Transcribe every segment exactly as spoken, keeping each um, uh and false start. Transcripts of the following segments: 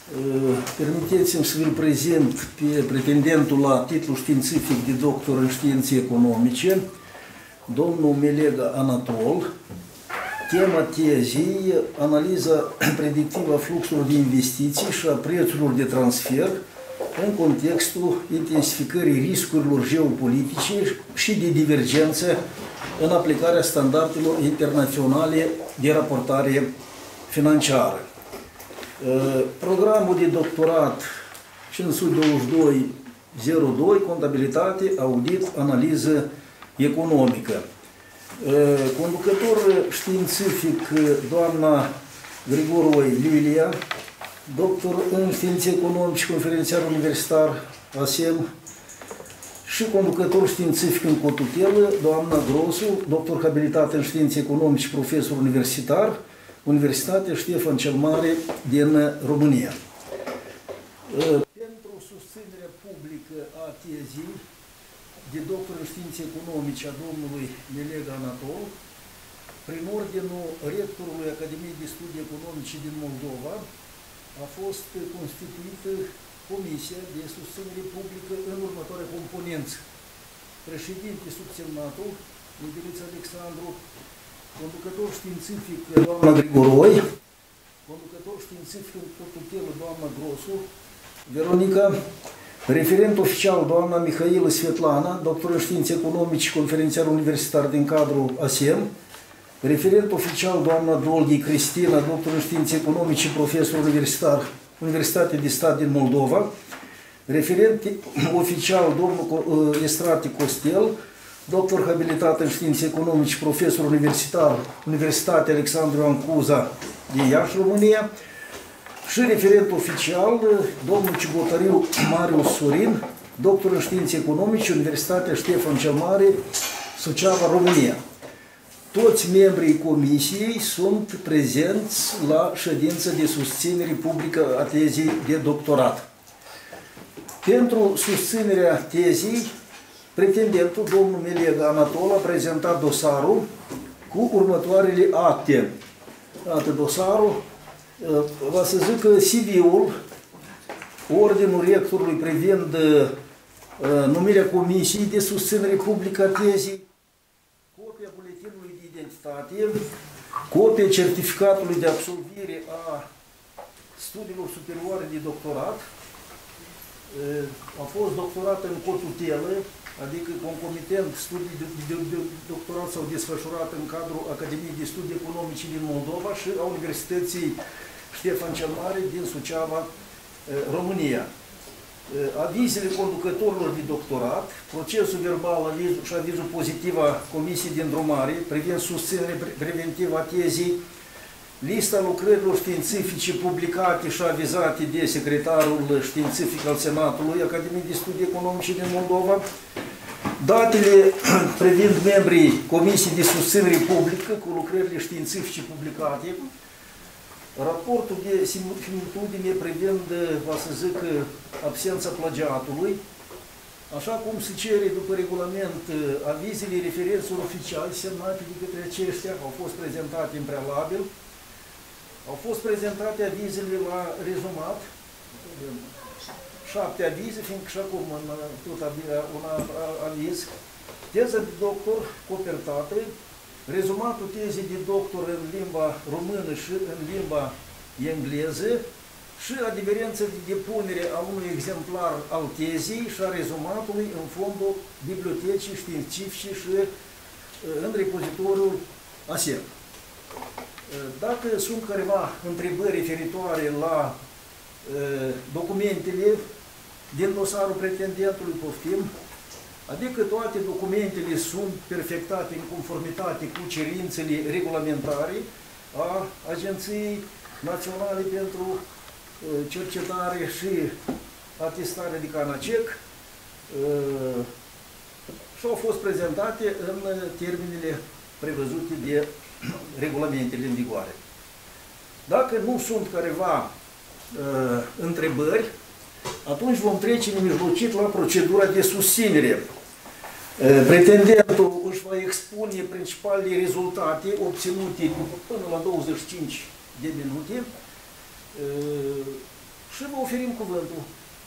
Permiteți-mi să vi-l prezint pe pretendentul la titlul științific de doctor în științe economice, domnul Melega Anatol. Tema tezii, analiza predictivă a fluxurilor de investiții și a prețurilor de transfer în contextul intensificării riscurilor geopolitice și de divergență în aplicarea standardelor internaționale de raportare financiară. Programul de doctorat cinci sute douăzeci și doi zero doi, contabilitate, audit, analiză economică. Conducător științific, doamna Grigoroi Lilia, doctor în științe economice, conferențiar universitar A S E M, și conducător științific în cotutelă, doamna Grosu, doctor habilitat în științe economice, profesor universitar, Universitatea Ștefan cel Mare din România. Pentru susținerea publică a tezii de doctor în științe economice a domnului Melega Anatol, prin ordinul rectorului Academiei de Studii Economice din Moldova, a fost constituită Comisia de Susținere Publică în următoarea componență. Președinte subsemnatul, Mihăiță Alexandru, conducător științific, doamna Grigoroi, conducător științific în cotutelă, doamna Grosu, Veronica, referent oficial, doamna Mihailă Svetlana, doctor în științe economice, conferențiar universitar din cadrul A S E M, referent oficial, doamna Dolghi Cristina, doctor în științe economice, profesor universitar, Universitatea de Stat din Moldova, referent oficial, domnul Estrate Costel, doctor habilitat în științe economice, profesor universitar, Universitatea Alexandru Ioan Cuza din Iași, România, și referent oficial, domnul Cibotariu Marius Sorin, doctor în științe economice, Universitatea Ștefan cel Mare, Suceava, România. Toți membrii comisiei sunt prezenți la ședința de susținere publică a tezii de doctorat. Pentru susținerea tezii, pretendentul, domnul Melega Anatol, a prezentat dosarul cu următoarele acte. Iată dosarul. Va să zic că C V-ul, ordinul rectorului privind numirea comisiei de susținere publică a tezii, copia buletinului de identitate, copia certificatului de absolvire a studiilor superioare de doctorat. A fost doctorat în cotutelă, adică concomitent studii de, de, de doctorat s-au desfășurat în cadrul Academiei de Studii Economice din Moldova și a Universității Ștefan cel Mare din Suceava, România. Avizele conducătorilor de doctorat, procesul verbal avizul și avizul pozitiv a Comisiei din Drumare privind susținere preventivă a tezii, lista lucrărilor științifice publicate și avizate de secretarul științific al Senatului Academiei de Studii Economice din Moldova, datele privind membrii Comisiei de Susținere Publică cu lucrările științifice publicate, raportul de similitudine privind, va să zic, absența plagiatului, așa cum se cere după regulament, avizele referențelor oficiali semnate de către aceștia au fost prezentate în prealabil. Au fost prezentate avizele la rezumat, șapte avize, fiindcă și acum în tot un aviz, teza de doctor copertată, rezumatul tezei de doctor în limba română și în limba engleză și adiverența de depunere a unui exemplar al tezei și a rezumatului în fondul bibliotecii științifice și în repozitoriul A S E M. Dacă sunt careva întrebări referitoare la uh, documentele din dosarul pretendentului, poftim, adică toate documentele sunt perfectate în conformitate cu cerințele regulamentare a Agenției Naționale pentru uh, Cercetare și Atestare de Canacec uh, și au fost prezentate în termenele prevăzute de regulamentele în vigoare. Dacă nu sunt careva uh, întrebări, atunci vom trece nemijlocit la procedura de susținere. Uh, pretendentul își va expune principalele rezultate obținute până la douăzeci și cinci de minute uh, și vă oferim cuvântul.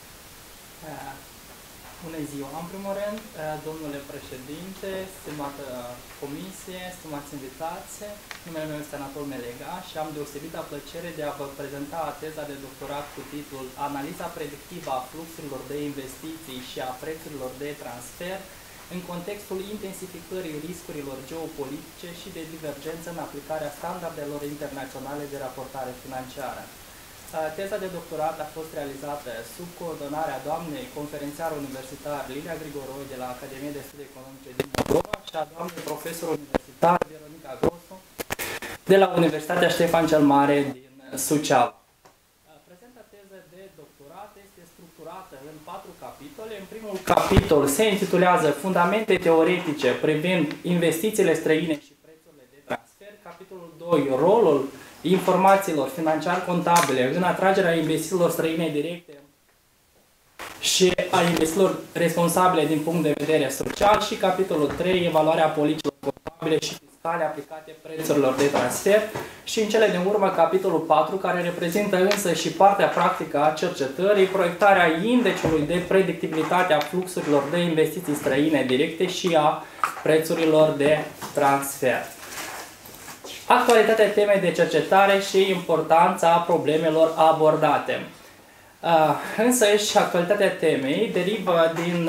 Bună ziua, în primul rând, domnule președinte, stimată comisie, stimați invitați, numele meu este Anatol Melega și am deosebită plăcere de a vă prezenta teza de doctorat cu titlul Analiza predictivă a fluxurilor de investiții și a prețurilor de transfer în contextul intensificării riscurilor geopolitice și de divergență în aplicarea standardelor internaționale de raportare financiară. Teza de doctorat a fost realizată sub coordonarea doamnei conferențiar universitar Lilia Grigoroi de la Academia de Studii Economice din Moldova și a doamnei profesor universitar Veronica Grosu de la Universitatea Ștefan cel Mare din Suceava. Prezenta teză de doctorat este structurată în patru capitole. În primul capitol se intitulează Fundamente teoretice privind investițiile străine și prețurile de transfer. Capitolul doi, rolul informațiilor financiar-contabile în atragerea investițiilor străine directe și a investițiilor responsabile din punct de vedere social și capitolul trei, evaluarea politicilor contabile și fiscale aplicate prețurilor de transfer și în cele din urmă capitolul patru, care reprezintă însă și partea practică a cercetării, proiectarea indexului de predictibilitate a fluxurilor de investiții străine directe și a prețurilor de transfer. Actualitatea temei de cercetare și importanța problemelor abordate. Însă și actualitatea temei derivă din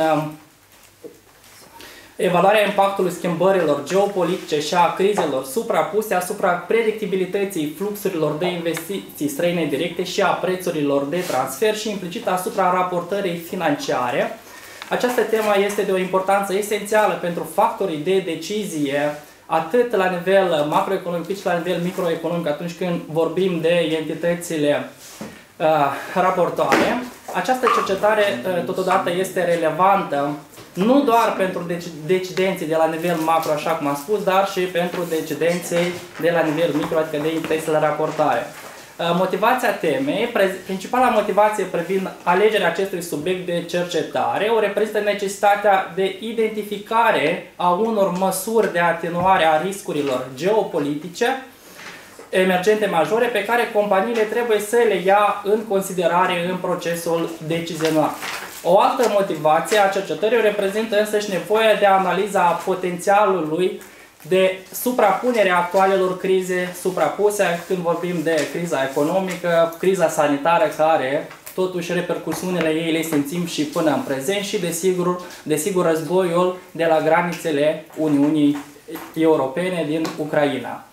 evaluarea impactului schimbărilor geopolitice și a crizelor suprapuse asupra predictibilității fluxurilor de investiții străine directe și a prețurilor de transfer și implicit asupra raportării financiare. Această temă este de o importanță esențială pentru factorii de decizie atât la nivel macroeconomic cât și la nivel microeconomic atunci când vorbim de entitățile uh, raportoare. Această cercetare uh, totodată este relevantă nu doar pentru dec decidenții de la nivel macro, așa cum am spus, dar și pentru decidenții de la nivel micro, adică de entitățile raportare. Motivația temei, principala motivație privind alegerea acestui subiect de cercetare o reprezintă necesitatea de identificare a unor măsuri de atenuare a riscurilor geopolitice emergente majore pe care companiile trebuie să le ia în considerare în procesul decizional. O altă motivație a cercetării reprezintă însăși nevoia de analiza potențialului de suprapunere a actualelor crize suprapuse, când vorbim de criza economică, criza sanitară, care totuși repercusiunile ei le simțim și până în prezent și desigur, desigur războiul de la granițele Uniunii Europene din Ucraina.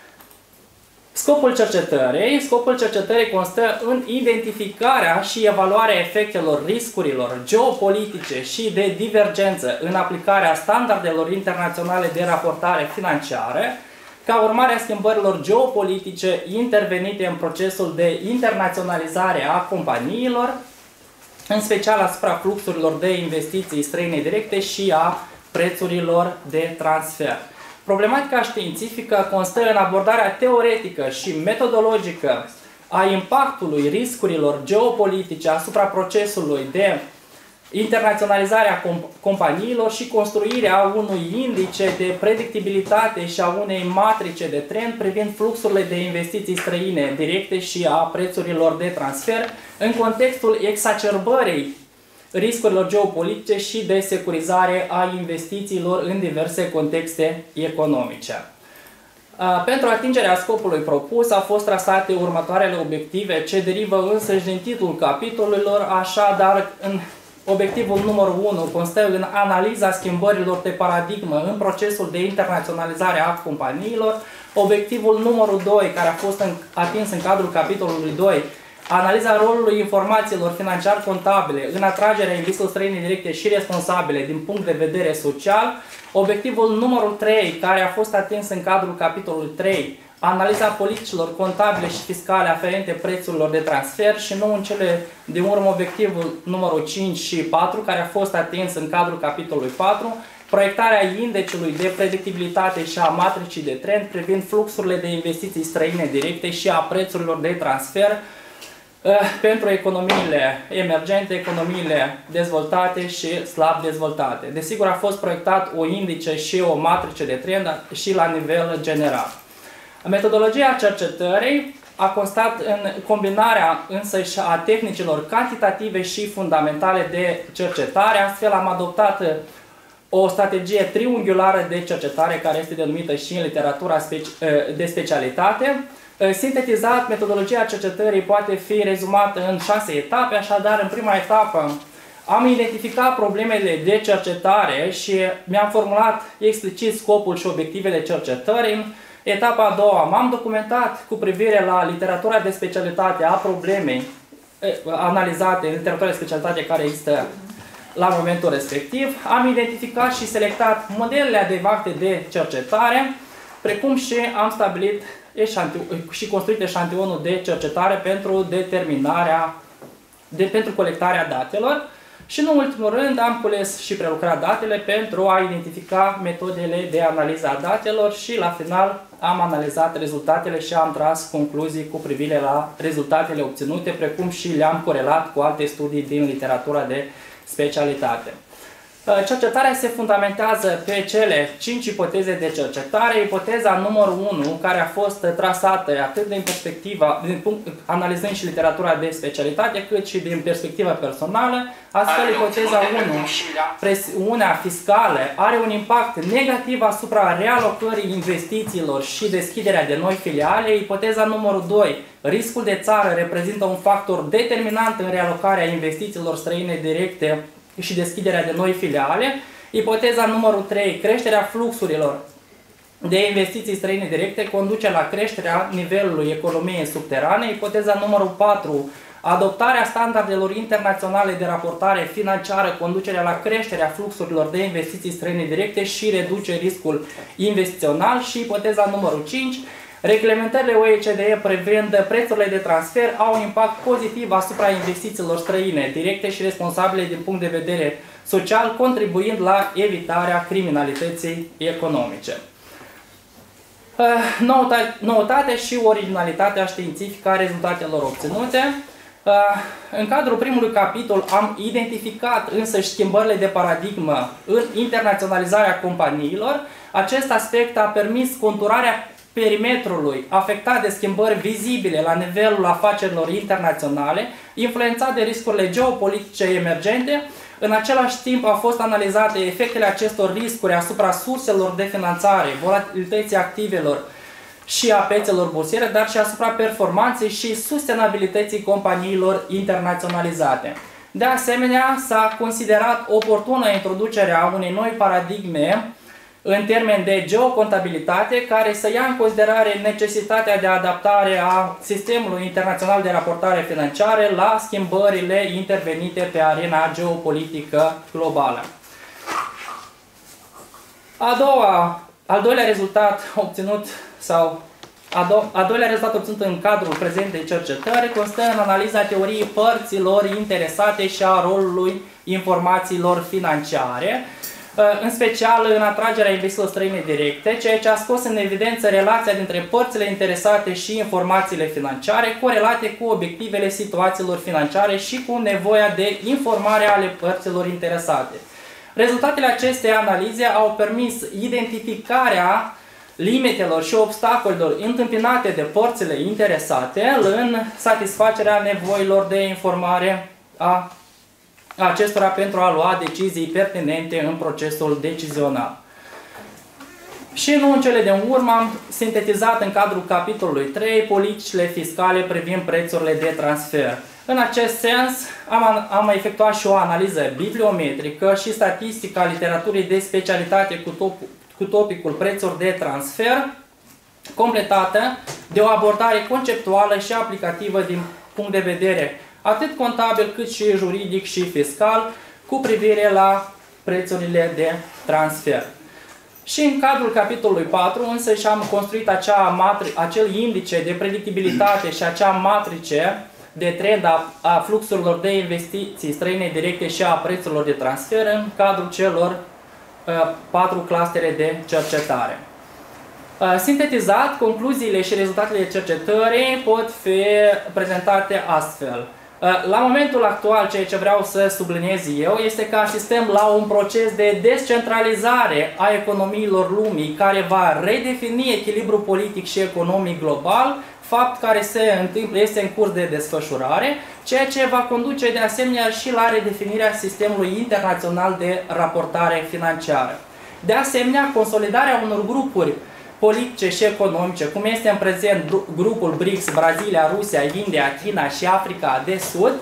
Scopul cercetării. Scopul cercetării constă în identificarea și evaluarea efectelor riscurilor geopolitice și de divergență în aplicarea standardelor internaționale de raportare financiară, ca urmare a schimbărilor geopolitice intervenite în procesul de internaționalizare a companiilor, în special asupra fluxurilor de investiții străine directe și a prețurilor de transfer. Problematica științifică constă în abordarea teoretică și metodologică a impactului riscurilor geopolitice asupra procesului de internaționalizare a companiilor și construirea unui indice de predictibilitate și a unei matrice de trend privind fluxurile de investiții străine directe și a prețurilor de transfer în contextul exacerbării riscurilor geopolitice și de securizare a investițiilor în diverse contexte economice. Pentru atingerea scopului propus au fost trasate următoarele obiective, ce derivă însăși din titlul capitolelor, așadar în obiectivul numărul unu constă în analiza schimbărilor de paradigmă în procesul de internaționalizare a companiilor, obiectivul numărul doi, care a fost atins în cadrul capitolului doi, analiza rolului informațiilor financiar-contabile în atragerea investițiilor străine directe și responsabile din punct de vedere social. Obiectivul numărul trei, care a fost atins în cadrul capitolului trei, analiza politicilor contabile și fiscale aferente prețurilor de transfer și nu în cele din urmă obiectivul numărul cinci și patru, care a fost atins în cadrul capitolului patru, proiectarea indexului de predictibilitate și a matricii de trend privind fluxurile de investiții străine directe și a prețurilor de transfer pentru economiile emergente, economiile dezvoltate și slab dezvoltate. Desigur, a fost proiectat o indice și o matrice de trend și la nivel general. Metodologia cercetării a constat în combinarea însăși a tehnicilor cantitative și fundamentale de cercetare. Astfel am adoptat o strategie triunghiulară de cercetare care este denumită și în literatura de specialitate. Sintetizat, metodologia cercetării poate fi rezumată în șase etape, așadar în prima etapă am identificat problemele de cercetare și mi-am formulat explicit scopul și obiectivele cercetării. În etapa a doua m-am documentat cu privire la literatura de specialitate a problemei analizate în literatura de specialitate care există la momentul respectiv. Am identificat și selectat modelele adecvate de cercetare, precum și am stabilit și construit eșantionul de cercetare pentru determinarea, de, pentru colectarea datelor. Și în ultimul rând am cules și prelucrat datele pentru a identifica metodele de analiză a datelor și la final am analizat rezultatele și am tras concluzii cu privire la rezultatele obținute, precum și le-am corelat cu alte studii din literatura de specialitate. Cercetarea se fundamentează pe cele cinci ipoteze de cercetare. Ipoteza numărul unu, care a fost trasată atât din perspectiva, din punct, analizând și literatura de specialitate, cât și din perspectiva personală. Astfel, ipoteza unu, presiunea fiscală are un impact negativ asupra realocării investițiilor și deschiderea de noi filiale. Ipoteza numărul doi, riscul de țară reprezintă un factor determinant în realocarea investițiilor străine directe și deschiderea de noi filiale. Ipoteza numărul trei, creșterea fluxurilor de investiții străine directe conduce la creșterea nivelului economiei subterane. Ipoteza numărul patru, adoptarea standardelor internaționale de raportare financiară conduce la creșterea fluxurilor de investiții străine directe și reduce riscul investițional. Și ipoteza numărul cinci, reglementările O E C D E privind prețurile de transfer au un impact pozitiv asupra investițiilor străine directe și responsabile din punct de vedere social, contribuind la evitarea criminalității economice. Noutate și originalitatea științifică a rezultatelor obținute. În cadrul primului capitol am identificat însă schimbările de paradigmă în internaționalizarea companiilor. Acest aspect a permis conturarea perimetrului afectat de schimbări vizibile la nivelul afacerilor internaționale, influențat de riscurile geopolitice emergente. În același timp au fost analizate efectele acestor riscuri asupra surselor de finanțare, volatilității activelor și a piețelor bursiere, dar și asupra performanței și sustenabilității companiilor internaționalizate. De asemenea, s-a considerat oportună introducerea unei noi paradigme în termen de geocontabilitate, care să ia în considerare necesitatea de adaptare a sistemului internațional de raportare financiară la schimbările intervenite pe arena geopolitică globală. A doua, al doilea rezultat obținut sau a, do, a doilea rezultat obținut în cadrul prezentei cercetări constă în analiza teoriei părților interesate și a rolului informațiilor financiare, în special în atragerea investițiilor străine directe, ceea ce a scos în evidență relația dintre părțile interesate și informațiile financiare, corelate cu obiectivele situațiilor financiare și cu nevoia de informare ale părților interesate. Rezultatele acestei analize au permis identificarea limitelor și obstacolelor întâmpinate de părțile interesate în satisfacerea nevoilor de informare a acestora pentru a lua decizii pertinente în procesul decizional. Și nu în cele din urmă am sintetizat în cadrul capitolului trei politicile fiscale privind prețurile de transfer. În acest sens am, am efectuat și o analiză bibliometrică și statistică a literaturii de specialitate cu, top, cu topicul prețuri de transfer, completată de o abordare conceptuală și aplicativă din punct de vedere atât contabil cât și juridic și fiscal cu privire la prețurile de transfer. Și în cadrul capitolului patru însă și-am construit acea matri, acel indice de predictibilitate și acea matrice de trend a, a fluxurilor de investiții străine directe și a prețurilor de transfer în cadrul celor uh, patru clustere de cercetare. Uh, sintetizat, concluziile și rezultatele cercetării pot fi prezentate astfel. La momentul actual, ceea ce vreau să subliniez eu este că asistăm la un proces de descentralizare a economiilor lumii care va redefini echilibrul politic și economic global, fapt care se întâmplă, este în curs de desfășurare, ceea ce va conduce de asemenea și la redefinirea sistemului internațional de raportare financiară. De asemenea, consolidarea unor grupuri politice și economice, cum este în prezent grupul BRICS, Brazilia, Rusia, India, China și Africa de Sud,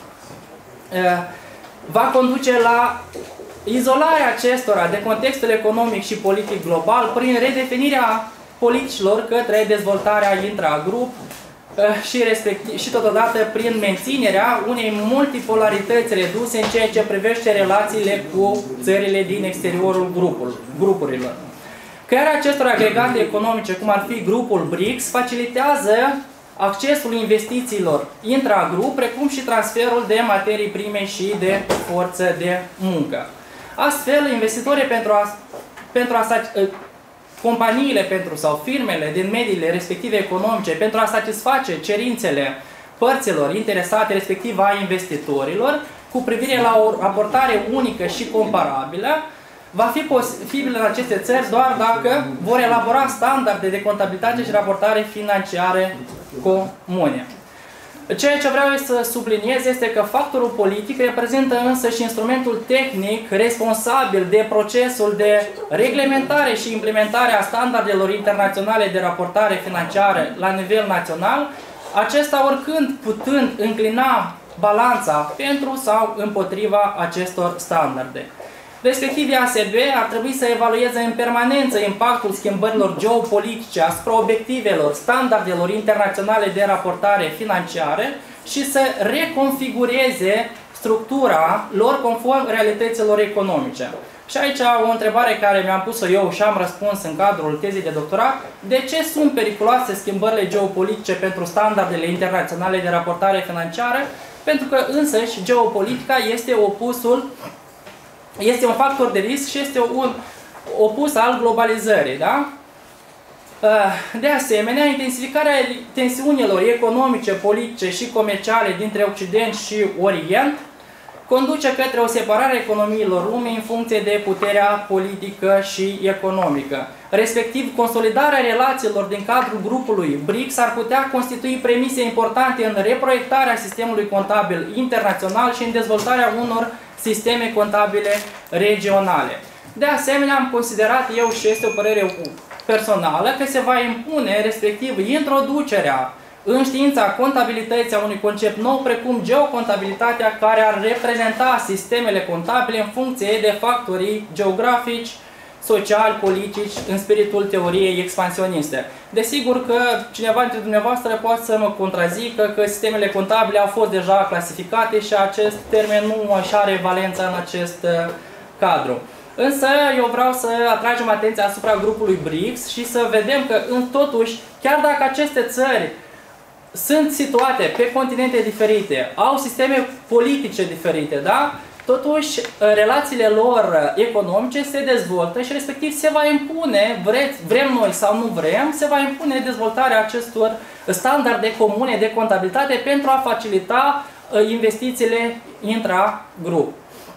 va conduce la izolarea acestora de contextul economic și politic global prin redefinirea politicilor către dezvoltarea intragrup și, respectiv, și totodată prin menținerea unei multipolarități reduse în ceea ce privește relațiile cu țările din exteriorul grupul, grupurilor. Crearea acestor agregate economice, cum ar fi grupul BRICS, facilitează accesul investițiilor intragrup, precum și transferul de materii prime și de forță de muncă. Astfel, investitorii pentru a, pentru a companiile pentru sau firmele din mediile respective economice pentru a satisface cerințele părților interesate, respectiv a investitorilor, cu privire la o raportare unică și comparabilă, va fi posibil în aceste țări doar dacă vor elabora standarde de contabilitate și raportare financiare comune. Ceea ce vreau să subliniez este că factorul politic reprezintă însă și instrumentul tehnic responsabil de procesul de reglementare și implementare a standardelor internaționale de raportare financiară la nivel național, acesta oricând putând înclina balanța pentru sau împotriva acestor standarde. Respectiv, A S B ar trebui să evalueze în permanență impactul schimbărilor geopolitice asupra obiectivelor, standardelor internaționale de raportare financiară și să reconfigureze structura lor conform realităților economice. Și aici o întrebare care mi-am pus-o eu și am răspuns în cadrul tezei de doctorat: de ce sunt periculoase schimbările geopolitice pentru standardele internaționale de raportare financiară? Pentru că însăși geopolitica este opusul Este un factor de risc și este un opus al globalizării, da? De asemenea, intensificarea tensiunilor economice, politice și comerciale dintre Occident și Orient conduce către o separare a economiilor lumii în funcție de puterea politică și economică. Respectiv, consolidarea relațiilor din cadrul grupului BRICS ar putea constitui premise importante în reproiectarea sistemului contabil internațional și în dezvoltarea unor sisteme contabile regionale. De asemenea, am considerat eu, și este o părere personală, că se va impune, respectiv, introducerea în știința contabilității a unui concept nou, precum geocontabilitatea, care ar reprezenta sistemele contabile în funcție de factorii geografici, sociali, politici, în spiritul teoriei expansioniste. Desigur că cineva dintre dumneavoastră poate să mă contrazică că sistemele contabile au fost deja clasificate și acest termen nu așa are valența în acest cadru. Însă eu vreau să atragem atenția asupra grupului BRICS și să vedem că totuși, chiar dacă aceste țări sunt situate pe continente diferite, au sisteme politice diferite, da? Totuși, relațiile lor economice se dezvoltă și respectiv se va impune, vreți, vrem noi sau nu vrem, se va impune dezvoltarea acestor standarde comune de contabilitate pentru a facilita investițiile intragrup.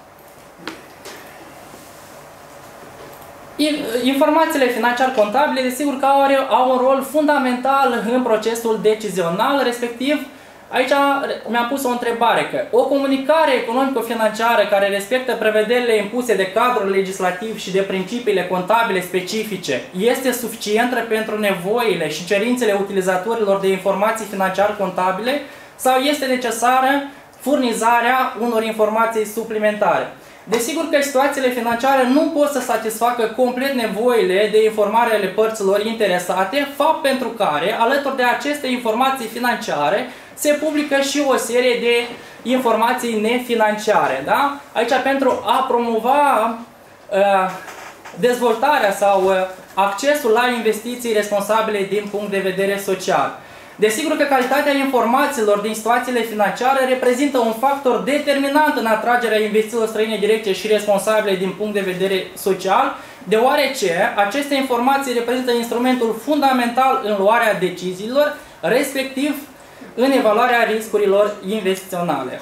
Informațiile financiar-contabile, desigur că au, au un rol fundamental în procesul decizional, respectiv, aici mi-am pus o întrebare, că o comunicare economico-financiară care respectă prevederile impuse de cadrul legislativ și de principiile contabile specifice este suficientă pentru nevoile și cerințele utilizatorilor de informații financiar-contabile sau este necesară furnizarea unor informații suplimentare? Desigur că situațiile financiare nu pot să satisfacă complet nevoile de informare ale părților interesate, fapt pentru care, alături de aceste informații financiare, se publică și o serie de informații nefinanciare. Da? Aici pentru a promova uh, dezvoltarea sau uh, accesul la investiții responsabile din punct de vedere social. Desigur că calitatea informațiilor din situațiile financiare reprezintă un factor determinant în atragerea investițiilor străine directe și responsabile din punct de vedere social, deoarece aceste informații reprezintă instrumentul fundamental în luarea deciziilor, respectiv în evaluarea riscurilor investiționale.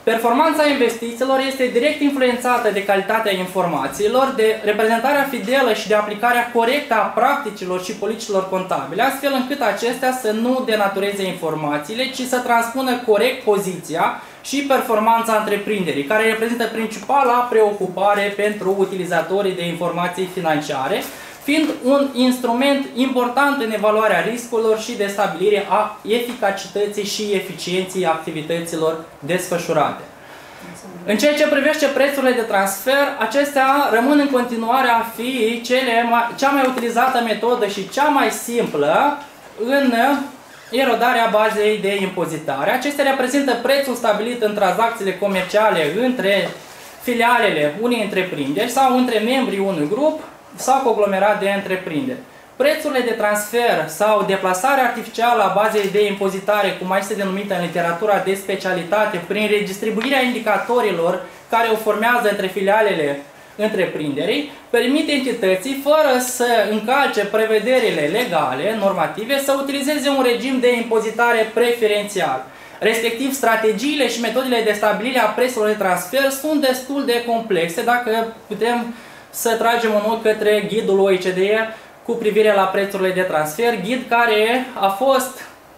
Performanța investițiilor este direct influențată de calitatea informațiilor, de reprezentarea fidelă și de aplicarea corectă a practicilor și politicilor contabile, astfel încât acestea să nu denatureze informațiile, ci să transpună corect poziția și performanța întreprinderii, care reprezintă principala preocupare pentru utilizatorii de informații financiare, fiind un instrument important în evaluarea riscurilor și de stabilire a eficacității și eficienței activităților desfășurate. În ceea ce privește prețurile de transfer, acestea rămân în continuare a fi cele mai, cea mai utilizată metodă și cea mai simplă în erodarea bazei de impozitare. Acestea reprezintă prețul stabilit în tranzacțiile comerciale între filialele unei întreprinderi sau între membrii unui grup sau conglomerat de întreprinderi. Prețurile de transfer sau deplasarea artificială a bazei de impozitare, cum mai este denumită în literatura de specialitate, prin redistribuirea indicatorilor care o formează între filialele întreprinderii, permite entității, fără să încalce prevederile legale, normative, să utilizeze un regim de impozitare preferențial. Respectiv, strategiile și metodele de stabilire a prețurilor de transfer sunt destul de complexe, dacă putem să tragem un ochi către ghidul O E C D E cu privire la prețurile de transfer, ghid care a fost,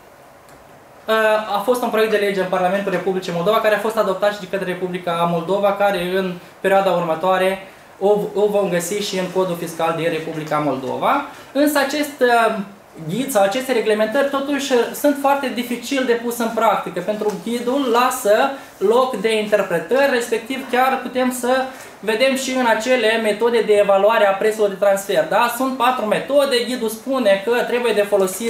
a fost un proiect de lege în Parlamentul Republicii Moldova, care a fost adoptat și de către Republica Moldova, care în perioada următoare o, o vom găsi și în Codul Fiscal din Republica Moldova. Însă acest ghid sau aceste reglementări totuși sunt foarte dificil de pus în practică, pentru că ghidul lasă loc de interpretări, respectiv chiar putem să vedem și în acele metode de evaluare a prețurilor de transfer. Da? Sunt patru metode, ghidul spune că trebuie de folosit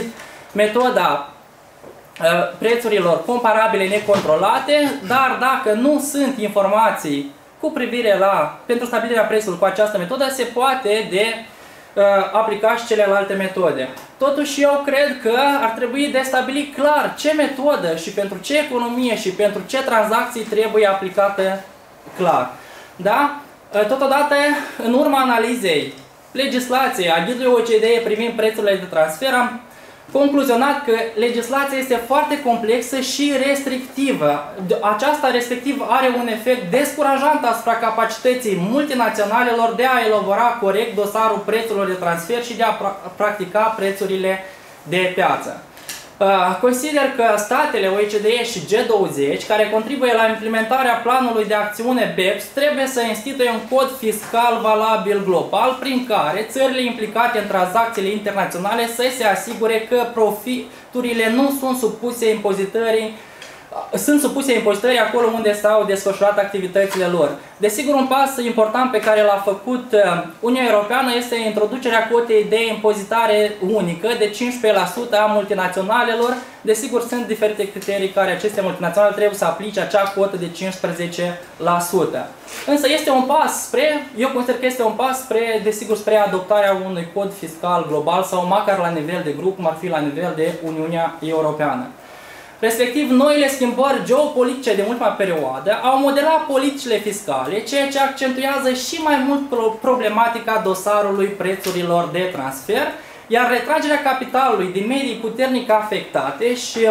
metoda uh, prețurilor comparabile necontrolate, dar dacă nu sunt informații cu privire la, pentru stabilirea prețului cu această metodă, se poate de uh, aplica și celelalte metode. Totuși eu cred că ar trebui de stabilit clar ce metodă și pentru ce economie și pentru ce tranzacții trebuie aplicată clar. Da? Totodată, în urma analizei legislației a ghidului O E C D E privind prețurile de transfer, am concluzionat că legislația este foarte complexă și restrictivă. Aceasta respectiv are un efect descurajant asupra capacității multinaționalelor de a elabora corect dosarul prețurilor de transfer și de a practica prețurile de piață. Consider că statele O E C D E și G douăzeci, care contribuie la implementarea planului de acțiune B E P S, trebuie să instituie un cod fiscal valabil global, prin care țările implicate în tranzacțiile internaționale să se asigure că profiturile nu sunt supuse impozitării sunt supuse impozitării acolo unde s-au desfășurat activitățile lor. Desigur, un pas important pe care l-a făcut Uniunea Europeană este introducerea cotei de impozitare unică de cincisprezece la sută a multinaționalelor. Desigur, sunt diferite criterii care aceste multinaționale trebuie să aplice acea cotă de cincisprezece la sută. Însă este un pas spre, eu consider că este un pas spre, desigur, spre adoptarea unui cod fiscal global sau măcar la nivel de grup, cum ar fi la nivel de Uniunea Europeană. Respectiv, noile schimbări geopolitice de ultima perioadă au modelat politicile fiscale, ceea ce accentuează și mai mult problematica dosarului prețurilor de transfer, iar retragerea capitalului din medii puternic afectate și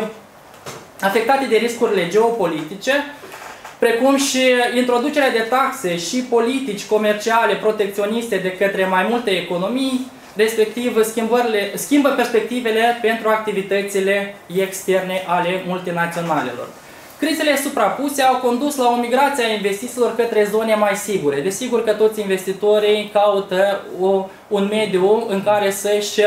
afectate de riscurile geopolitice, precum și introducerea de taxe și politici comerciale protecționiste de către mai multe economii, respectiv schimbările, schimbă perspectivele pentru activitățile externe ale multinaționalelor. Crizele suprapuse au condus la o migrație a investițiilor către zone mai sigure. Desigur că toți investitorii caută o, un mediu în care să-și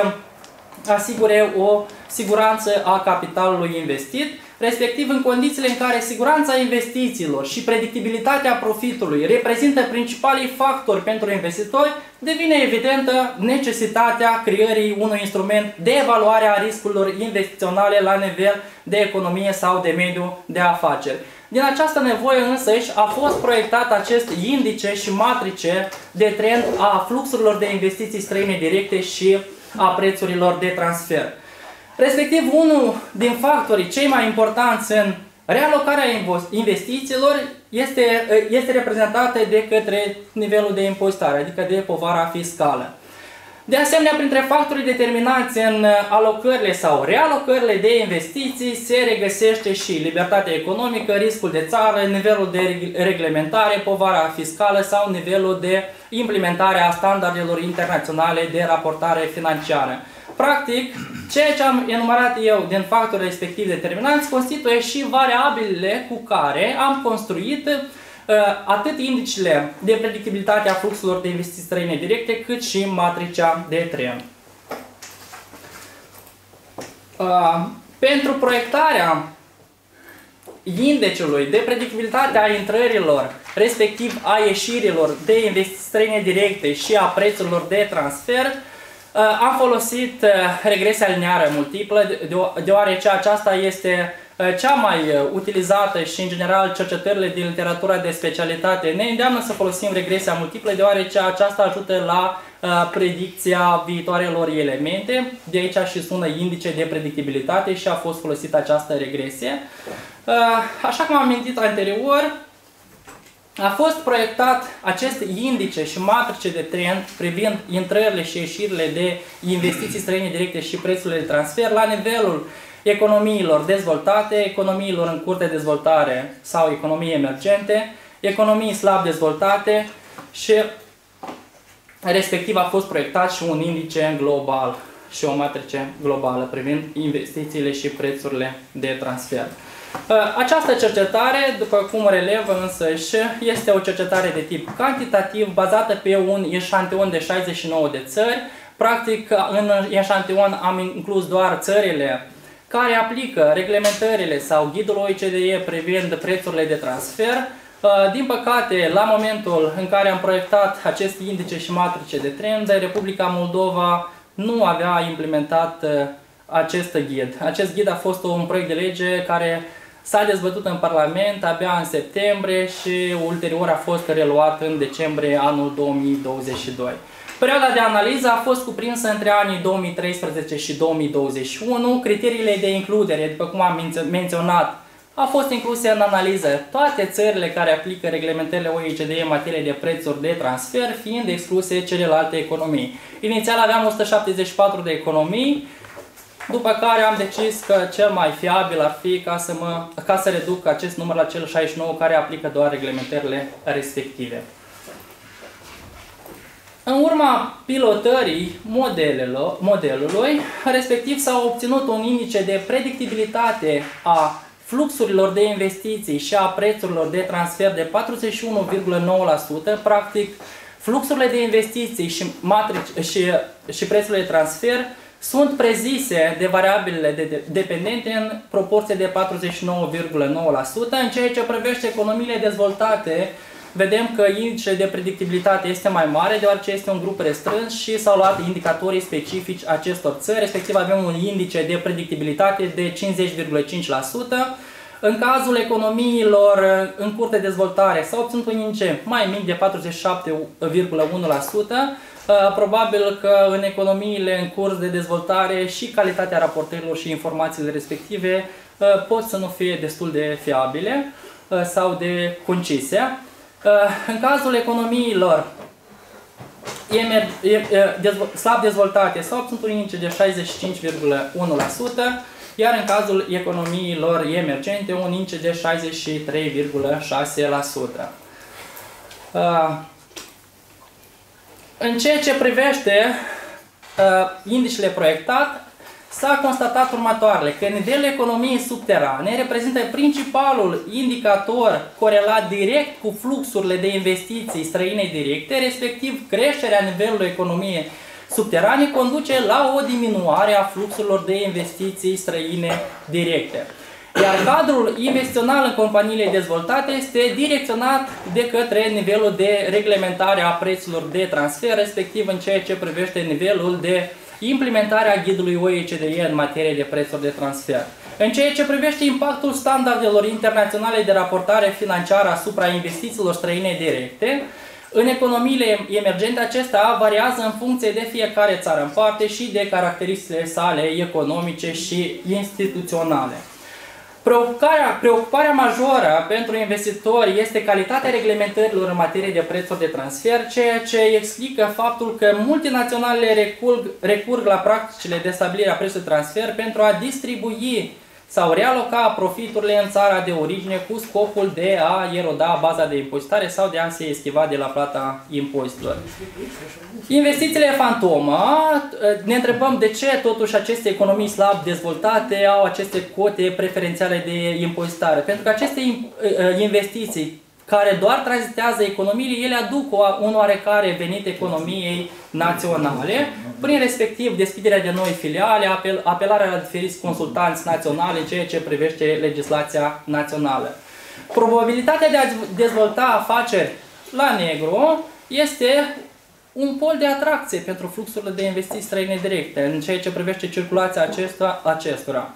asigure o siguranță a capitalului investit, respectiv în condițiile în care siguranța investițiilor și predictibilitatea profitului reprezintă principalii factori pentru investitori, devine evidentă necesitatea creării unui instrument de evaluare a riscurilor investiționale la nivel de economie sau de mediu de afaceri. Din această nevoie însăși a fost proiectat acest indice și matrice de trend a fluxurilor de investiții străine directe și a prețurilor de transfer. Respectiv, unul din factorii cei mai importanți în realocarea investițiilor este, este reprezentată de către nivelul de impozitare, adică de povara fiscală. De asemenea, printre factorii determinanți în alocările sau realocările de investiții se regăsește și libertatea economică, riscul de țară, nivelul de reglementare, povara fiscală sau nivelul de implementare a standardelor internaționale de raportare financiară. Practic, ceea ce am enumerat eu din factorii respectivi determinanți constituie și variabilele cu care am construit atât indicele de predictibilitate a fluxurilor de investiții străine directe, cât și matricea de trend. Pentru proiectarea indicului de predictibilitate a intrărilor, respectiv a ieșirilor de investiții străine directe și a prețurilor de transfer, am folosit regresia lineară multiplă, deoarece aceasta este cea mai utilizată și, în general, cercetările din literatura de specialitate ne îndeamnă să folosim regresia multiplă, deoarece aceasta ajută la predicția viitoarelor elemente. De aici și sună indice de predictibilitate și a fost folosită această regresie. Așa cum am amintit anterior, a fost proiectat acest indice și matrice de trend privind intrările și ieșirile de investiții străine directe și prețurile de transfer la nivelul economiilor dezvoltate, economiilor în curs de dezvoltare sau economii emergente, economii slab dezvoltate și respectiv a fost proiectat și un indice global și o matrice globală privind investițiile și prețurile de transfer. Această cercetare, după cum relevă însăși, este o cercetare de tip cantitativ bazată pe un eșantion de șaizeci și nouă de țări. Practic, în eșantion am inclus doar țările care aplică reglementările sau ghidul O E C D E privind prețurile de transfer. Din păcate, la momentul în care am proiectat acest indice și matrice de trend, Republica Moldova nu avea implementat acest ghid. Acest ghid a fost un proiect de lege care s-a dezbătut în Parlament abia în septembrie și ulterior a fost reluat în decembrie anul două mii douăzeci și doi. Perioada de analiză a fost cuprinsă între anii două mii treisprezece și două mii douăzeci și unu. Criteriile de includere, după cum am menționat, au fost incluse în analiză toate țările care aplică reglementările O E C D E în materie de prețuri de transfer, fiind excluse celelalte economii. Inițial aveam o sută șaptezeci și patru de economii, după care am decis că cel mai fiabil ar fi ca să, mă, ca să reduc acest număr la cel șaizeci și nouă care aplică doar reglementările respective. În urma pilotării modelului, respectiv s-a obținut un indice de predictibilitate a fluxurilor de investiții și a prețurilor de transfer de patruzeci și unu virgulă nouă la sută. Practic, fluxurile de investiții și, matrici, și, și prețurile de transfer sunt prezise de variabilele de, de, dependente în proporție de patruzeci și nouă virgulă nouă la sută. În ceea ce privește economiile dezvoltate, vedem că indicele de predictibilitate este mai mare, deoarece este un grup restrâns și s-au luat indicatorii specifici acestor țări, respectiv avem un indice de predictibilitate de cincizeci virgulă cinci la sută. În cazul economiilor în curs de dezvoltare s-a obținut un indice mai mic de patruzeci și șapte virgulă unu la sută. Probabil că în economiile în curs de dezvoltare și calitatea raportărilor și informațiile respective pot să nu fie destul de fiabile sau de concise. În cazul economiilor slab dezvoltate s-a obținut un indice de șaizeci și cinci virgulă unu la sută, iar în cazul economiilor emergente un indice de șaizeci și trei virgulă șase la sută. În ceea ce privește indicele proiectat, s-a constatat următoarele, că nivelul economiei subterane reprezintă principalul indicator corelat direct cu fluxurile de investiții străine directe, respectiv creșterea nivelului economiei subterane conduce la o diminuare a fluxurilor de investiții străine directe. Iar cadrul investițional în companiile dezvoltate este direcționat de către nivelul de reglementare a prețurilor de transfer, respectiv în ceea ce privește nivelul de implementarea ghidului O E C D E în materie de prețuri de transfer. În ceea ce privește impactul standardelor internaționale de raportare financiară asupra investițiilor străine directe, în economiile emergente acestea variază în funcție de fiecare țară în parte și de caracteristicile sale economice și instituționale. Preocuparea, preocuparea majoră pentru investitori este calitatea reglementărilor în materie de prețuri de transfer, ceea ce explică faptul că multinaționalele recurg, recurg la practicile de stabilire a prețului de transfer pentru a distribui sau realoca profiturile în țara de origine cu scopul de a eroda baza de impozitare sau de a se eschiva de la plata impozitelor. Investițiile fantomă, ne întrebăm de ce totuși aceste economii slab dezvoltate au aceste cote preferențiale de impozitare. Pentru că aceste investiții care doar tranzitează economiile, ele aduc un oarecare venit economiei naționale, prin respectiv deschiderea de noi filiale, apel, apelarea la diferiți consultanți naționale în ceea ce privește legislația națională. Probabilitatea de a dezvolta afaceri la negru este un pol de atracție pentru fluxurile de investiții străine directe, în ceea ce privește circulația acestora. acestora.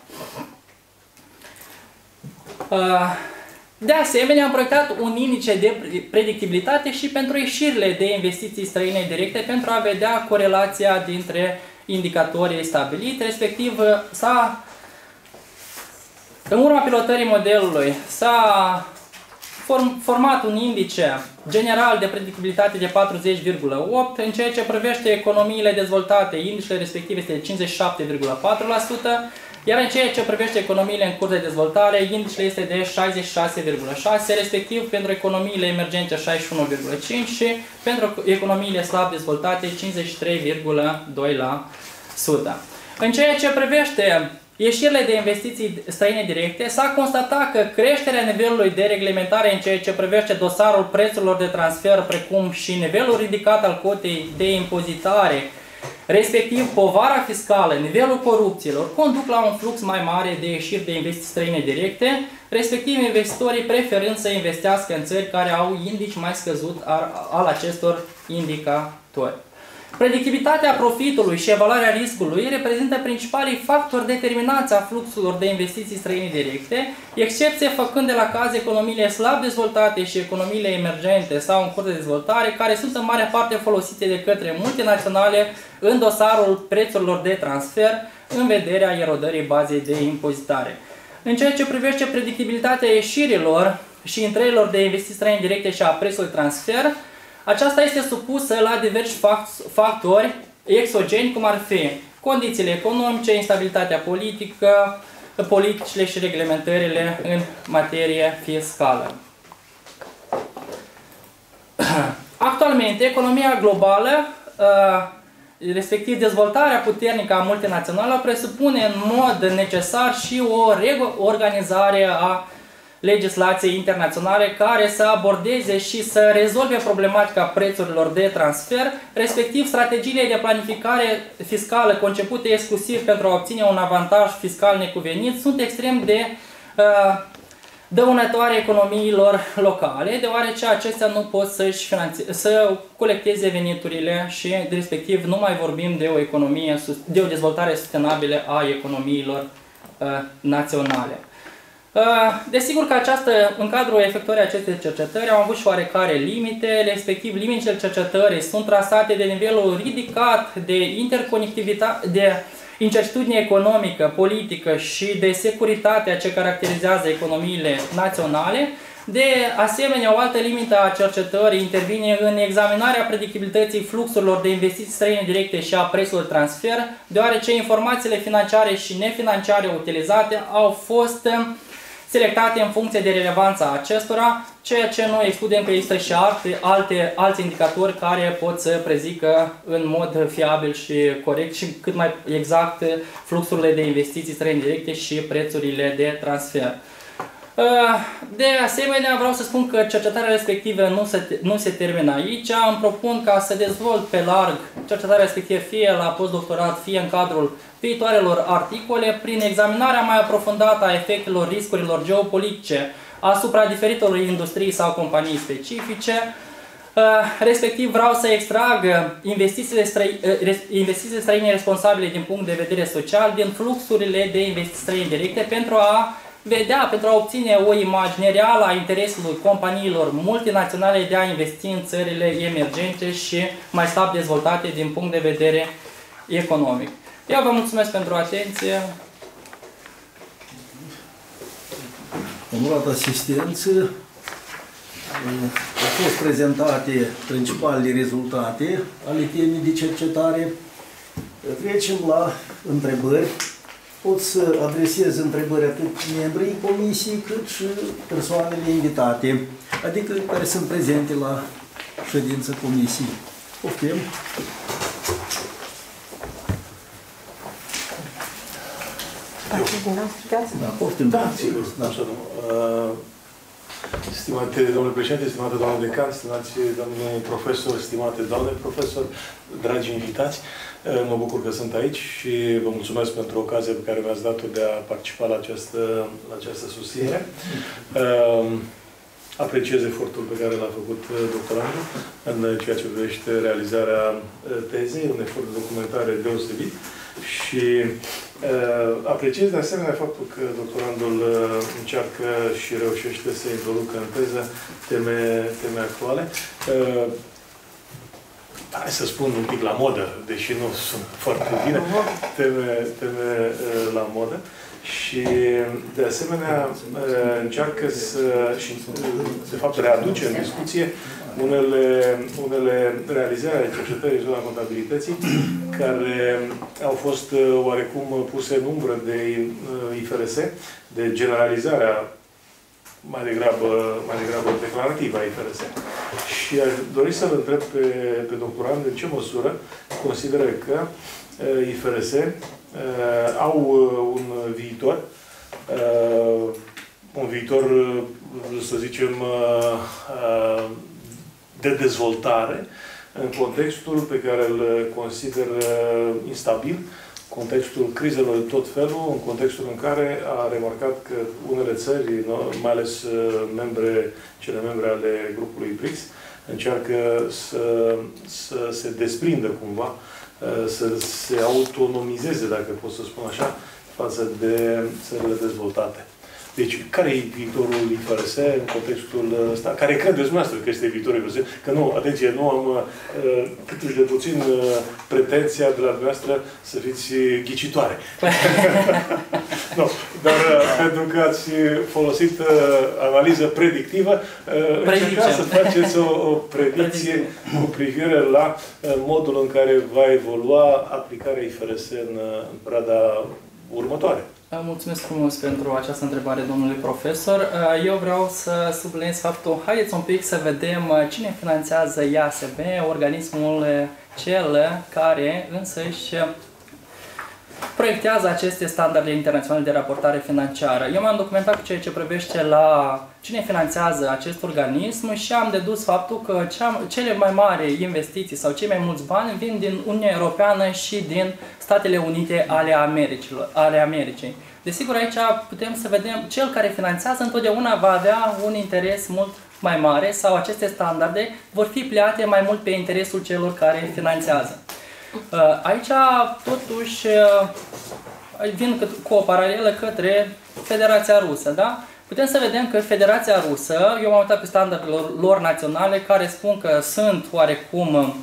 De asemenea, am proiectat un indice de predictibilitate și pentru ieșirile de investiții străine directe pentru a vedea corelația dintre indicatorii stabiliți, respectiv s-a, în urma pilotării modelului s-a form, format un indice general de predictibilitate de patruzeci virgulă opt, în ceea ce privește economiile dezvoltate, indicele respectiv este de cincizeci și șapte virgulă patru la sută, iar în ceea ce privește economiile în curs de dezvoltare, indicele este de șaizeci și șase virgulă șase, respectiv pentru economiile emergente șaizeci și unu virgulă cinci și pentru economiile slab dezvoltate cincizeci și trei virgulă doi la sută. În ceea ce privește ieșirile de investiții străine directe, s-a constatat că creșterea nivelului de reglementare în ceea ce privește dosarul prețurilor de transfer, precum și nivelul ridicat al cotei de impozitare, respectiv povara fiscală, nivelul corupțiilor, conduc la un flux mai mare de ieșiri de investiții străine directe, respectiv investitorii preferând să investească în țări care au indici mai scăzut al, al acestor indicatori. Predictibilitatea profitului și evaluarea riscului reprezintă principalii factori determinanți a fluxurilor de investiții străine directe, excepție făcând de la caz economiile slab dezvoltate și economiile emergente sau în curs de dezvoltare, care sunt în mare parte folosite de către multinaționale în dosarul prețurilor de transfer în vederea erodării bazei de impozitare. În ceea ce privește predictibilitatea ieșirilor și intrărilor de investiții străine directe și a prețului de transfer, aceasta este supusă la diversi factori exogeni, cum ar fi condițiile economice, instabilitatea politică, politicile și reglementările în materie fiscală. Actualmente, economia globală, respectiv dezvoltarea puternică a multinațională, presupune în mod necesar și o reorganizare a legislației internaționale care să abordeze și să rezolve problematica prețurilor de transfer, respectiv strategiile de planificare fiscală concepute exclusiv pentru a obține un avantaj fiscal necuvenit sunt extrem de uh, dăunătoare economiilor locale, deoarece acestea nu pot să-și să colecteze veniturile și respectiv nu mai vorbim de o economie, de o dezvoltare sustenabilă a economiilor uh, naționale. Desigur că această, în cadrul efectuării acestei cercetări au avut și oarecare limite, respectiv limitele cercetării sunt trasate de nivelul ridicat de interconectivitate, de incertitudine economică, politică și de securitatea ce caracterizează economiile naționale. De asemenea, o altă limită a cercetării intervine în examinarea predictibilității fluxurilor de investiții străine directe și a prețului transfer, deoarece informațiile financiare și nefinanciare utilizate au fost selectate în funcție de relevanța acestora, ceea ce nu excludem că există și alte, alte, alți indicatori care pot să prezică în mod fiabil și corect și cât mai exact fluxurile de investiții străine directe și prețurile de transfer. De asemenea, vreau să spun că cercetarea respectivă nu se, nu se termină aici. Îmi propun ca să dezvolt pe larg cercetarea respectivă fie la postdoctorat, fie în cadrul viitoarelor articole, prin examinarea mai aprofundată a efectelor riscurilor geopolitice asupra diferitelor industrii sau companii specifice. Respectiv vreau să extrag investițiile, străi, investițiile străine responsabile din punct de vedere social din fluxurile de investiții străine directe pentru a vedea, pentru a obține o imagine reală a interesului companiilor multinaționale de a investi în țările emergente și mai slab dezvoltate din punct de vedere economic. Eu vă mulțumesc pentru atenție. onorată asistență, au fost prezentate principalele rezultate ale temei de cercetare. Trecem la întrebări. Pot să adresez întrebări atât membrii comisiei cât și persoanele invitate, adică care sunt prezente la ședința comisiei. Poftim. Da, poftim. Da, sigur. Da. Așa, uh, stimate domnule președinte, stimate doamne decan, stimați domnule profesor, stimate doamne profesor, dragi invitați, uh, mă bucur că sunt aici și vă mulțumesc pentru ocazia pe care mi-ați dat-o de a participa la această, la această susținere. Uh, apreciez efortul pe care l-a făcut doctorandul în ceea ce privește realizarea tezei, un efort de documentare deosebit. Și uh, apreciez de asemenea faptul că doctorandul uh, încearcă și reușește să introducă în teză teme, teme actuale. Uh, hai să spun un pic la modă, deși nu sunt foarte bine, teme, teme uh, la modă. Și, de asemenea, uh, încearcă să, și, de fapt, readuce în discuție unele, unele realizări ale cercetării în zona contabilității care au fost oarecum puse în umbră de I F R S, de generalizarea mai degrabă, mai degrabă declarativă a I F R S. Și aș dori să-l întreb pe, pe doctorand în ce măsură consideră că I F R S au un viitor, un viitor, să zicem, de dezvoltare în contextul pe care îl consider instabil, contextul crizelor de tot felul, în contextul în care a remarcat că unele țări, mai ales membre, cele membre ale grupului BRICS, încearcă să, să se desprindă cumva, să se autonomizeze, dacă pot să spun așa, față de țările dezvoltate. Deci, care e viitorul I F R S în contextul ăsta? Care credeți dumneavoastră că este viitorul I F R S? Că nu, atenție, nu am uh, câtuși de puțin uh, pretenția de la dumneavoastră să fiți ghicitoare. No, dar uh, pentru că ați folosit uh, analiză predictivă, uh, încercați să faceți o, o predicție cu privire la uh, modul în care va evolua aplicarea I F R S în, în perioada următoare. Mulțumesc frumos pentru această întrebare, domnule profesor. Eu vreau să subliniez faptul, haideți un pic să vedem cine finanțează I A S B, organismul cel care însăși proiectează aceste standarde internaționale de raportare financiară. Eu m-am documentat cu ceea ce privește la cine finanțează acest organism și am dedus faptul că cea, cele mai mari investiții sau cei mai mulți bani vin din Uniunea Europeană și din Statele Unite ale, Americilor, ale Americii. Desigur, aici putem să vedem, cel care finanțează întotdeauna va avea un interes mult mai mare sau aceste standarde vor fi pliate mai mult pe interesul celor care finanțează. Aici, totuși, vin cu o paralelă către Federația Rusă, da? Putem să vedem că Federația Rusă, eu m-am uitat pe standardele lor, lor naționale, care spun că sunt oarecum...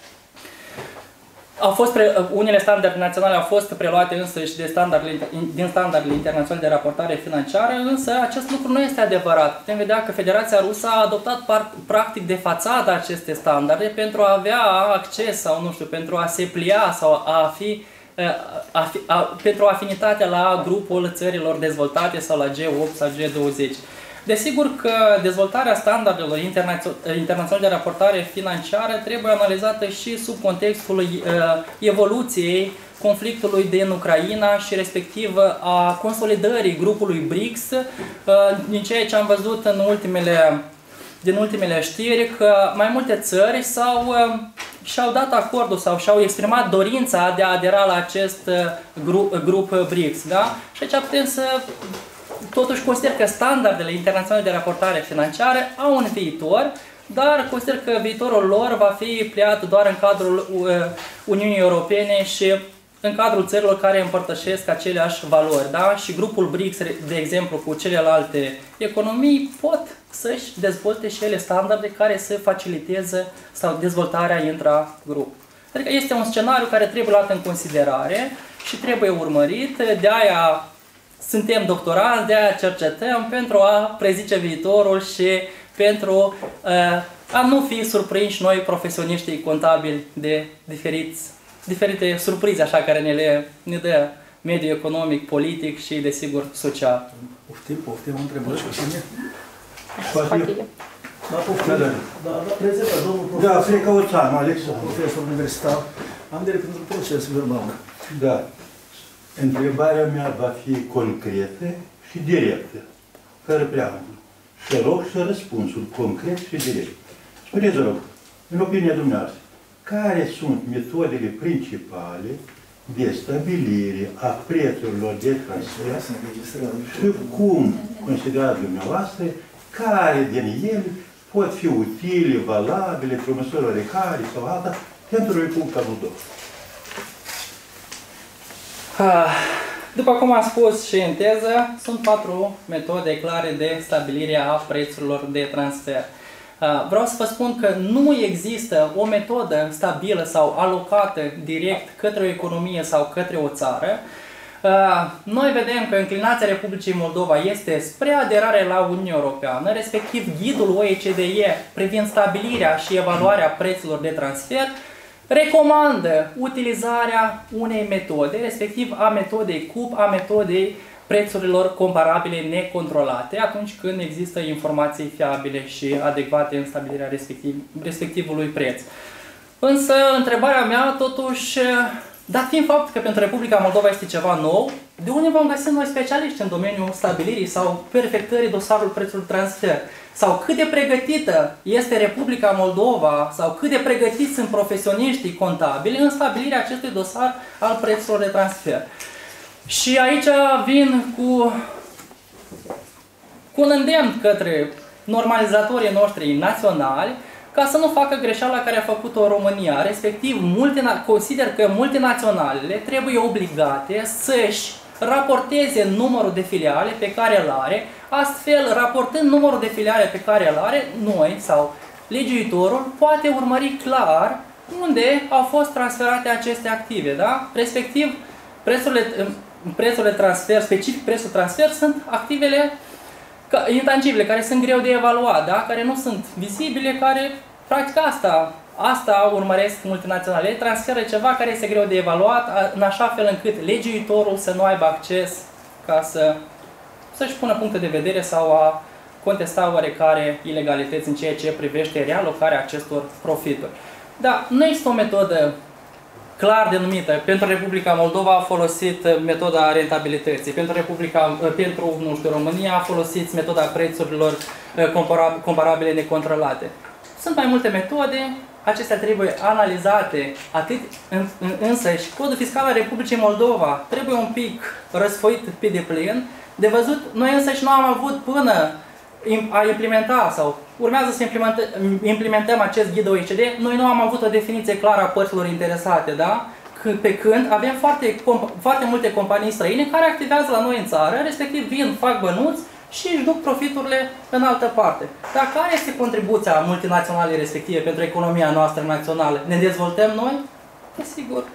Au fost pre, unele standarde naționale au fost preluate însă și de standardele, din standardele internaționale de raportare financiară, însă acest lucru nu este adevărat. Putem vedea că Federația Rusă a adoptat par, practic de fațadă aceste standarde pentru a avea acces sau nu știu, pentru a se plia sau a fi, a fi a, pentru afinitatea la grupul țărilor dezvoltate sau la G opt sau G douăzeci. Desigur că dezvoltarea standardelor internaționale de raportare financiară trebuie analizată și sub contextul uh, evoluției conflictului din Ucraina și respectiv a consolidării grupului BRICS, uh, din ceea ce am văzut în ultimele, din ultimele știri, că mai multe țări s-au, uh, și-au dat acordul sau și-au exprimat dorința de a adera la acest uh, grup, grup BRICS. Da? Și aici putem să totuși consider că standardele internaționale de raportare financiară au un viitor, dar consider că viitorul lor va fi pliat doar în cadrul Uniunii Europene și în cadrul țărilor care împărtășesc aceleași valori. Da? Și grupul BRICS, de exemplu, cu celelalte economii, pot să-și dezvolte și ele standarde care să faciliteze sau dezvoltarea intragrup. Adică este un scenariu care trebuie luat în considerare și trebuie urmărit. De aia suntem doctorați, de aia cercetăm pentru a prezice viitorul și pentru uh, a nu fi surprinși noi, profesioniștii contabili, de diferiți, diferite surprize așa care ne, le, ne dă mediul economic, politic și, desigur, social. Poftim, poftim, întrebări cu cine? Da, poftim. Da, da. Da, da, prezentă, domnul profesor. Da, Frecaoțanu, Alexandru. Profesor universitar. Am direct pentru proces verbal. Da. Întrebarea mea va fi concretă și directă, fără preambul. Și rog și răspunsul concret și direct. Spuneți, rog, în opinia dumneavoastră, care sunt metodele principale de stabilire a prețurilor de transfer și cum considerați dumneavoastră care din ele pot fi utile, valabile, într-o măsură oarecare sau alta pentru Republica Moldova? După cum am spus și în teză, sunt patru metode clare de stabilire a prețurilor de transfer. Vreau să vă spun că nu există o metodă stabilă sau alocată direct către o economie sau către o țară. Noi vedem că inclinația Republicii Moldova este spre aderare la Uniunea Europeană, respectiv ghidul O E C D E privind stabilirea și evaluarea prețurilor de transfer recomandă utilizarea unei metode, respectiv a metodei C U P, a metodei prețurilor comparabile necontrolate, atunci când există informații fiabile și adecvate în stabilirea respectiv, respectivului preț. Însă, întrebarea mea, totuși, dat fiind fapt că pentru Republica Moldova este ceva nou, de unde vom găsi noi specialiști în domeniul stabilirii sau perfectării dosarului prețului transfer? Sau cât de pregătită este Republica Moldova sau cât de pregătiți sunt profesioniștii contabili în stabilirea acestui dosar al prețurilor de transfer? Și aici vin cu, cu un îndemn către normalizatorii noștri naționali ca să nu facă greșeala care a făcut-o România. Respectiv, consider că multinaționalele trebuie obligate să-și raporteze numărul de filiale pe care îl are, astfel, raportând numărul de filiale pe care îl are, noi sau legiuitorul poate urmări clar unde au fost transferate aceste active, da? Respectiv, prețurile, prețurile transfer, specific prețul transfer, sunt activele intangibile, care sunt greu de evaluat, da? Care nu sunt vizibile, care, practic, asta, asta urmăresc multinaționale. Transferă ceva care este greu de evaluat, în așa fel încât legiuitorul să nu aibă acces ca să, să-și pună puncte de vedere sau a contesta oarecare ilegalități în ceea ce privește realocarea acestor profituri. Da, nu există o metodă clar denumită. Pentru Republica Moldova a folosit metoda rentabilității. Pentru Republica, pentru, nu știu, România a folosit metoda prețurilor comparabile necontrolate. Sunt mai multe metode, acestea trebuie analizate atât în, în, însă și codul fiscal al Republicii Moldova trebuie un pic răsfoit pe deplin. De văzut, noi însă și nu am avut până a implementa sau urmează să implementăm, implementăm acest ghid O E C D, noi nu am avut o definiție clară a părților interesate, da? Pe când avem foarte, foarte multe companii străine care activează la noi în țară, respectiv vin, fac bănuți și își duc profiturile în altă parte. Dar care este contribuția multinaționalei respective pentru economia noastră națională? Ne dezvoltăm noi? Desigur.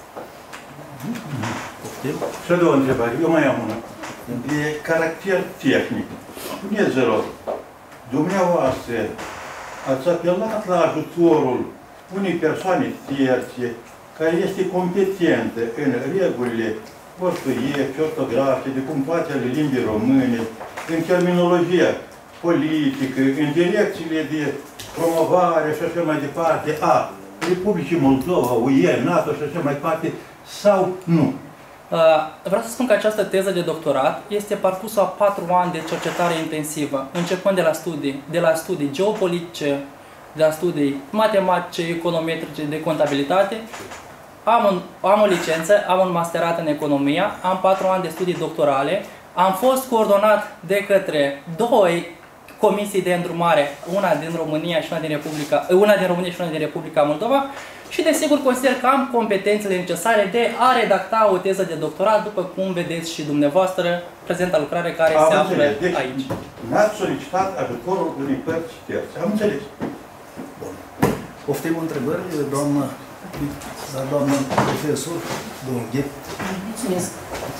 Și a doua întrebare, eu mai am una. De caracter tehnic. Spuneți, rog, dumneavoastră ați apelat la ajutorul unei persoane terțe care este competentă în regulile ortoiești, ortografice, de punctuație ale limbii române, în terminologia politică, în direcțiile de promovare și așa mai departe a Republicii Moldova, U E, NATO și așa mai departe, sau nu? Vreau să spun că această teză de doctorat este parcursul a patru ani de cercetare intensivă, începând de la studii, de la studii geopolitice, de la studii matematice, econometrice, de contabilitate. Am, un, am o licență, am un masterat în economia, am patru ani de studii doctorale, am fost coordonat de către două comisii de îndrumare, una din România și una din Republica, una din România și una din Republica Moldova, și desigur consider că am competențele necesare de a redacta o teză de doctorat, după cum vedeți și dumneavoastră, prezenta lucrare care am se află deci, aici. N-ați solicitat ajutorul unei părți terțe. Am înțeles. Bun. Poftim întrebări, doamnă Da, doamna profesor Donghe. Mulțumesc.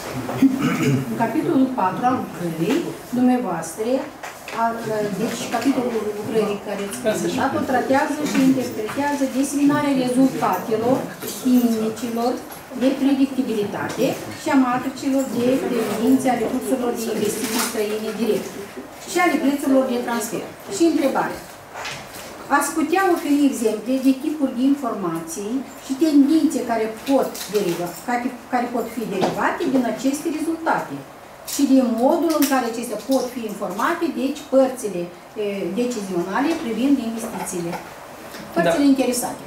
În capitolul patru al lucrării, dumneavoastră, al, deci capitolul lucrării care ați prezentat-o, tratează și interpretează diseminarea rezultatelor indicilor de predictibilitate și a matricilor de preferințe ale fluxurilor de investiții străine directe și ale prețurilor de transfer. Și întrebare. Ați putea oferi exemple de tipuri de informații și tendințe care pot, deriva, care, care pot fi derivate din aceste rezultate și de modul în care acestea pot fi informate, deci părțile e, decizionale privind investițiile. Părțile da. interesate.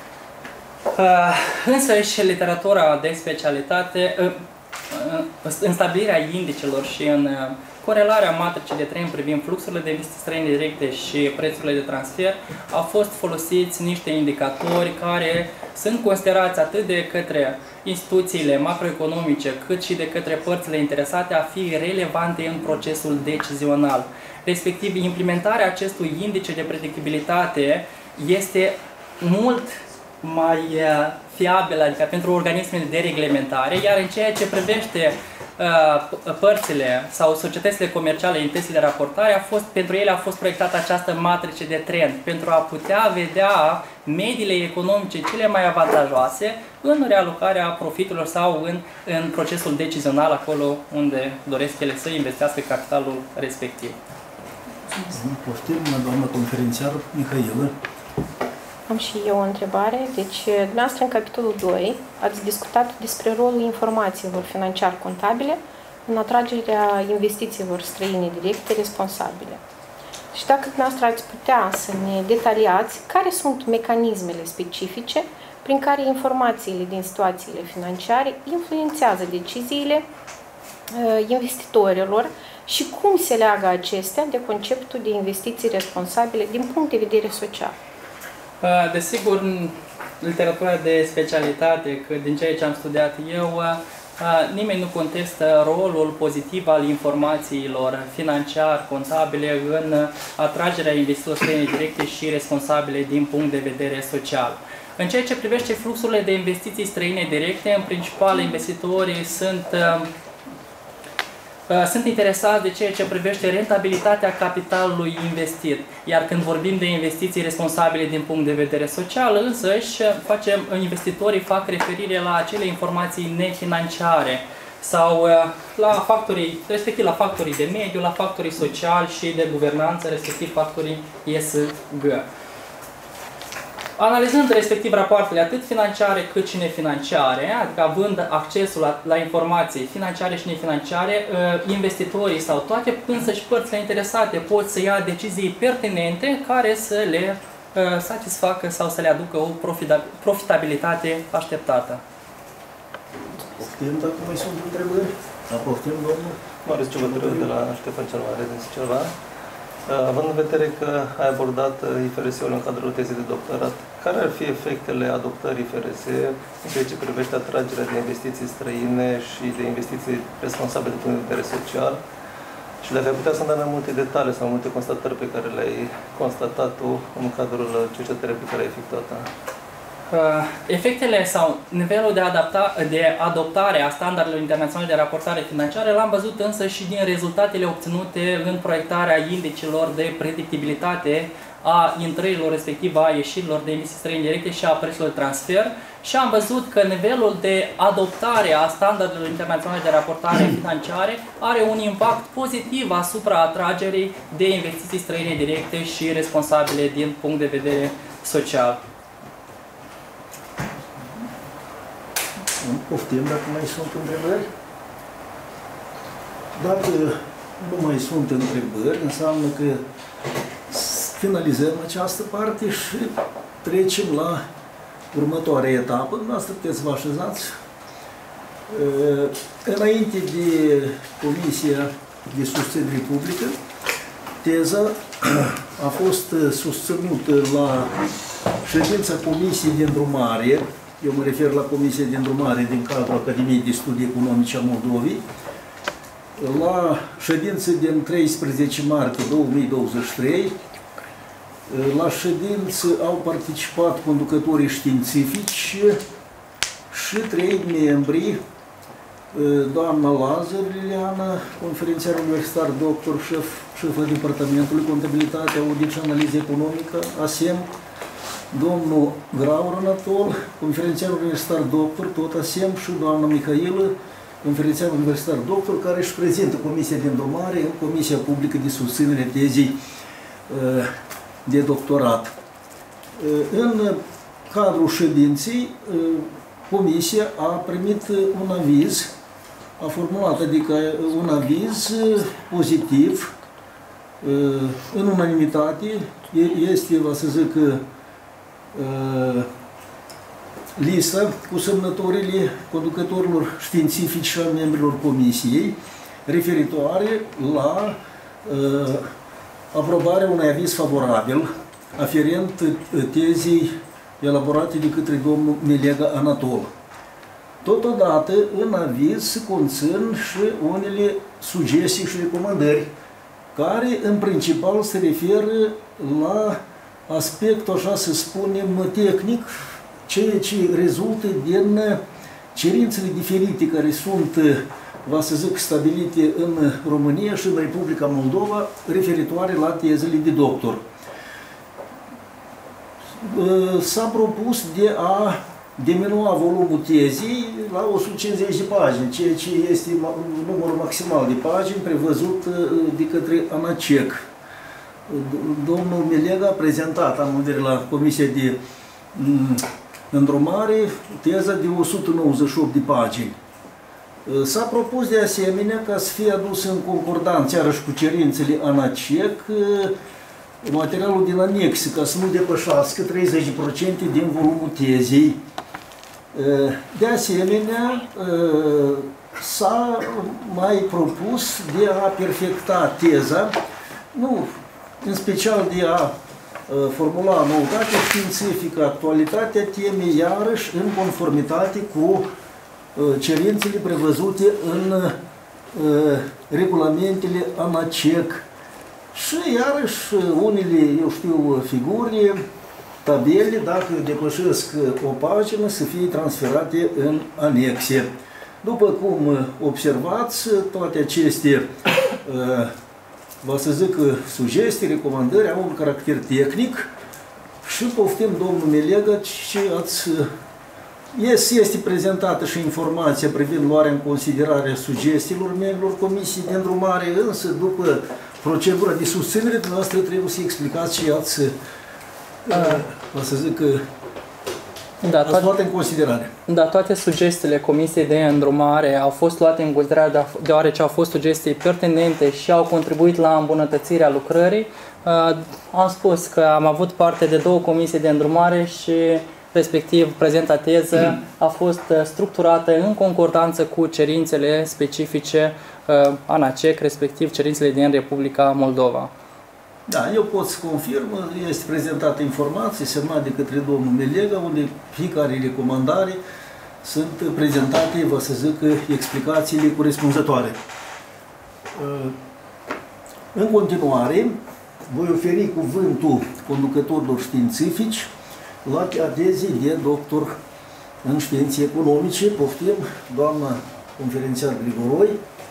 Uh, însă și literatura de specialitate, uh, uh, în stabilirea indicelor și în uh, corelarea matricii de trend privind fluxurile de investiții străine directe și prețurile de transfer, au fost folosiți niște indicatori care sunt considerați atât de către instituțiile macroeconomice, cât și de către părțile interesate a fi relevante în procesul decizional. Respectiv, implementarea acestui indice de predictibilitate este mult mai fiabilă, adică pentru organismele de reglementare, iar în ceea ce privește uh, părțile sau societățile comerciale, entitățile de raportare, a fost, pentru ele a fost proiectată această matrice de trend, pentru a putea vedea mediile economice cele mai avantajoase în realocarea profiturilor sau în, în procesul decizional, acolo unde doresc ele să investească capitalul respectiv. Poftim, doamna conferințiar Mihailă. Am și eu o întrebare. Deci, dumneavoastră, în capitolul doi, ați discutat despre rolul informațiilor financiar-contabile în atragerea investițiilor străine directe responsabile. Și dacă dumneavoastră ați putea să ne detaliați care sunt mecanismele specifice prin care informațiile din situațiile financiare influențează deciziile uh, investitorilor și cum se leagă acestea de conceptul de investiții responsabile din punct de vedere social. Desigur, în literatura de specialitate, că din ceea ce am studiat eu, nimeni nu contestă rolul pozitiv al informațiilor financiar, contabile în atragerea investițiilor străine directe și responsabile din punct de vedere social. În ceea ce privește fluxurile de investiții străine directe, în principal investitorii sunt Sunt interesați de ceea ce privește rentabilitatea capitalului investit. Iar când vorbim de investiții responsabile din punct de vedere social, însăși facem, investitorii fac referire la acele informații nefinanciare sau la factorii, respectiv la factorii de mediu, la factorii sociali și de guvernanță, respectiv factorii E S G. Analizând respectiv rapoartele atât financiare cât și nefinanciare, adică având accesul la, la informații financiare și nefinanciare, investitorii sau toate însăși părțile interesate pot să ia decizii pertinente care să le satisfacă sau să le aducă o profitabilitate așteptată. Poftim, dacă mai sunt întrebări? Da, poftim, domnul? Marius Ciobătărău de la Ștefan cel Mare, din ceva. Având în vedere că ai abordat I F R S-ul în cadrul tezei de doctorat, care ar fi efectele adoptării I F R S în ceea ce privește atragerea de investiții străine și de investiții responsabile din punct de vedere social? Și dacă ai putea să dai mai multe detalii sau multe constatări pe care le-ai constatat tu în cadrul cercetării pe care ai efectuat-o? Efectele sau nivelul de, adapta, de adoptare a standardelor internaționale de raportare financiară l-am văzut însă și din rezultatele obținute în proiectarea indicilor de predictibilitate a intrărilor, respectiv a ieșirilor de investiții străine directe și a prețurilor de transfer și am văzut că nivelul de adoptare a standardelor internaționale de raportare financiare are un impact pozitiv asupra atragerii de investiții străine directe și responsabile din punct de vedere social. Poftim, dacă mai sunt întrebări? Dacă nu mai sunt întrebări, înseamnă că finalizăm această parte și trecem la următoarea etapă. Dumneavoastră puteți să vă așezați. Înainte de Comisia de Susținere Publică, teza a fost susținută la ședința Comisiei de Îndrumare. Eu mă refer la Comisia de Îndrumare din cadrul Academiei de Studii Economice a Moldovei, la ședință din treisprezece martie două mii douăzeci și trei, La ședință au participat conducătorii științifici și trei membri, doamna Lazar Liliana, conferențiar universitar, doctor, șef, șeful departamentului Contabilitate, Audit și Analiză Economică, A S E M, domnul Graur Anatol, conferențiar universitar, doctor, tot A S E M, și doamna Mihailă, conferențiar universitar, doctor, care își prezintă Comisia de Îndrumare în Comisia Publică de Susținere Tezei de doctorat. În cadrul ședinței, Comisia a primit un aviz, a formulat, adică un aviz pozitiv, în unanimitate. Este, va să zic, lista cu semnătorile conducătorilor științifici și a membrilor Comisiei referitoare la aprobarea unui aviz favorabil aferent tezei elaborate de către domnul Melega Anatol. Totodată, în aviz se conțin și unele sugestii și recomandări care, în principal, se referă la aspectul, așa să spunem, tehnic, ceea ce rezultă din cerințele diferite care sunt, va să zic, stabilite în România și în Republica Moldova referitoare la tezele de doctor. S-a propus de a diminua volumul tezei la o sută cincizeci de pagini, ceea ce este numărul maximal de pagini prevăzut de către ANACEC. Domnul Melega a prezentat, am vedere la Comisia de Îndrumare, teza de o sută nouăzeci și opt de pagini. S-a propus de asemenea ca să fie adus în concordanță, iarăși cu cerințele ANACEC, materialul din anexe, ca să nu depășească treizeci la sută din volumul tezei. De asemenea, s-a mai propus de a perfecta teza, nu, în special de a formula noutate științifică, actualitatea temei, iarăși în conformitate cu cerințele prevăzute în regulamentele ANACEC. Și iarăși unele, eu știu, figuri, tabele, dacă depășesc o pagină, să fie transferate în anexe. După cum observați, toate aceste, vă să zic, sugestii, recomandări au un caracter tehnic și poftim domnul Melega ce ați... Este prezentată și informația privind luarea în considerare sugestiilor membrilor Comisiei de Îndrumare, însă după procedura de susținere, dumneavoastră trebuie să explicați și ați, o să zic, da, ați luat în considerare. Da, toate sugestiile Comisiei de Îndrumare au fost luate în considerare deoarece au fost sugestii pertinente și au contribuit la îmbunătățirea lucrării. Am spus că am avut parte de două comisii de îndrumare și respectiv prezenta teză a fost structurată în concordanță cu cerințele specifice ANACEC, respectiv cerințele din Republica Moldova. Da, eu pot să confirm, este prezentată informație semnată de către domnul Melega, unde fiecare recomandare sunt prezentate, vă să zic, explicațiile corespunzătoare. În continuare, voi oferi cuvântul conducătorilor științifici la tezei de doctor în științe economice. Poftim, doamna conferențiar Grigoroi.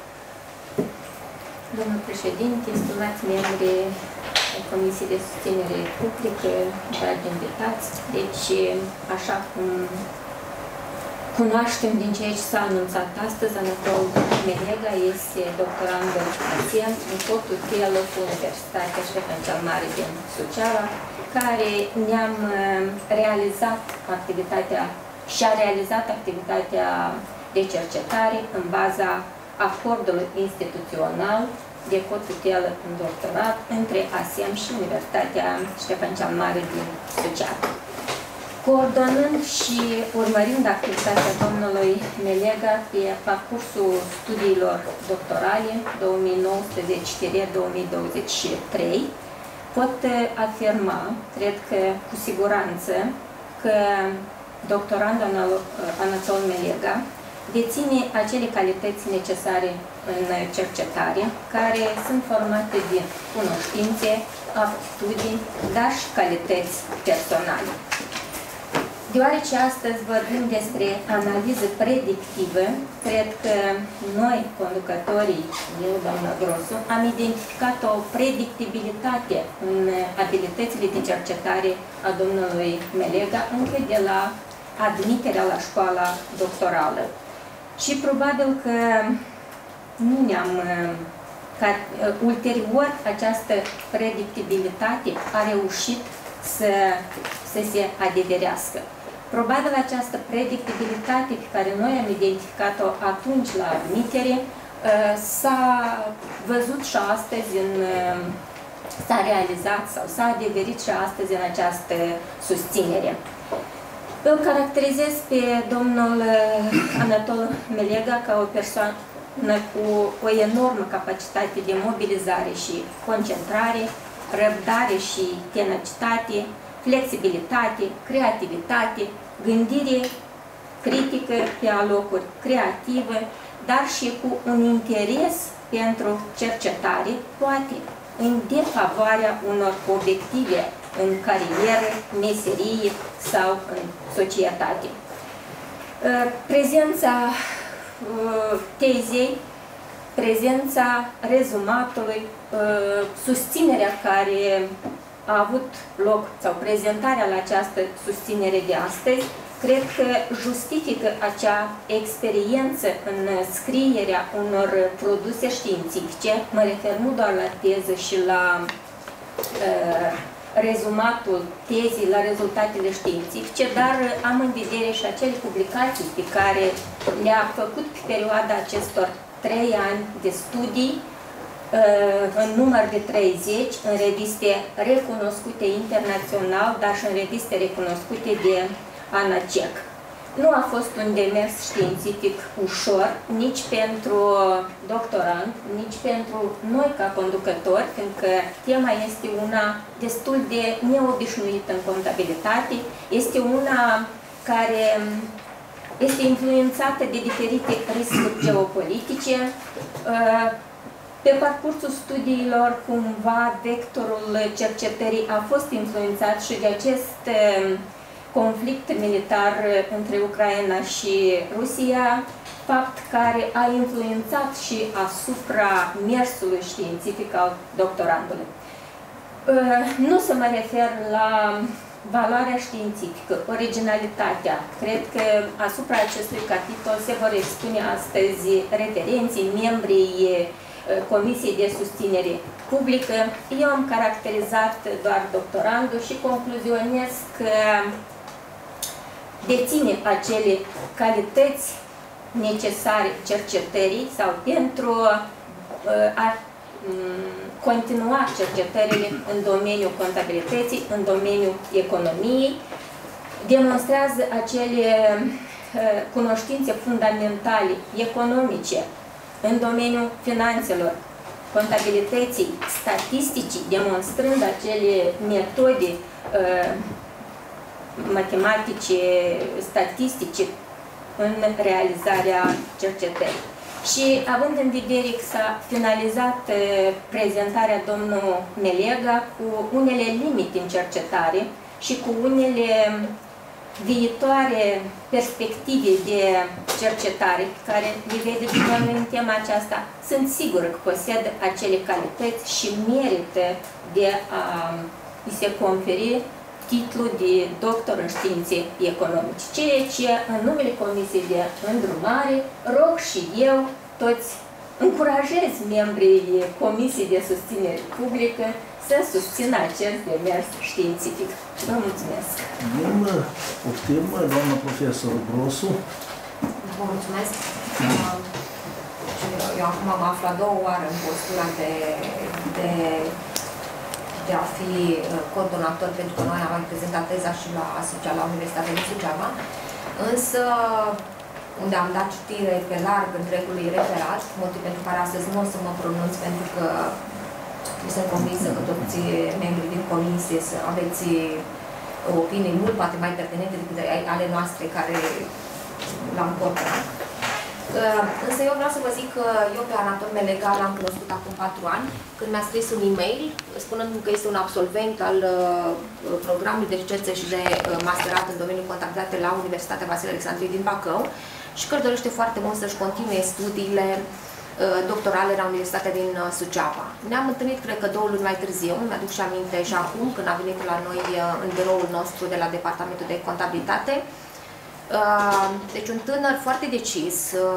Domnul președinte, stimați membri ai Comisiei de Susținere Publică, dragi invitați, deci, așa cum cunoaștem din ceea ce s-a anunțat astăzi, Anatol Melega este doctorand în asian în co-tutelă cu Universitatea Ștefan cel Mare din Suceava, care ne-am realizat activitatea și a realizat activitatea de cercetare în baza acordului instituțional de cotutelă în doctorat între A S E M și Universitatea Ștefan cel Mare din Suceava. Coordonând și urmărind activitatea domnului Melega pe parcursul studiilor doctorale două mii nouăsprezece - două mii douăzeci și trei, pot afirma, cred că cu siguranță, că doctorandul Anatol Melega deține acele calități necesare în cercetare, care sunt formate din cunoștințe, aptitudini, dar și calități personale. Deoarece astăzi vorbim despre analiză predictivă, cred că noi, conducătorii, eu, doamna Grosu, am identificat o predictibilitate în abilitățile de cercetare a domnului Melega încă de la admiterea la școala doctorală. Și probabil că nu ne-am... că ulterior această predictibilitate a reușit să, să se adeverească. Probabil această predictibilitate pe care noi am identificat-o atunci la admitere s-a văzut și astăzi, s-a realizat sau s-a adeverit și astăzi în această susținere. Îl caracterizez pe domnul Anatol Melega ca o persoană cu o enormă capacitate de mobilizare și concentrare, răbdare și tenacitate, flexibilitate, creativitate, gândire critică pe alocuri creativă, dar și cu un interes pentru cercetare, poate în defavoarea unor obiective în carieră, meserie sau în societate. Prezența tezei, prezența rezumatului, susținerea care a avut loc sau prezentarea la această susținere de astăzi, cred că justifică acea experiență în scrierea unor produse științifice. Mă refer nu doar la teză și la uh, rezumatul tezii, la rezultatele științifice, dar am în vedere și acele publicații pe care le-a făcut pe perioada acestor trei ani de studii, în număr de treizeci, în reviste recunoscute internațional, dar și în reviste recunoscute de ANACEC. Nu a fost un demers științific ușor, nici pentru doctorant, nici pentru noi ca conducători, fiindcă tema este una destul de neobișnuită în contabilitate, este una care este influențată de diferite riscuri geopolitice. Pe parcursul studiilor, cumva, vectorul cercetării a fost influențat și de acest conflict militar între Ucraina și Rusia, fapt care a influențat și asupra mersului științific al doctorandului. Nu să mă refer la valoarea științifică, originalitatea. Cred că asupra acestui capitol se vor expune astăzi referenții, membrii Comisiei de Susținere Publică. Eu am caracterizat doar doctorandul și concluzionez că deține acele calități necesare cercetării sau pentru a continua cercetările în domeniul contabilității, în domeniul economiei, demonstrează acele cunoștințe fundamentale economice în domeniul finanțelor, contabilității, statisticii, demonstrând acele metode uh, matematice, statistice în realizarea cercetării. Și având în vedere că s-a finalizat uh, prezentarea domnul Melega cu unele limite în cercetare și cu unele viitoare perspective de cercetare care le vede în tema aceasta, sunt sigură că posedă acele calități și merită de a îi se conferi titlul de doctor în științe economice. Ceea ce, în numele Comisiei de Îndrumare, rog și eu toți, încurajez membrii Comisiei de Susținere Publică să susțină acest demers științific. Vă mulțumesc! Bun, poftim, doamna profesor Grosu. Vă mulțumesc! Eu acum mă aflu a doua oară în postura de, de, de a fi coordonator, pentru că noi am mai prezentat teza și la Suceava, la Universitatea din Suceava, însă unde am dat citire pe larg întregului referat, motiv pentru care astăzi nu o să mă pronunț, pentru că sunt convinsă că toți membrii din comisie să aveți opinii mult, poate mai pertinente decât ale noastre care l-am coordat. Însă eu vreau să vă zic că eu pe Anatol Melega l-am cunoscut acum patru ani, când mi-a scris un e-mail spunând că este un absolvent al programului de recerță și de masterat în domeniul contabilitate la Universitatea Vasile Alexandriei din Bacău și că își dorește foarte mult să-și continue studiile doctorale la Universitatea din Suceava. Ne-am întâlnit, cred că, două luni mai târziu, mi-aduc și aminte și acum, când a venit la noi în biroul nostru de la Departamentul de Contabilitate. Deci un tânăr foarte decis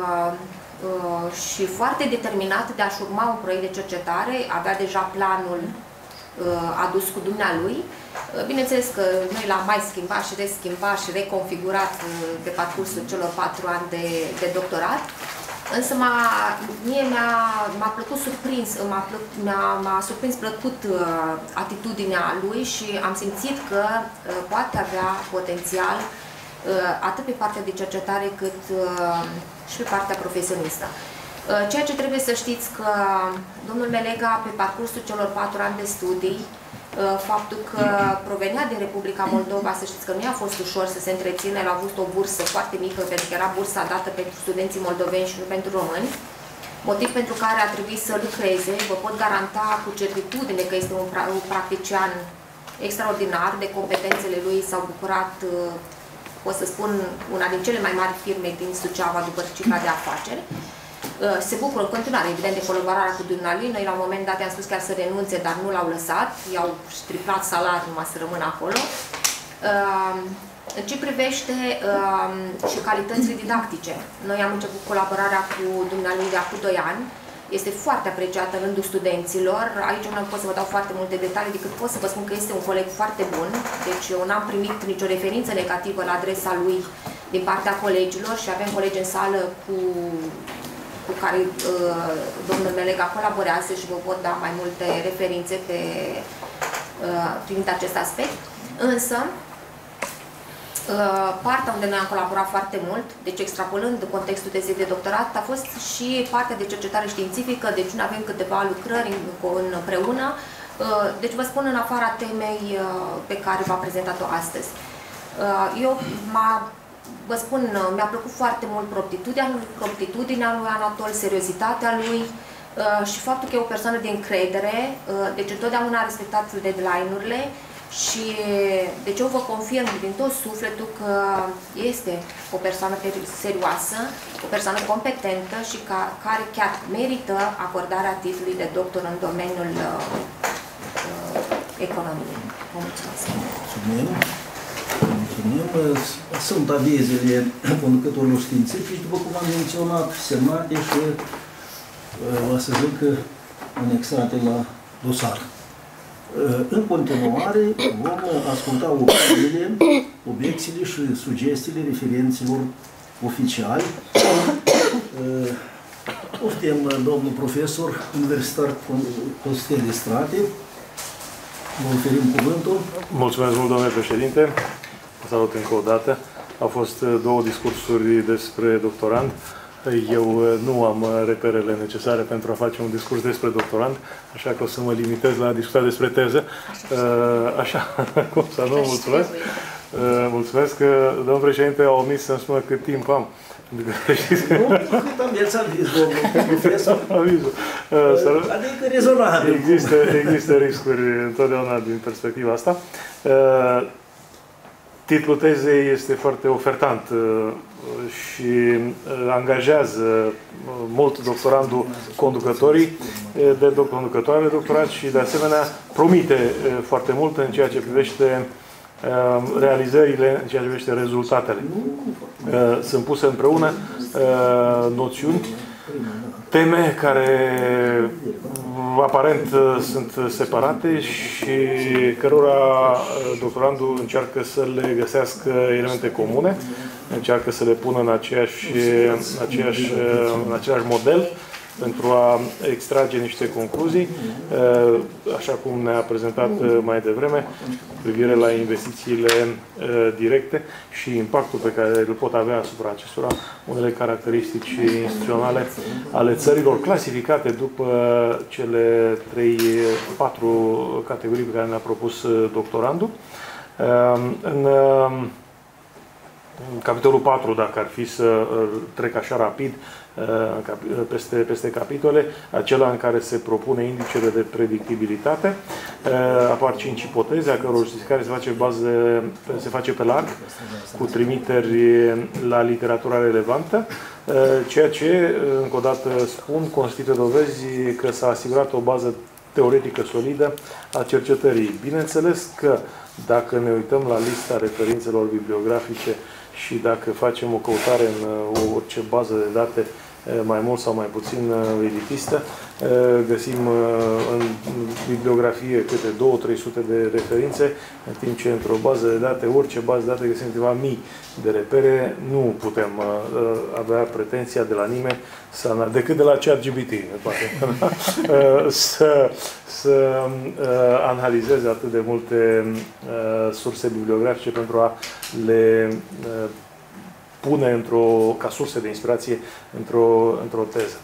și foarte determinat de a-și urma un proiect de cercetare, avea deja planul adus cu dumnealui. Bineînțeles că noi l-am mai schimbat și reschimbat și reconfigurat pe parcursul celor patru ani de, de doctorat. Însă mie m-a plăcut surprins, m-a surprins plăcut uh, atitudinea lui și am simțit că uh, poate avea potențial uh, atât pe partea de cercetare cât uh, și pe partea profesionistă. Uh, ceea ce trebuie să știți că domnul Melega, pe parcursul celor patru ani de studii, faptul că provenea din Republica Moldova, să știți că nu i-a fost ușor să se întrețină, el a avut o bursă foarte mică, pentru că era bursa dată pentru studenții moldoveni și nu pentru români, motiv pentru care a trebuit să lucreze. Vă pot garanta cu certitudine că este un, un practician extraordinar, de competențele lui s-au bucurat, pot să spun, una din cele mai mari firme din Suceava după cifra de afaceri. Se bucură în continuare, evident, de colaborarea cu dumnealui. Noi, la un moment dat, i-am spus chiar să renunțe, dar nu l-au lăsat. I-au triplat salariul numai să rămână acolo. În ce privește și calitățile didactice, noi am început colaborarea cu dumnealui de acum doi ani. Este foarte apreciată în rândul studenților. Aici nu pot să vă dau foarte multe detalii, decât pot să vă spun că este un coleg foarte bun. Deci eu n-am primit nicio referință negativă la adresa lui din partea colegilor și avem colegi în sală cu cu care uh, domnul Melega colaborează și vă pot da mai multe referințe pe uh, privind acest aspect. Însă, uh, partea unde noi am colaborat foarte mult, deci extrapolând contextul tezei de doctorat, a fost și partea de cercetare științifică, deci noi avem câteva lucrări împreună. Uh, deci vă spun în afara temei uh, pe care v-am prezentat-o astăzi. Uh, eu m-a Vă spun, mi-a plăcut foarte mult promptitudinea, promptitudinea lui Anatol, seriozitatea lui uh, și faptul că e o persoană de încredere, uh, deci întotdeauna a respectat deadline-urile și deci eu vă confirm din tot sufletul că este o persoană serioasă, o persoană competentă și ca, care chiar merită acordarea titlului de doctor în domeniul uh, uh, economiei. Vă mulțumesc! Mulțumim! Sunt avizele conducătorilor științifici, după cum am menționat, semnate și vă să zic anexate la dosar. În continuare vom asculta opiniile, obiecțiile și sugestiile referenților oficiali. Poftim, domnul profesor universitar Costel Strate. Vă oferim cuvântul. Mulțumesc mult, domnule președinte. Salut încă o dată. Au fost două discursuri despre doctorand. Eu nu am reperele necesare pentru a face un discurs despre doctorand, așa că o să mă limitez la a discuta despre teză. Așa, cum să nu, mulțumesc. Mulțumesc că domnul președinte a omis să-mi spună cât timp am. Nu, cât am el aviz, domnul profesor. Avizul. Adică rezonabil. Există, există riscuri întotdeauna din perspectiva asta. Titlul tezei este foarte ofertant și angajează mult doctorandul conducătorii de conducătoare de doctorat și de asemenea promite foarte mult în ceea ce privește realizările, în ceea ce privește rezultatele. Sunt puse împreună noțiuni, teme care aparent sunt separate și cărora doctorandul încearcă să le găsească elemente comune, încearcă să le pună în, aceeași, în, aceeași, în același model pentru a extrage niște concluzii, așa cum ne-a prezentat mai devreme, cu privire la investițiile directe și impactul pe care îl pot avea asupra acestora, unele caracteristici instituționale ale țărilor clasificate după cele trei, patru categorii pe care ne-a propus doctorandul. În capitolul patru, dacă ar fi să trec așa rapid peste, peste capitole, acela în care se propune indicele de predictibilitate. Apar cinci ipoteze, a căror justificare se face, bază, se face pe larg, cu trimiteri la literatura relevantă, ceea ce, încă o dată spun, constituie dovezi că s-a asigurat o bază teoretică solidă a cercetării. Bineînțeles că dacă ne uităm la lista referințelor bibliografice și dacă facem o căutare în orice bază de date mai mult sau mai puțin elitistă, găsim în bibliografie câte două trei sute de referințe, în timp ce într-o bază de date, orice bază de date, găsim câteva mii de repere. Nu putem avea pretenția de la nimeni, să, decât de la ChatGPT, să, să analizeze atât de multe surse bibliografice pentru a le pune într-o, ca surse de inspirație într-o într-o teză.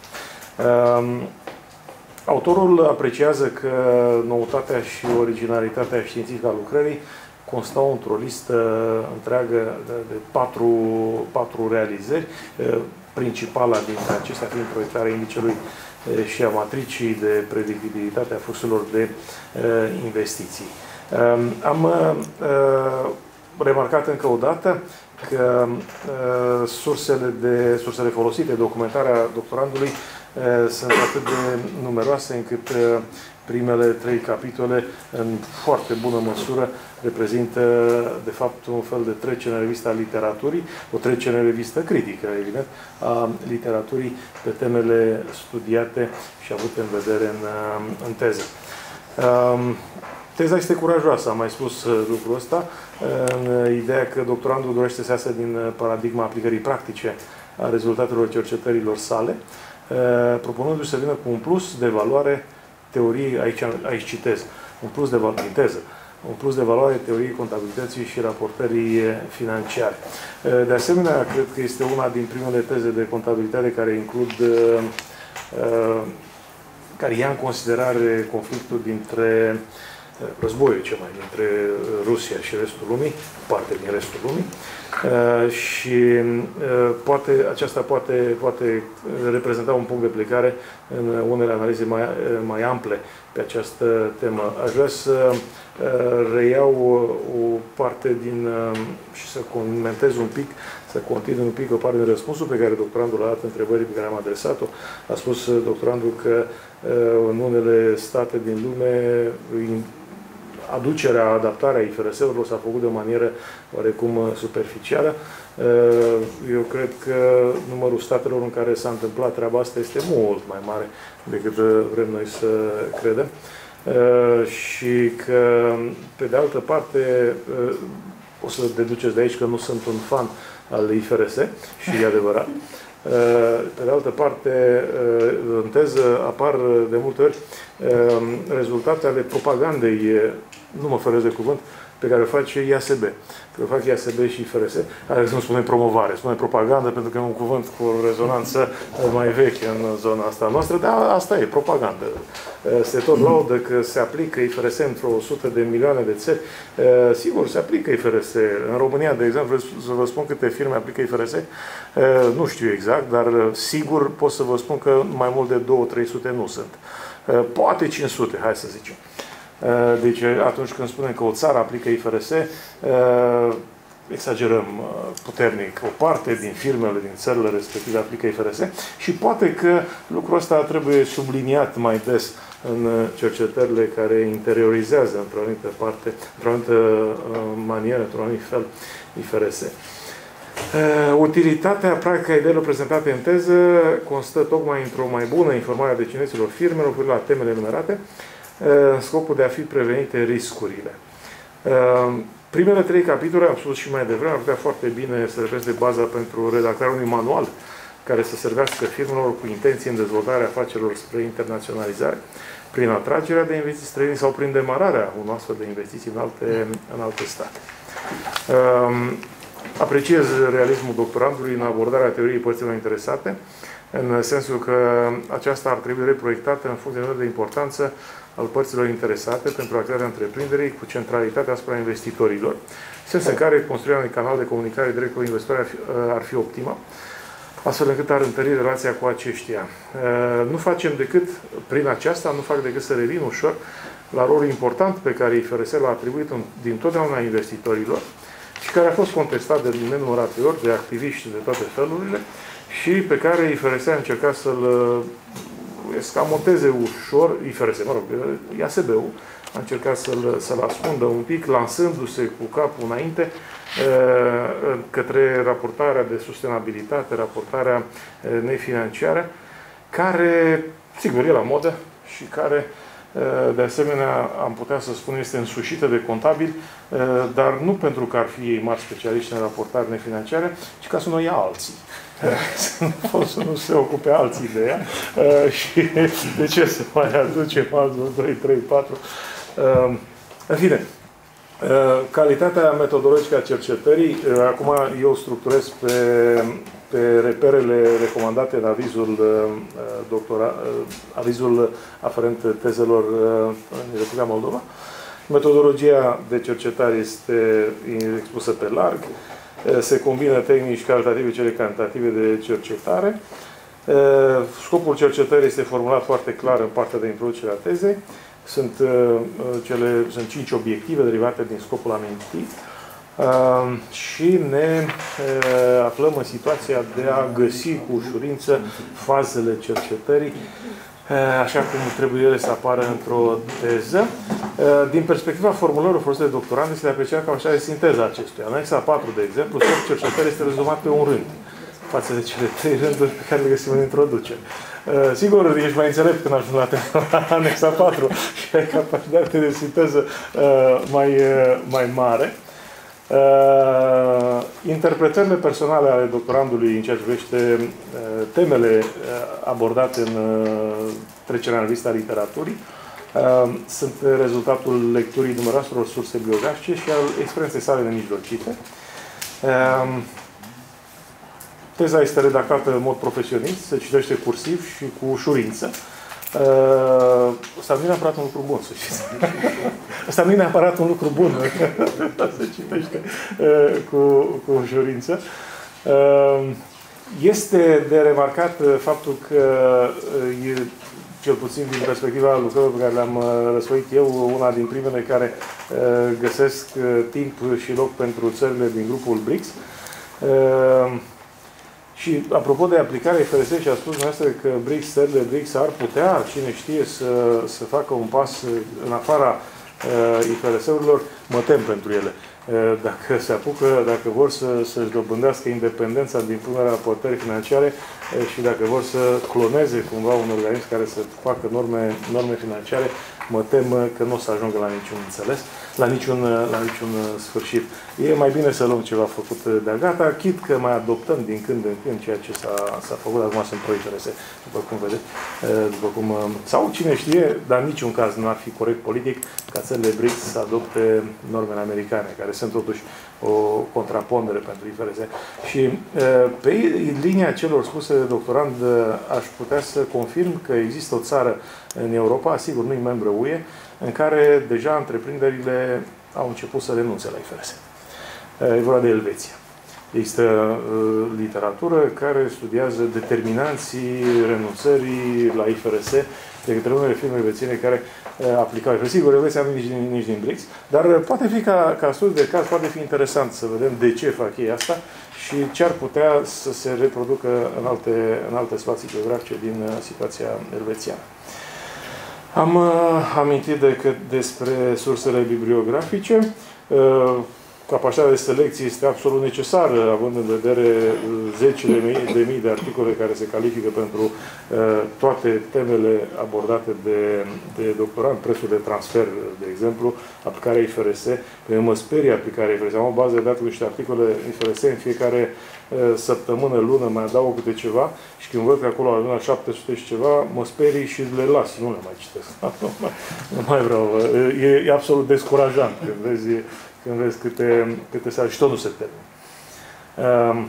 Autorul apreciază că noutatea și originalitatea științifică a lucrării constau într-o listă întreagă de, de patru, patru realizări, principala dintre acestea fiind proiectarea indicelui și a matricii de predictibilitate a fluxurilor de investiții. Am remarcat încă o dată că uh, sursele, de, sursele folosite, documentarea doctorandului, uh, sunt atât de numeroase încât uh, primele trei capitole, în foarte bună măsură, reprezintă, de fapt, un fel de trecere în revista literaturii, o trecere în revistă critică, evident, a literaturii pe temele studiate și avute în vedere în, în teză. Um, Teza este curajoasă, am mai spus lucrul ăsta, în ideea că doctorandul dorește să iasă din paradigma aplicării practice a rezultatelor cercetărilor sale, propunându-și să vină cu un plus de valoare teoriei, aici, aici citez, un plus de valoare, teză, un plus de valoare teoriei contabilității și raportării financiare. De asemenea, cred că este una din primele teze de contabilitate care includ, care ia în considerare conflictul dintre războiul ce mai dintre Rusia și restul lumii, parte din restul lumii, și poate, aceasta poate, poate reprezenta un punct de plecare în unele analize mai, mai ample pe această temă. Aș vrea să reiau o parte din, și să comentez un pic, să continui un pic o parte din răspunsul pe care doctorandul a dat întrebării pe care am adresat-o. A spus doctorandul că în unele state din lume aducerea, adaptarea I F R S-urilor s-a făcut de o manieră oarecum superficială. Eu cred că numărul statelor în care s-a întâmplat treaba asta este mult mai mare decât vrem noi să credem. Și că, pe de altă parte, o să deduceți de aici că nu sunt un fan al I F R S și e adevărat. Pe de altă parte, în teză apar de multe ori rezultate ale propagandei, nu mă fără de cuvânt, pe care o face I A S B. Pe care o fac I A S B și I F R S. Adică nu spune promovare, spune propagandă, pentru că e un cuvânt cu o rezonanță mai veche în zona asta noastră, dar asta e, propagandă. Se tot laudă că se aplică I F R S într-o sută de milioane de țări. Sigur, se aplică I F R S. În România, de exemplu, să vă spun câte firme aplică I F R S. Nu știu exact, dar sigur pot să vă spun că mai mult de două trei sute nu sunt. Poate cinci sute, hai să zicem. Deci atunci când spunem că o țară aplică I F R S, exagerăm puternic. O parte din firmele din țările respective aplică I F R S și poate că lucrul ăsta trebuie subliniat mai des în cercetările care interiorizează într-o anumită parte, într-o anumită manieră, într-un anumit fel I F R S. Utilitatea practică a ideilor prezentate în teză constă tocmai într-o mai bună informare a decidenților firmelor cu la temele enumerate, în scopul de a fi prevenite riscurile. Primele trei capitole, am spus și mai devreme, ar putea foarte bine să reprezinte baza pentru redactarea unui manual care să servească firmelor cu intenție în dezvoltarea afacerilor spre internaționalizare, prin atragerea de investiții străine sau prin demararea unor astfel de investiții în alte, în alte state. Apreciez realismul doctorandului în abordarea teoriei părților interesate, în sensul că aceasta ar trebui reproiectată în funcție de importanță al părților interesate pentru activarea întreprinderii cu centralitate asupra investitorilor, sens în care construirea unui canal de comunicare direct cu investitorii ar fi, ar fi optimă, astfel încât ar întări relația cu aceștia. Nu facem decât, prin aceasta, nu fac decât să revin ușor la rolul important pe care I F R S l-a atribuit din totdeauna investitorilor și care a fost contestat de nenumărate ori de activiști de toate felurile și pe care I F R S a încercat să-l escamonteze ușor, I F R S, mă rog, I A S B-ul a încercat să-l să ascundă un pic, lansându-se cu capul înainte către raportarea de sustenabilitate, raportarea nefinanciară, care, sigur, e la modă și care, de asemenea, am putea să spun, este însușită de contabili, dar nu pentru că ar fi ei mari specialiști în raportare nefinanciară, ci ca să nu o ia alții. Să nu se ocupe alții de ea. Și de ce să mai aducem alții doi, trei, patru? În fine, calitatea metodologică a cercetării, acum eu structurez pe, pe reperele recomandate în avizul, doctora, avizul aferent tezelor în Republica Moldova. Metodologia de cercetare este expusă pe larg. Se combină tehnici calitative și cele cantitative de cercetare. Scopul cercetării este formulat foarte clar în partea de introducere a tezei. Sunt, cele, sunt cinci obiective derivate din scopul amintit și ne aflăm în situația de a găsi cu ușurință fazele cercetării așa cum trebuie ele să apară într-o teză. Din perspectiva formulărilor folosite de doctorandi, se le aprecia ca așa de sinteza acestuia. Anexa patru, de exemplu, scopul cercetării este rezumat pe un rând, față de cele trei rânduri pe care le găsim în introducere. Sigur, ești mai înțelept când ajungi la anexa patru și ai capacitate de sinteză mai, mai mare. Uh, interpretările personale ale doctorandului în ceea ce privește uh, temele uh, abordate în uh, trecerea în revista literaturii uh, sunt rezultatul lecturii numeroaselor surse biografice și al experienței sale nemijlocite. Uh, teza este redactată în mod profesionist, se citește cursiv și cu ușurință. Uh, Asta nu e neapărat un lucru bun, să știți. Asta nu e neapărat un lucru bun. Se citește uh, cu, cu ușurință. Uh, este de remarcat faptul că, uh, e, cel puțin din perspectiva lucrărilor pe care le-am uh, răsfoit eu, una din primele care uh, găsesc uh, timp și loc pentru țările din grupul BRICS. Uh, Și apropo de aplicare, I F R S și a spus dumneavoastră că BRICS, țările BRICS ar putea, cine știe, să, să facă un pas în afara uh, I F R S-urilor, mă tem pentru ele. Uh, dacă se apucă, dacă vor să, să-și dobândească independența din punerea raportării financiare uh, și dacă vor să cloneze cumva un organism care să facă norme, norme financiare, mă tem că nu o să ajungă la niciun înțeles, la niciun, la niciun sfârșit. E mai bine să luăm ceva făcut de-a gata, chit că mai adoptăm din când în când ceea ce s-a făcut, acum sunt pro-I F R S, după cum vedeți, după cum, sau cine știe, dar în niciun caz nu ar fi corect politic ca țările BRICS să adopte normele americane, care sunt totuși o contrapondere pentru I F R S. Și pe linia celor spuse de doctorand, aș putea să confirm că există o țară în Europa, sigur nu-i membră U E, în care deja întreprinderile au început să renunțe la I F R S. E vorba de Elveția. Există uh, literatură care studiază determinanții renunțării la I F R S de către unele firme elvețiene care uh, aplicau I F R S. Sigur, Elveția nu nici, nici din BRICS, dar uh, poate fi ca, ca studiu de caz, poate fi interesant să vedem de ce fac ei asta și ce ar putea să se reproducă în alte, în alte spații geografice din uh, situația elvețiană. Am uh, amintit de că despre sursele bibliografice. Uh, Capacitatea de selecție este absolut necesară, având în vedere zecile mii de mii de articole care se califică pentru uh, toate temele abordate de, de doctorant, prețul de transfer, de exemplu, aplicarea I F R S. Pe mă sperie aplicarea I F R S. Am o bază de date cu niște articole I F R S în fiecare uh, săptămână, lună, mai adaug câte ceva și când văd că acolo a ajuns la șapte sute și ceva, mă sperii și le las, nu le mai citesc. Nu mai vreau. E, e absolut descurajant când vezi când vezi câte, câte sale și tot nu se termină. Uh,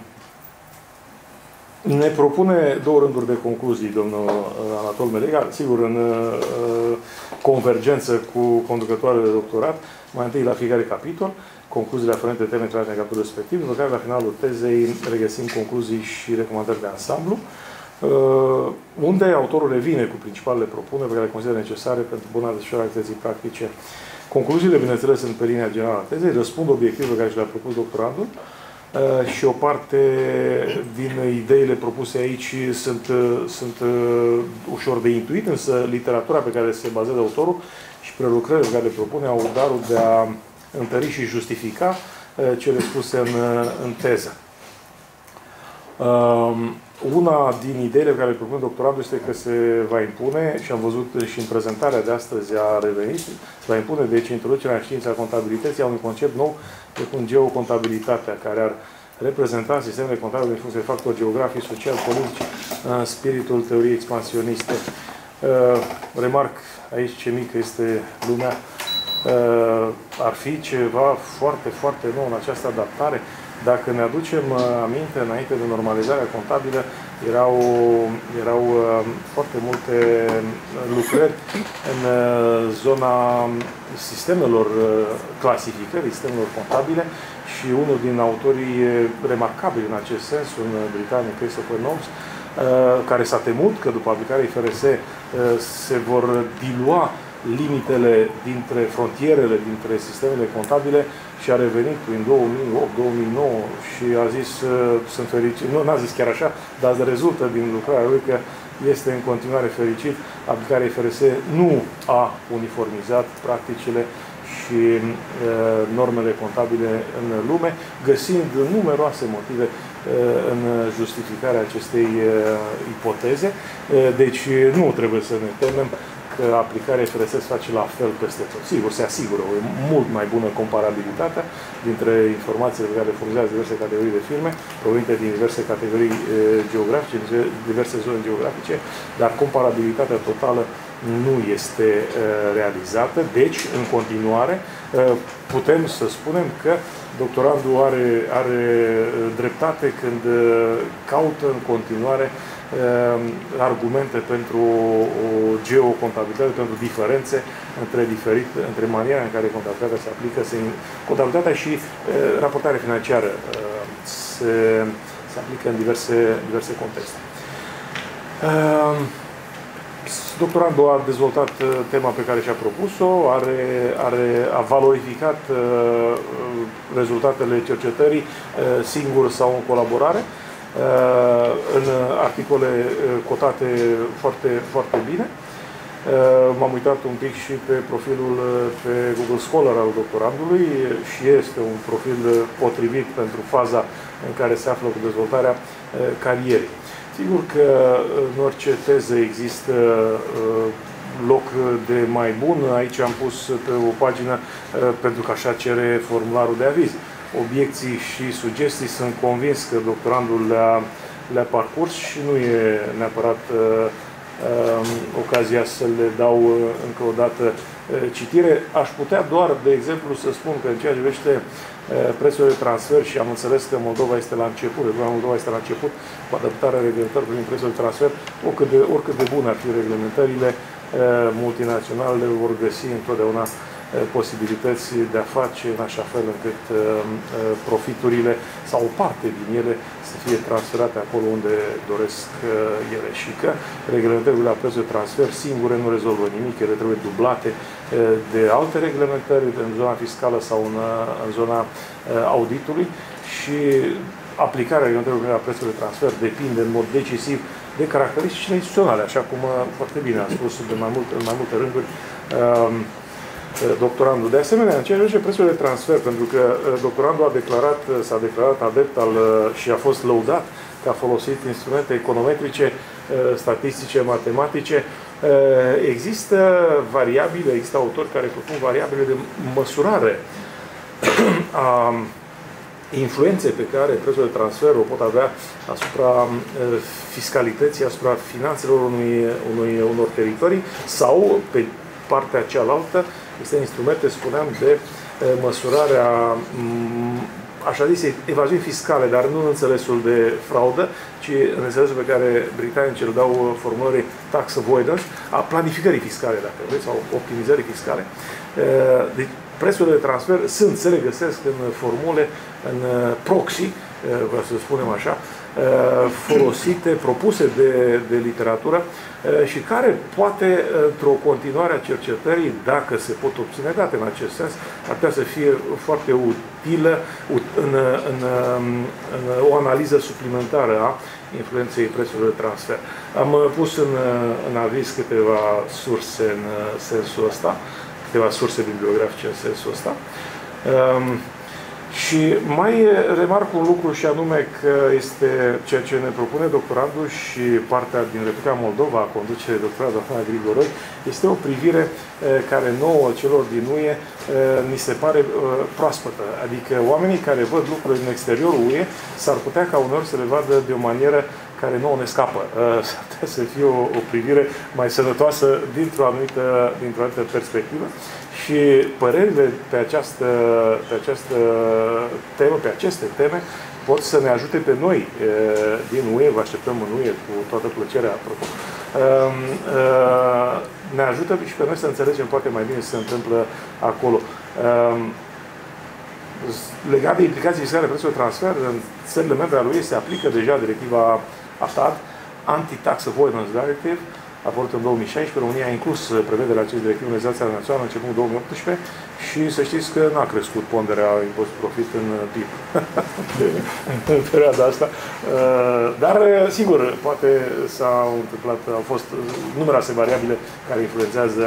ne propune două rânduri de concluzii, domnul Anatol Melega. Sigur, în uh, convergență cu conducătoarele de doctorat, mai întâi la fiecare capitol, concluziile aferente teme trate în capitolul respectiv, după care la finalul tezei regăsim concluzii și recomandări de ansamblu, unde autorul revine cu principalele propuneri pe care le consideră necesare pentru buna desfășurare a activității practice. Concluziile, bineînțeles, sunt pe linia generală a tezei, răspund obiectivele care și le-a propus doctorandul și o parte din ideile propuse aici sunt, sunt ușor de intuit, însă literatura pe care se bazează autorul și prelucrările pe care le propune au darul de a întări și justifica cele spuse în, în teză. Una din ideile pe care le propune doctorandul este că se va impune, și am văzut și în prezentarea de astăzi a revenit, se va impune deci introducerea în știința contabilității a unui concept nou, precum geocontabilitatea, care ar reprezenta sistemele contabile în funcție de factori geografici, social, politici, în spiritul teoriei expansioniste. Remarc aici ce mică este lumea. Ar fi ceva foarte, foarte nou în această adaptare. Dacă ne aducem aminte, înainte de normalizarea contabilă, erau, erau foarte multe lucrări în zona sistemelor clasificării, sistemelor contabile, și unul din autorii remarcabili în acest sens, un britanic, Christopher Knowles, care s-a temut că după aplicarea I F R S se vor dilua limitele dintre frontierele, dintre sistemele contabile, și a revenit prin două mii opt două mii nouă și a zis, sunt fericit, nu n-a zis chiar așa, dar rezultă din lucrarea lui că este în continuare fericit. Aplicarea I F R S nu a uniformizat practicile și uh, normele contabile în lume, găsind numeroase motive uh, în justificarea acestei uh, ipoteze. Uh, deci nu trebuie să ne temem că aplicarea I F R S se face la fel peste tot. Sigur, se asigură o mult mai bună comparabilitate dintre informațiile pe care le furnizează diverse categorii de firme, provenite din diverse categorii uh, geografice, diverse zone geografice, dar comparabilitatea totală nu este uh, realizată. Deci, în continuare, uh, putem să spunem că doctorandul are, are dreptate când uh, caută în continuare uh, argumente pentru o geocontabilitate, pentru diferențe între, diferit, între maniera în care contabilitatea se aplică, se, contabilitatea și uh, raportarea financiară uh, se, se aplică în diverse, diverse contexte. Uh, Doctorandul a dezvoltat tema pe care și-a propus-o, are, are, a valorificat uh, rezultatele cercetării uh, singur sau în colaborare, uh, în articole cotate foarte, foarte bine. Uh, M-am uitat un pic și pe profilul pe Google Scholar al doctorandului și este un profil potrivit pentru faza în care se află cu dezvoltarea uh, carierei. Sigur că în orice teză există loc de mai bun. Aici am pus pe o pagină pentru că așa cere formularul de aviz. Obiecții și sugestii, sunt convins că doctorandul le-a le-a parcurs și nu e neapărat ocazia să le dau încă o dată citire. Aș putea doar, de exemplu, să spun că în ceea ce privește prețul de transfer, și am înțeles că Moldova este la început, Republica Moldova este la început cu adaptarea reglementărilor prin prețul de transfer, oricât de, oricât de bune ar fi reglementările, multinaționale vor găsi întotdeauna posibilități de a face în așa fel încât profiturile sau o parte din ele să fie transferate acolo unde doresc ele, și că reglementările la prețul de transfer singure nu rezolvă nimic, ele trebuie dublate de alte reglementări în zona fiscală sau în, în zona auditului, și aplicarea reglementărilor la prețul de transfer depinde în mod decisiv de caracteristicile instituționale, așa cum foarte bine a spus de mai multe, în mai multe rânduri doctorandul. De asemenea, în ceea ce privește prețul de transfer, pentru că doctorandul a declarat, s-a declarat adept al, și a fost lăudat că a folosit instrumente econometrice, statistice, matematice, există variabile, există autori care propun variabile de măsurare a influențe pe care prețul de transfer o pot avea asupra fiscalității, asupra finanțelor unui, unui, unor teritorii, sau pe partea cealaltă este instrumente, spuneam, de măsurare a, așa zise, evaziuni fiscale, dar nu în înțelesul de fraudă, ci în înțelesul pe care britanicii îl dau formulării tax avoidance, a planificării fiscale, dacă vreți, sau optimizării fiscale. Deci, prețurile de transfer sunt, se regăsesc în formule, în proxy, vreau să spunem așa, folosite, propuse de, de literatură și care poate, într-o continuare a cercetării, dacă se pot obține date în acest sens, ar putea să fie foarte utilă în, în, în o analiză suplimentară a influenței prețurilor de transfer. Am pus în, în aviz câteva surse în sensul ăsta, câteva surse bibliografice în sensul ăsta. Și mai remarc un lucru și anume că este ceea ce ne propune doctorandul și partea din Republica Moldova, a conducerii doctoratului doamna Grigoroi, este o privire care nouă celor din U E ni se pare proaspătă. Adică oamenii care văd lucrurile în exteriorul U E s-ar putea ca uneori să le vadă de o manieră care nouă ne scapă. S-ar putea să fie o, o privire mai sănătoasă dintr-o anumită, dintr-o anumită perspectivă. Și părerile pe această, pe această temă, pe aceste teme, pot să ne ajute pe noi din U E, vă așteptăm în U E cu toată plăcerea, apropo. Ne ajută și pe noi să înțelegem poate mai bine ce se întâmplă acolo. Legat de implicații fiscale prețului de transfer, în țările membre ale U E se aplică deja directiva A T A D, Anti-Tax Avoidance Directive, apărut în două mii șaisprezece, România a inclus prevederea acestei directive în legislația națională începând în două mii optsprezece și să știți că n-a crescut ponderea impozitului profit în P I B în perioada asta. Dar, sigur, poate s-au întâmplat, au fost numeroase variabile care influențează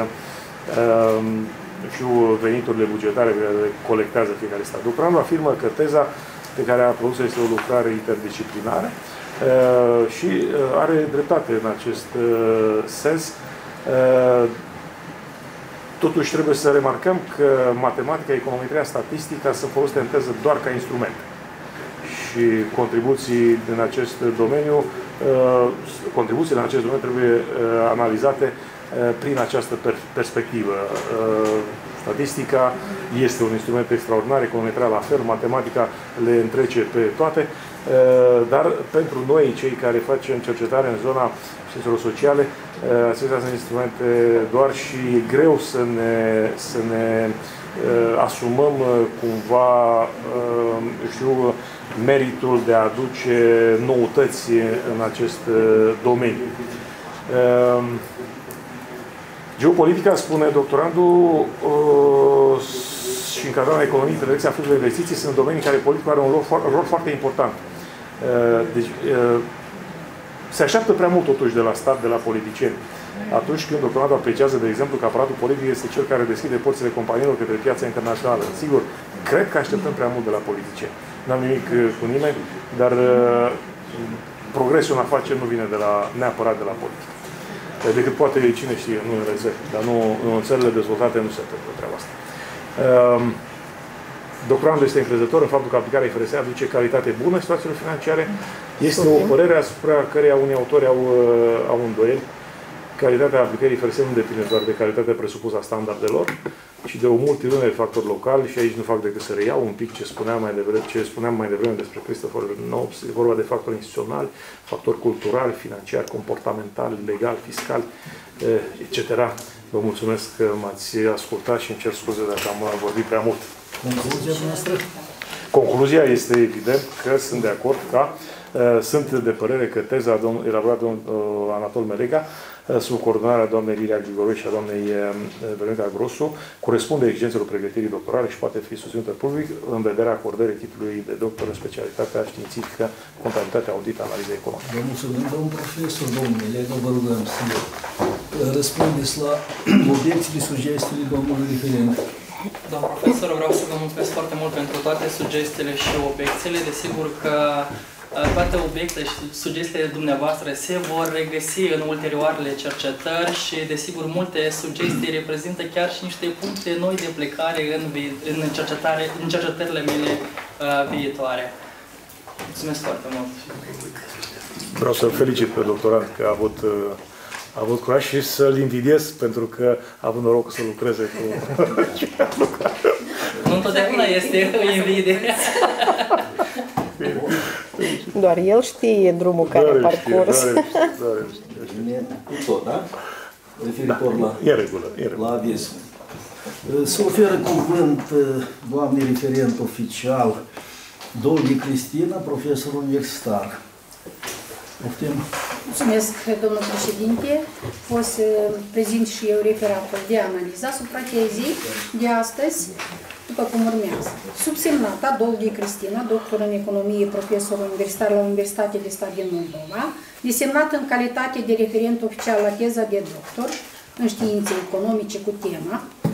și veniturile bugetare pe care le colectează fiecare stat. Doctorandul afirmă că teza pe care a produs este o lucrare interdisciplinară Uh, și uh, are dreptate în acest uh, sens. Uh, totuși trebuie să remarcăm că matematica, econometria, statistica sunt folosite în teză doar ca instrument. Și contribuții în acest domeniu, uh, contribuțiile în acest domeniu trebuie uh, analizate uh, prin această per perspectivă. Uh, Statistica este un instrument extraordinar, econometria la fel, matematica le întrece pe toate, dar pentru noi, cei care facem cercetare în zona științelor sociale, acestea sunt instrumente doar și e greu să ne, să ne asumăm cumva, știu, meritul de a aduce noutăți în acest domeniu. Geopolitica, spune doctorandul, uh, și încadrarea economiei, intervenția fluxului de investiții sunt domenii în care politica are un rol, un rol foarte important. Uh, deci, uh, se așteaptă prea mult totuși de la stat, de la politicieni. Atunci când doctorandul apreciază, de exemplu, că aparatul politic este cel care deschide porțile companiilor către piața internațională. Sigur, cred că așteptăm prea mult de la politicieni. N-am nimic cu nimeni, dar uh, progresul în afaceri nu vine de la, neapărat de la politică. Decât poate cine știe, nu în rezervă, dar nu, în țările dezvoltate nu se întâmplă treaba asta. Um, doctorandul este încrezător în faptul că aplicarea I F R S aduce calitate bună situațiilor financiare. Este o părere asupra căreia unii autori au, au îndoieli. Calitatea aplicării I F R S nu depinde doar de calitatea presupusă a standardelor, ci de o multitudine de factori locali, și aici nu fac decât să reiau un pic ce spuneam mai devreme, ce spuneam mai devreme despre Christopher Nobs. E vorba de factori instituționali, factori culturali, financiari, comportamentali, legali, fiscali, et cetera. Vă mulțumesc că m-ați ascultat și îmi cer scuze dacă am vorbit prea mult. Concluzia noastră? Concluzia este evident că sunt de acord ca sunt de părere că teza elaborată de Anatol Melega, sub coordonarea doamnei Lilia Grigoroi și a doamnei Veronica Grosu, corespunde exigențelor pregătirii doctorale și poate fi susținută public în vederea acordării titlului de doctor în specialitatea științifică, contabilitate, audit, analiză economică. Vă mulțumim, domnul profesor, domnul Melega, vă rugăm să răspundeți la obiecțiile, sugestiile domnului referent. Domnul profesor, vreau să vă mulțumesc foarte mult pentru toate sugestiile și obiecțiile. Desigur că toate obiectele și sugestiile dumneavoastră se vor regăsi în ulterioarele cercetări și, desigur, multe sugestii reprezintă chiar și niște puncte noi de plecare în, în, cercetare, în cercetările mele uh, viitoare. Mulțumesc foarte mult! Vreau să-l felicit pe doctorant că a avut, a avut curaj și să-l invidiez pentru că a avut noroc să lucreze cu ce a lucrat. Nu întotdeauna este o invidie. Doar el știe drumul care a parcurs. Doar el știe, doar el știe. Cu tot, da? referitor la, e regulă, e regulă. la aviz. Se oferă cuvânt doamnei referent oficial Dolghi Cristina, profesor universitar. Poftim. Mulțumesc, domnul președinte. O să prezint și eu referatul de analiză asupra tezei de astăzi, după cum urmează. Subsemnata Dolghi Cristina, doctor în economie, profesor universitar la Universitatea de Stat din Moldova, desemnat în calitate de referent oficial la teza de doctor în științe economice cu tema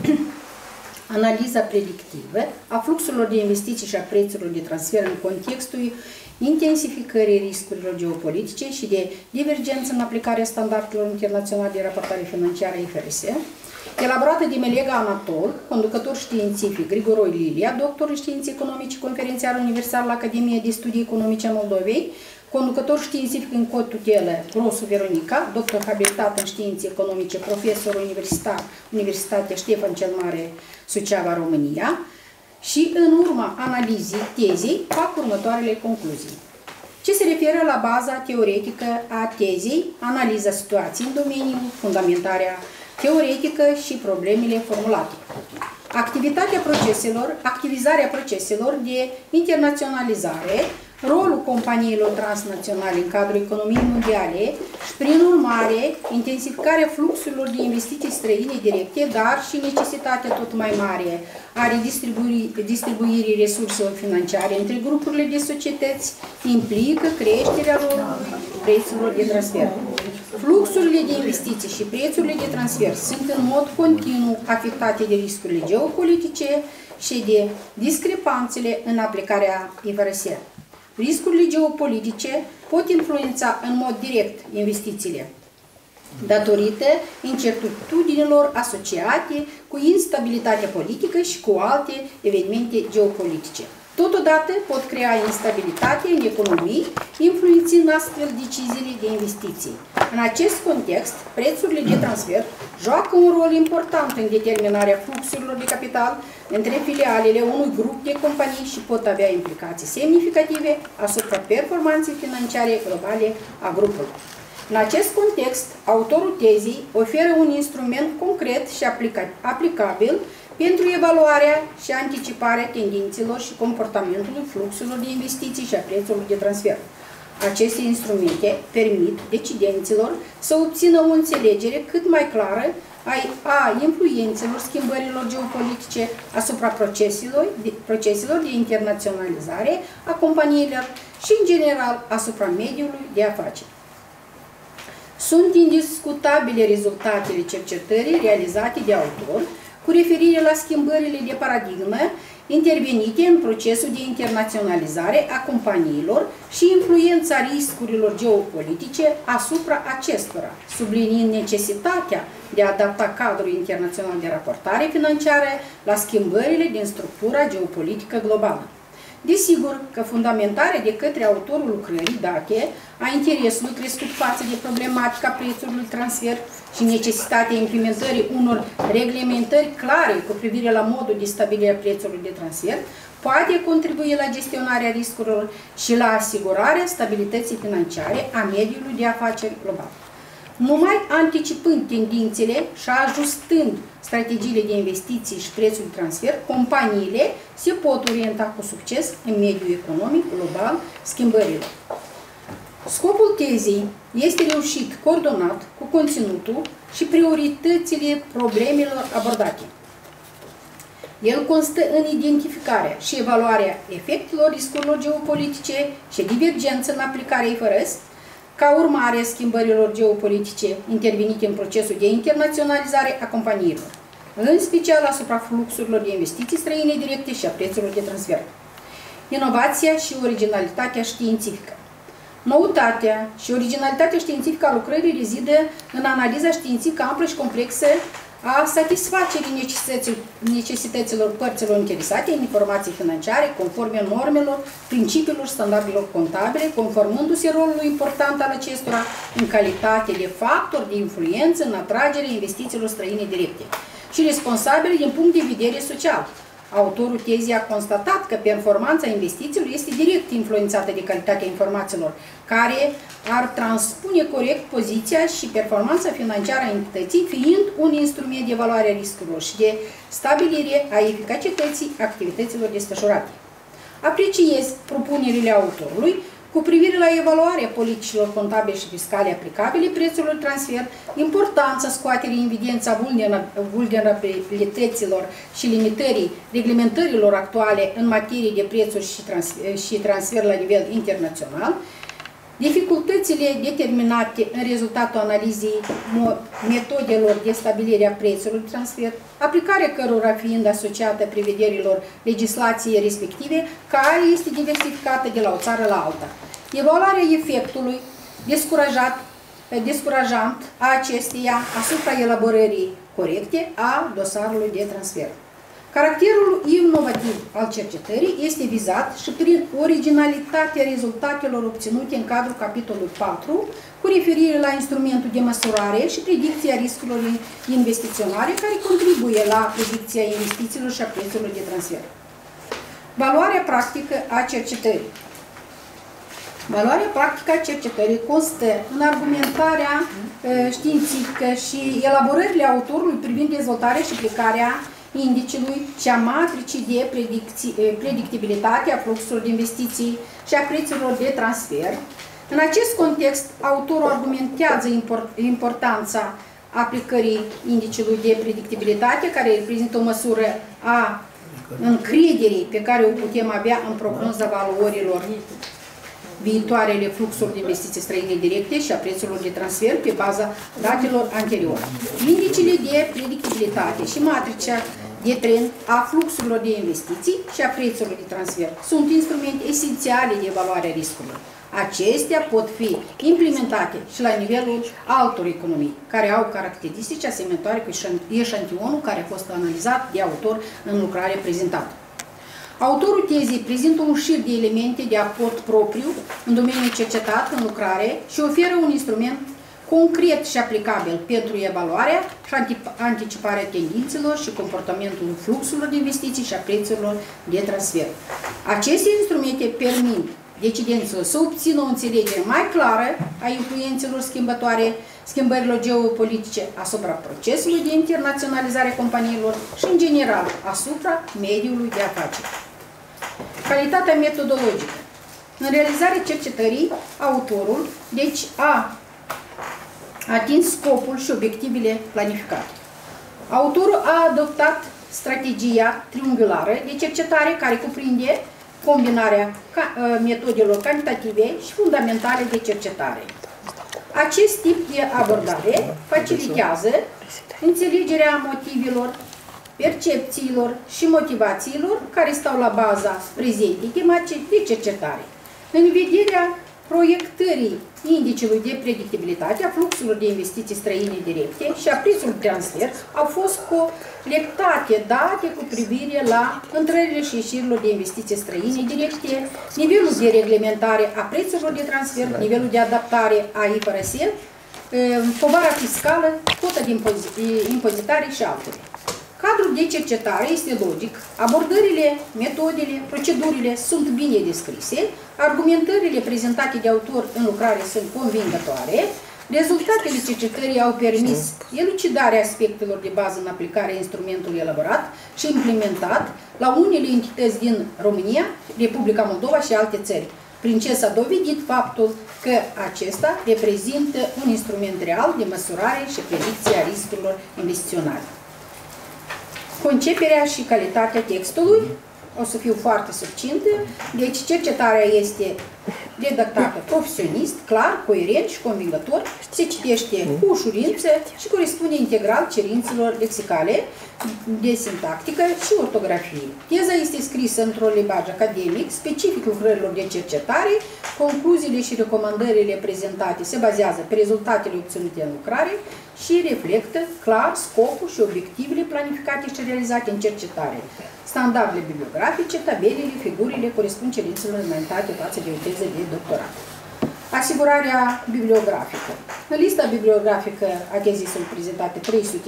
analiza predictivă a fluxurilor de investiții și a prețurilor de transfer în contextul intensificării riscurilor geopolitice și de divergență în aplicarea standardelor internaționale de raportare financiară I F R S, elaborată de Melega Anatol, conducător științific Grigoroi Lilia, doctor în științe economice, conferențiar universal la Academia de Studii Economice a Moldovei, conducător științific în cod tutelă Grosu Veronica, doctor habilitat în științe economice, profesor universitar, Universitatea Ștefan cel Mare, Suceava, România, și în urma analizii tezei fac următoarele concluzii. Ce se referă la baza teoretică a tezei, analiza situației în domeniu, fundamentarea teoretică și problemele formulate. Activitatea proceselor, activizarea proceselor de internaționalizare, rolul companiilor transnaționale în cadrul economiei mondiale și, prin urmare, intensificarea fluxurilor de investiții străine directe, dar și necesitatea tot mai mare a redistribuirii distribuirii resurselor financiare între grupurile de societăți implică creșterea rolului prețurilor de transfer. Fluxurile de investiții și prețurile de transfer sunt în mod continuu afectate de riscurile geopolitice și de discrepanțele în aplicarea I F R S. Riscurile geopolitice pot influența în mod direct investițiile, datorită incertitudinilor asociate cu instabilitatea politică și cu alte evenimente geopolitice. Totodată pot crea instabilitate în economii, influențând astfel deciziile de investiții. În acest context, prețurile de transfer joacă un rol important în determinarea fluxurilor de capital între filialele unui grup de companii și pot avea implicații semnificative asupra performanței financiare globale a grupului. În acest context, autorul tezei oferă un instrument concret și aplicabil pentru evaluarea și anticiparea tendințelor și comportamentului fluxurilor de investiții și a prețurilor de transfer. Aceste instrumente permit decidenților să obțină o înțelegere cât mai clară a influențelor schimbărilor geopolitice asupra proceselor de, proceselor de internaționalizare a companiilor și, în general, asupra mediului de afaceri. Sunt indiscutabile rezultatele cercetării realizate de autor cu referire la schimbările de paradigmă intervenite în procesul de internaționalizare a companiilor și influența riscurilor geopolitice asupra acestora, subliniind necesitatea de a adapta cadrul internațional de raportare financiară la schimbările din structura geopolitică globală. Desigur că fundamentarea de către autorul lucrării date a interesului crescut față de problematica prețurilor transfer și necesitatea implementării unor reglementări clare cu privire la modul de stabilire a prețurilor de transfer poate contribui la gestionarea riscurilor și la asigurarea stabilității financiare a mediului de afaceri global. Numai anticipând tendințele și ajustând strategiile de investiții și prețul de transfer, companiile se pot orienta cu succes în mediul economic global schimbărilor. Scopul tezei este reușit coordonat cu conținutul și prioritățile problemelor abordate. El constă în identificarea și evaluarea efectelor riscurilor geopolitice și divergență în aplicarea I F R S, ca urmare a schimbărilor geopolitice intervenite în procesul de internaționalizare a companiilor, în special asupra fluxurilor de investiții străine directe și a prețurilor de transfer. Inovația și originalitatea științifică. Noutatea și originalitatea științifică a lucrării rezidă în analiza științifică amplă și complexă a satisfacerii necesităților părților interesate în informații financiare conforme normelor, principiilor, standardelor contabile, conformându-se rolului important al acestora în calitate de factor de influență în atragerea investițiilor străine directe și responsabile din punct de vedere social Autorul tezii a constatat că performanța investițiilor este direct influențată de calitatea informațiilor, care ar transpune corect poziția și performanța financiară a entității, fiind un instrument de evaluare a riscurilor și de stabilire a eficacității activităților desfășurate. Apreciez propunerile autorului cu privire la evaluarea politicilor contabile și fiscale aplicabile prețurilor transfer, importanța scoaterii în evidență vulnerabilităților și limitării reglementărilor actuale în materie de prețuri și transfer, și transfer la nivel internațional, dificultățile determinate în rezultatul analizei metodelor de stabilire a prețurilor de transfer, aplicarea cărora fiind asociată prevederilor legislației respective, care este diversificată de la o țară la alta. Evaluarea efectului descurajat, descurajant a acesteia asupra elaborării corecte a dosarului de transfer. Caracterul inovativ al cercetării este vizat și prin originalitatea rezultatelor obținute în cadrul capitolului patru, cu referire la instrumentul de măsurare și predicția riscurilor investiționale, care contribuie la predicția investițiilor și a prețurilor de transfer. Valoarea practică a cercetării. Valoarea practică a cercetării constă în argumentarea științifică și elaborările autorului privind dezvoltarea și aplicarea indicelui și a matricii de predictibilitate a fluxurilor de investiții și a prețurilor de transfer. În acest context, autorul argumentează importanța aplicării indicelui de predictibilitate, care reprezintă o măsură a încrederii pe care o putem avea în prognoza valorilor viitoarele fluxuri de investiții străine directe și a prețurilor de transfer pe baza datelor anterioare. Indicele de predictibilitate și matricea de trend a fluxurilor de investiții și a prețurilor de transfer sunt instrumente esențiale de evaluare a riscurilor. Acestea pot fi implementate și la nivelul altor economii, care au caracteristici asemănătoare cu eșantionul care a fost analizat de autor în lucrarea prezentată. Autorul tezei prezintă un șir de elemente de aport propriu în domeniul cercetat în lucrare și oferă un instrument concret și aplicabil pentru evaluarea și anticiparea tendințelor și comportamentul fluxurilor de investiții și a prețurilor de transfer. Aceste instrumente permit decidenților să obțină o înțelegere mai clară a influențelor schimbătoare, schimbărilor geopolitice asupra procesului de internaționalizare a companiilor și, în general, asupra mediului de afaceri. Calitatea metodologică. În realizarea cercetării, autorul, deci, a atins scopul și obiectivele planificate. Autorul a adoptat strategia triunghiulară de cercetare care cuprinde combinarea metodelor cantitative și fundamentale de cercetare. Acest tip de abordare facilitează înțelegerea motivelor, percepțiilor și motivațiilor care stau la baza prezentei tematice de cercetare. În vederea proiectării indicelui de predictibilitate a fluxurilor de investiții străine directe și a prețului de transfer au fost colectate date cu privire la intrările și ieșirilor de investiții străine directe, nivelul de reglementare a prețurilor de transfer, nivelul de adaptare a I F R S, povara fiscală, cota de impozitare și altele. Cadrul de cercetare este logic, abordările, metodele, procedurile sunt bine descrise, argumentările prezentate de autor în lucrare sunt convingătoare, rezultatele cercetării au permis elucidarea aspectelor de bază în aplicarea instrumentului elaborat și implementat la unele entități din România, Republica Moldova și alte țări, prin ce s-a dovedit faptul că acesta reprezintă un instrument real de măsurare și predicție a riscurilor investiționale. Conceperea și calitatea textului, o să fiu foarte succintă, deci cercetarea este redactată profesionist, clar, coerent și convingător, se citește cu ușurință și corespunde integral cerințelor lexicale, de sintactică și ortografie. Teza este scrisă într-un limbaj academic, specific lucrărilor de cercetare, concluziile și recomandările prezentate se bazează pe rezultatele obținute în lucrare și reflectă clar scopul și obiectivele planificate și realizate în cercetare. Standardele bibliografice, tabelele, figurile corespund cerințelor înaintate față de o teză de doctorat. Asigurarea bibliografică. În lista bibliografică a tezei sunt prezentate trei sute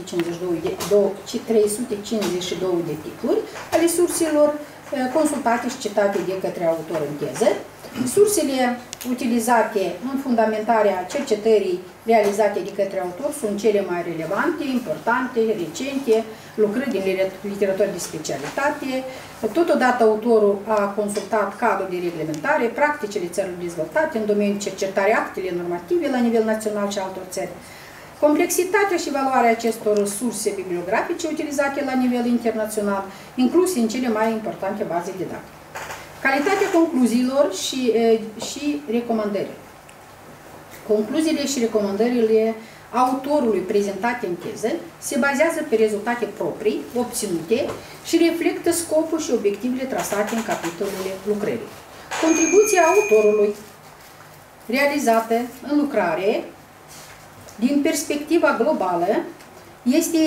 cincizeci și doi de titluri ale surselor consultate și citate de către autor în teză. Sursele utilizate în fundamentarea cercetării realizate de către autor sunt cele mai relevante, importante, recente, lucrări din literatură de specialitate. Totodată autorul a consultat cadrul de reglementare, practicile țărilor dezvoltate în domeniul cercetării, actele normative la nivel național și altor țări. Complexitatea și valoarea acestor surse bibliografice utilizate la nivel internațional, incluse în cele mai importante baze de date. Calitatea concluziilor și, și recomandările. Concluziile și recomandările autorului prezentate în teză se bazează pe rezultate proprii, obținute și reflectă scopul și obiectivele trasate în capitolele lucrării. Contribuția autorului realizată în lucrare din perspectiva globală este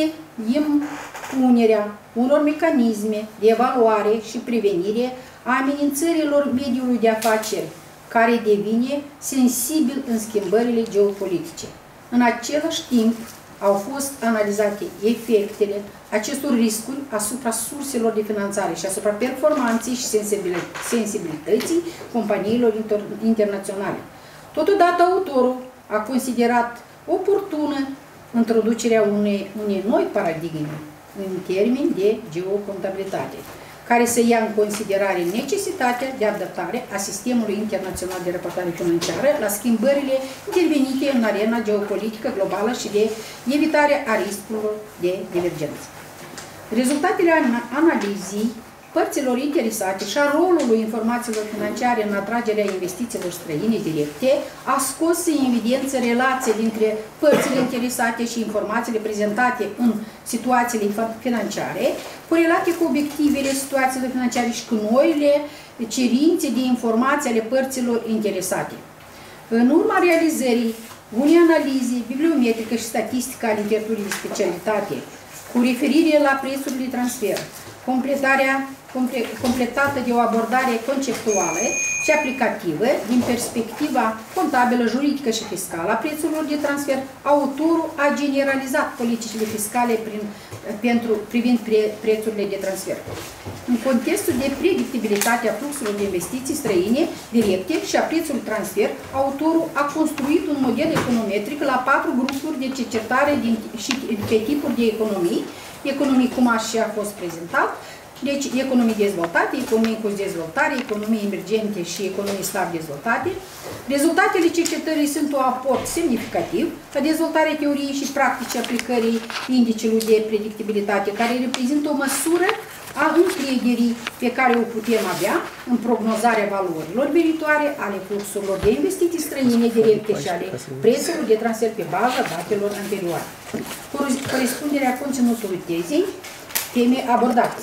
impunerea unor mecanisme de evaluare și prevenire a amenințărilor mediului de afaceri, care devine sensibil în schimbările geopolitice. În același timp, au fost analizate efectele acestor riscuri asupra surselor de finanțare și asupra performanței și sensibilității companiilor internaționale. Totodată, autorul a considerat oportună introducerea unei, unei noi paradigme în termeni de geocontabilitate, care să ia în considerare necesitatea de adaptare a sistemului internațional de raportare financiară la schimbările intervenite în arena geopolitică globală și de evitare a riscurilor de divergență. Rezultatele analizii părților interesate și a rolului informațiilor financiare în atragerea investițiilor străine directe a scos în evidență relația dintre părțile interesate și informațiile prezentate în situațiile financiare, corelate cu obiectivele situațiilor financiare și cu noile cerințe de informații ale părților interesate. În urma realizării unei analize bibliometrică și statistică a literaturii de specialitate, cu referire la prețurile de transfer, completarea completată de o abordare conceptuală și aplicativă din perspectiva contabilă, juridică și fiscală a prețurilor de transfer, autorul a generalizat politicile fiscale prin, pentru, privind pre, prețurile de transfer. În contextul de predictibilitate a fluxurilor de investiții străine directe și a prețului transfer, autorul a construit un model econometric la patru grupuri de cercetare din, și pe tipuri de economii, economii cum așa a fost prezentat, deci economii dezvoltate, economii cu dezvoltare, economii emergente și economii slab dezvoltate. Rezultatele cercetării sunt un aport semnificativ la dezvoltarea teoriei și practicii aplicării indicelui de predictibilitate, care reprezintă o măsură a încrederii pe care o putem avea în prognozarea valorilor viitoare ale fluxurilor de investiții străine directe și ale prețurilor de transfer pe baza datelor anterioare. Corespunderea conținutului tezei, teme abordate.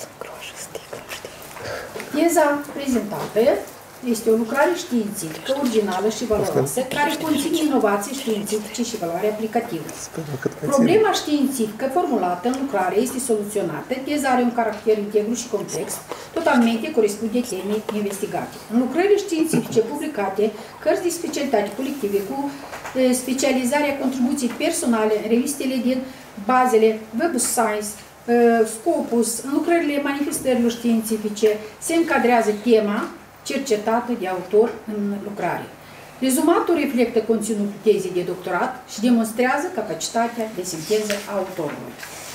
Teza prezentată este o lucrare științifică, originală și valoroasă, care conține inovații științifice și valoare aplicativă. Problema științifică formulată în lucrare este soluționată, teza are un caracter integru și complex, totalmente corespunde temei investigate. În lucrările științifice publicate, cărți de specialitate colective cu specializarea contribuției personale în revistele din bazele Web of Science, Scopus, în lucrările manifestărilor științifice, se încadrează tema cercetată de autor în lucrare. Rezumatul reflectă conținutul tezei de doctorat și demonstrează capacitatea de sinteză a autorului.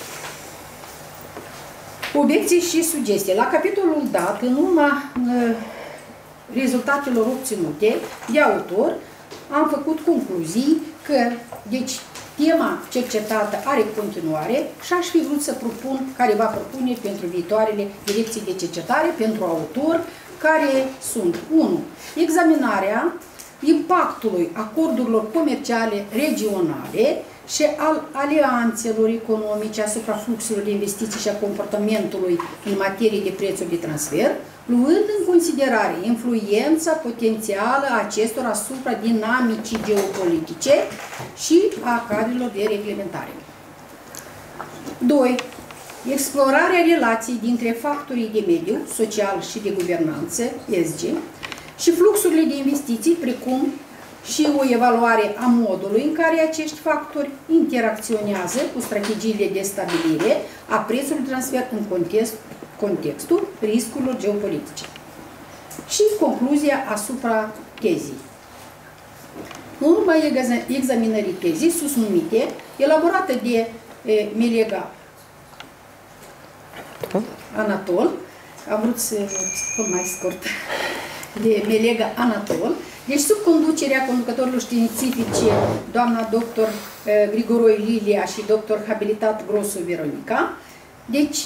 Obiecții și sugestii. La capitolul dat, în urma uh, rezultatelor obținute de autor, am făcut concluzii că, deci, tema cercetată are continuare și aș fi vrut să propun careva propuneri pentru viitoarele direcții de cercetare, pentru autor, care sunt unu. Examinarea impactului acordurilor comerciale regionale și al alianțelor economice asupra fluxurilor de investiții și a comportamentului în materie de prețuri de transfer, luând în considerare influența potențială a acestora asupra dinamicii geopolitice și a cadrelor de reglementare. doi. Explorarea relației dintre factorii de mediu, social și de guvernanță, E S G, și fluxurile de investiții, precum și o evaluare a modului în care acești factori interacționează cu strategiile de stabilire a prețului de transfer în context, contextul riscurilor geopolitice. Și concluzia asupra tezii. În urma examinării tezii susnumite, elaborată de e, Melega Anatol, am vrut să spun mai scurt, de Melega Anatol, deci sub conducerea conducătorilor științifice, doamna doctor Grigoroi Lilia și doctor habilitat Grosu Veronica, deci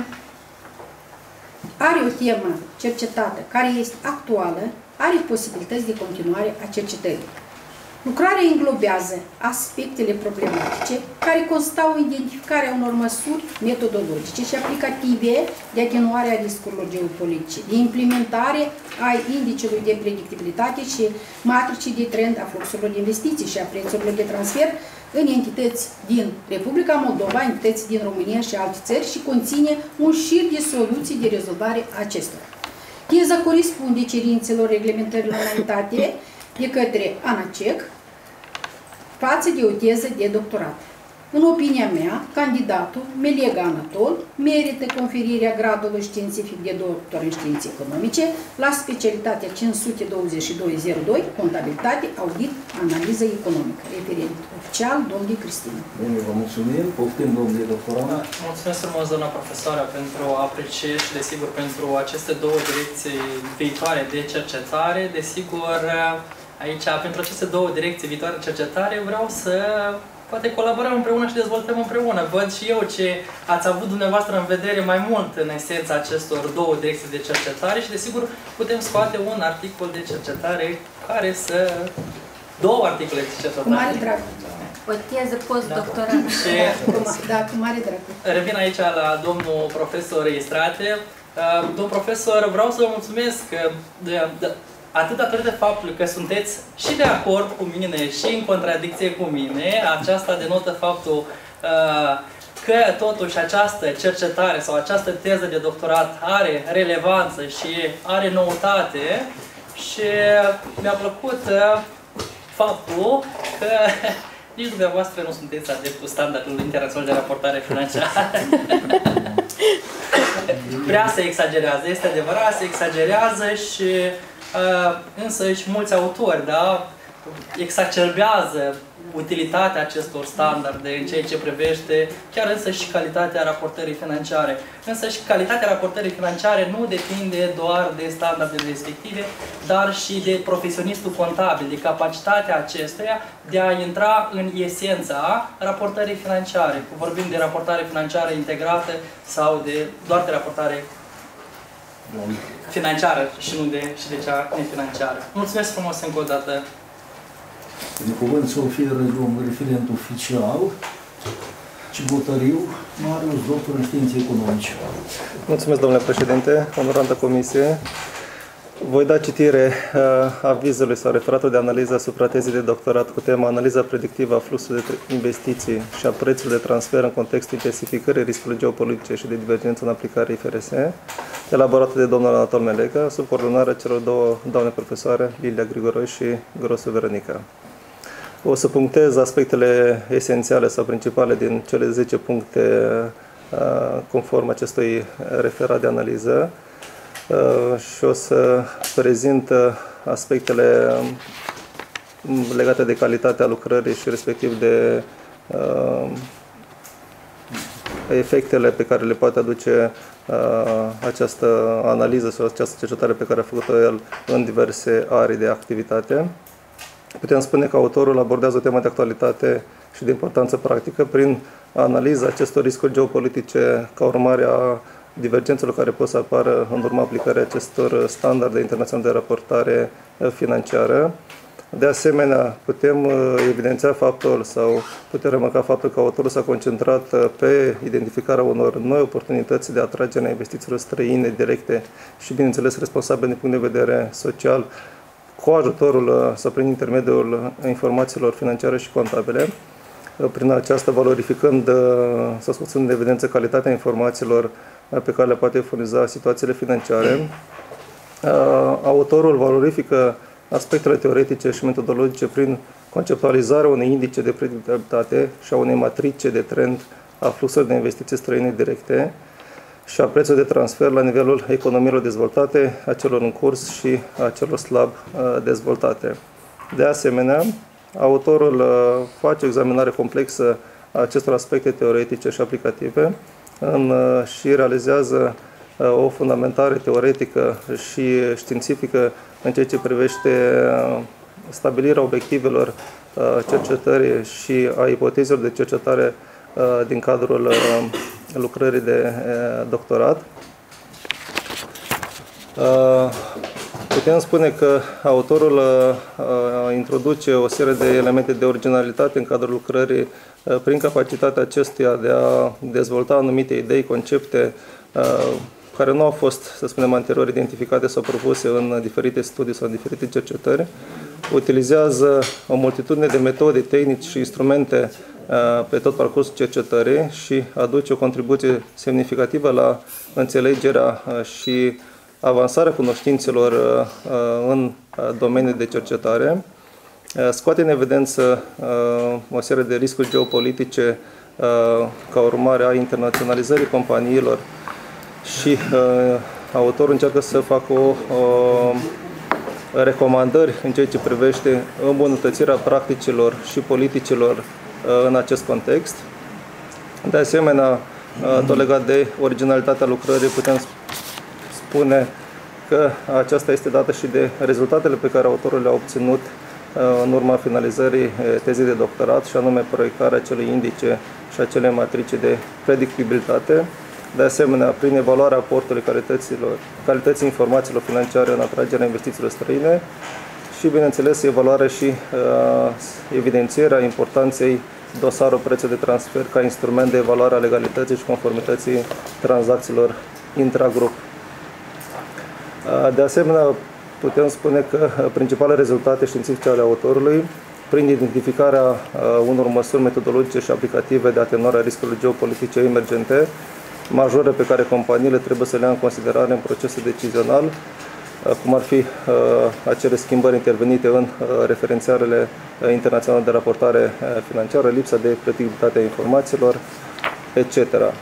are o temă cercetată care este actuală, are posibilități de continuare a cercetării. Lucrarea înglobează aspectele problematice care constau în identificarea unor măsuri metodologice și aplicative de atenuare a riscurilor geopolitice, de implementare a indicelui de predictibilitate și matricii de trend a fluxurilor de investiții și a prețurilor de transfer în entități din Republica Moldova, entități din România și alte țări și conține un șir de soluții de rezolvare a acestora. Teza corespunde cerințelor reglementărilor înaintate de către ANACEC față de o teză de doctorat. În opinia mea, candidatul Melega Anatol merită conferirea gradului științific de doctor în științe economice la specialitatea cinci sute douăzeci și doi zero doi, contabilitate, audit, analiză economică. Referent oficial, domnul Cristina. Bine, vă mulțumim. Poftim, domnule doctorat. Da, mulțumesc frumos, doamna profesoară, pentru apreciere și, desigur, pentru aceste două direcții viitoare de cercetare. Desigur, aici, pentru aceste două direcții viitoare de cercetare, vreau să poate colaborăm împreună și dezvoltăm împreună. Văd și eu ce ați avut dumneavoastră în vedere mai mult în esența acestor două direcții de cercetare și, desigur, putem scoate un articol de cercetare care să... două articole de cercetare. Cu mare drag. O teză post-doctorat. Da. Da, cu mare drag. Revin aici la domnul profesor Istrate. Domnul profesor, vreau să vă mulțumesc de, de, atât datorită faptului că sunteți și de acord cu mine și în contradicție cu mine. Aceasta denotă faptul uh, că totuși această cercetare sau această teză de doctorat are relevanță și are noutate și mi-a plăcut uh, faptul că nici dumneavoastră nu sunteți adeptul standardului internațional de raportare financiară. Prea se exagerează, este adevărat, se exagerează și Uh, însă și mulți autori, da, exacerbează utilitatea acestor standarde în ceea ce privește chiar însă și calitatea raportării financiare. Însă și calitatea raportării financiare nu depinde doar de standardele respective, dar și de profesionistul contabil, de capacitatea acestuia de a intra în esența raportării financiare. Vorbim de raportare financiară integrată sau de doar de raportare financiară și nu de, și de cea nefinanciară. Mulțumesc frumos încă o dată. De cuvânt se oferă domnul referent oficial Cibotariu Marius, doctor în științe economice. Mulțumesc, domnule președinte, onorantă comisie. Voi da citire uh, avizului sau referatul de analiză asupra tezei de doctorat cu tema Analiza predictivă a fluxului de investiții și a prețului de transfer în contextul intensificării riscurilor geopolitice și de divergență în aplicarea I F R S, elaborată de domnul Anatol Melega, sub coordonarea celor două doamne profesoare, Lilia Grigoroi și Grosu Veronica. O să punctez aspectele esențiale sau principale din cele zece puncte uh, conform acestui referat de analiză. Uh, și o să prezint uh, aspectele um, legate de calitatea lucrării și respectiv de uh, efectele pe care le poate aduce uh, această analiză sau această cercetare pe care a făcut-o el în diverse arii de activitate. Putem spune că autorul abordează o temă de actualitate și de importanță practică prin analiza acestor riscuri geopolitice ca urmare a divergențelor care pot să apară în urma aplicării acestor standarde internaționale de raportare financiară. De asemenea, putem evidenția faptul sau putem remarca faptul că autorul s-a concentrat pe identificarea unor noi oportunități de atragere a investițiilor străine directe și, bineînțeles, responsabile din punct de vedere social, cu ajutorul sau prin intermediul informațiilor financiare și contabile. Prin aceasta valorificând sau scoțând în evidență calitatea informațiilor pe care le poate furniza situațiile financiare. Autorul valorifică aspectele teoretice și metodologice prin conceptualizarea unei indice de predictibilitate și a unei matrice de trend a fluxurilor de investiții străine directe și a prețului de transfer la nivelul economiilor dezvoltate, a celor în curs și a celor slab dezvoltate. De asemenea, autorul face o examinare complexă a acestor aspecte teoretice și aplicative în, și realizează o fundamentare teoretică și științifică în ceea ce privește stabilirea obiectivelor cercetării și a ipotezelor de cercetare din cadrul lucrării de doctorat. Putem spune că autorul introduce o serie de elemente de originalitate în cadrul lucrării prin capacitatea acestuia de a dezvolta anumite idei, concepte care nu au fost, să spunem, anterior identificate sau propuse în diferite studii sau în diferite cercetări. Utilizează o multitudine de metode, tehnici și instrumente pe tot parcursul cercetării și aduce o contribuție semnificativă la înțelegerea și avansarea cunoștințelor în domeniul de cercetare. Scoate în evidență o serie de riscuri geopolitice ca urmare a internaționalizării companiilor și autorul încearcă să facă o, o recomandări în ceea ce privește îmbunătățirea practicilor și politicilor în acest context. De asemenea, tot legat de originalitatea lucrării, putem spune că aceasta este dată și de rezultatele pe care autorul le-a obținut în urma finalizării tezei de doctorat, și anume proiectarea acelui indice și acele matrice de predictibilitate. De asemenea, prin evaluarea aportului calităților, calității informațiilor financiare în atragerea investițiilor străine și, bineînțeles, evaluarea și uh, evidențierea importanței dosarului preț de transfer ca instrument de evaluare a legalității și conformității tranzacțiilor intragrup. Uh, de asemenea, putem spune că principalele rezultate științifice ale autorului, prin identificarea uh, unor măsuri metodologice și aplicative de atenuare a riscurilor geopolitice emergente, majore pe care companiile trebuie să le ia în considerare în procesul decizional, cum ar fi acele schimbări intervenite în referențiarele internaționale de raportare financiară, lipsa de predictibilitate a informațiilor, et cetera.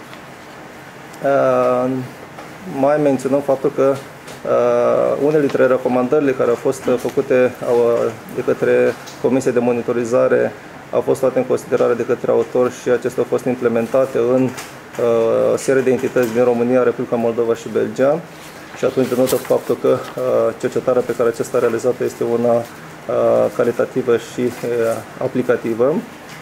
Mai menționăm faptul că unele dintre recomandările care au fost făcute de către Comisia de Monitorizare au fost luate în considerare de către autor și acestea au fost implementate în o serie de entități din România, Republica Moldova și Belgia, și atunci denotă faptul că cercetarea pe care acesta a realizat este una calitativă și aplicativă.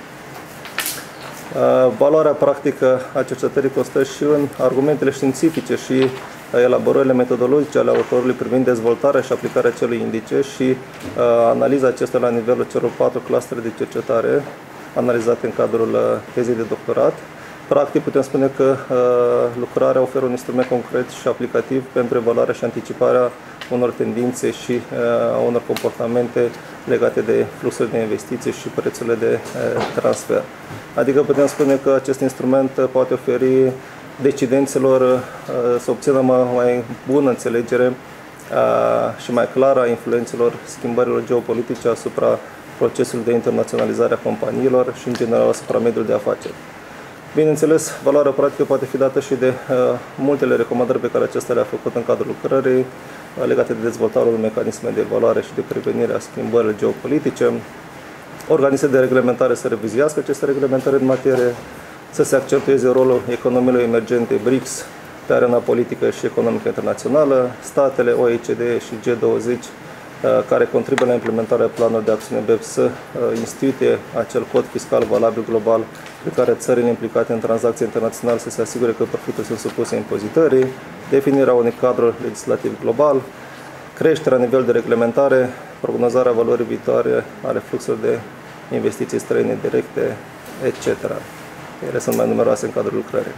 Valoarea practică a cercetării constă și în argumentele științifice și elaborările metodologice ale autorului privind dezvoltarea și aplicarea acelui indice și analiza acestea la nivelul celor patru clustere de cercetare analizate în cadrul tezei de doctorat. Practic, putem spune că uh, lucrarea oferă un instrument concret și aplicativ pentru evaluarea și anticiparea unor tendințe și uh, unor comportamente legate de fluxul de investiții și prețurile de uh, transfer. Adică putem spune că acest instrument poate oferi decidenților uh, să obțină mai, mai bună înțelegere uh, și mai clară a influențelor schimbărilor geopolitice asupra procesului de internaționalizare a companiilor și, în general, asupra mediului de afaceri. Bineînțeles, valoarea practică poate fi dată și de uh, multele recomandări pe care acesta le-a făcut în cadrul lucrării, uh, legate de dezvoltarea unor mecanisme de evaluare și de prevenire a schimbărilor geopolitice, organisme de reglementare să revizuiască aceste reglementări în materie, să se accentueze rolul economiilor emergente B R I C S pe arena politică și economică internațională, statele O E C D și G douăzeci, care contribuie la implementarea planului de acțiune B E P S, să instituie acel cod fiscal valabil global pe care țările implicate în tranzacții internaționale să se asigure că profiturile sunt supuse impozitării, definirea unui cadru legislativ global, creșterea nivelului de reglementare, prognozarea valorii viitoare ale fluxurilor de investiții străine directe, et cetera. Ele sunt mai numeroase în cadrul lucrării.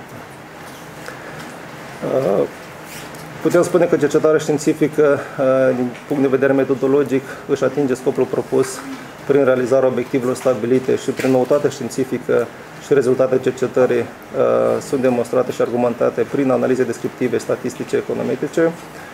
Putem spune că cercetarea științifică, din punct de vedere metodologic, își atinge scopul propus prin realizarea obiectivelor stabilite și prin noutatea științifică și rezultatele cercetării sunt demonstrate și argumentate prin analize descriptive, statistice, econometrice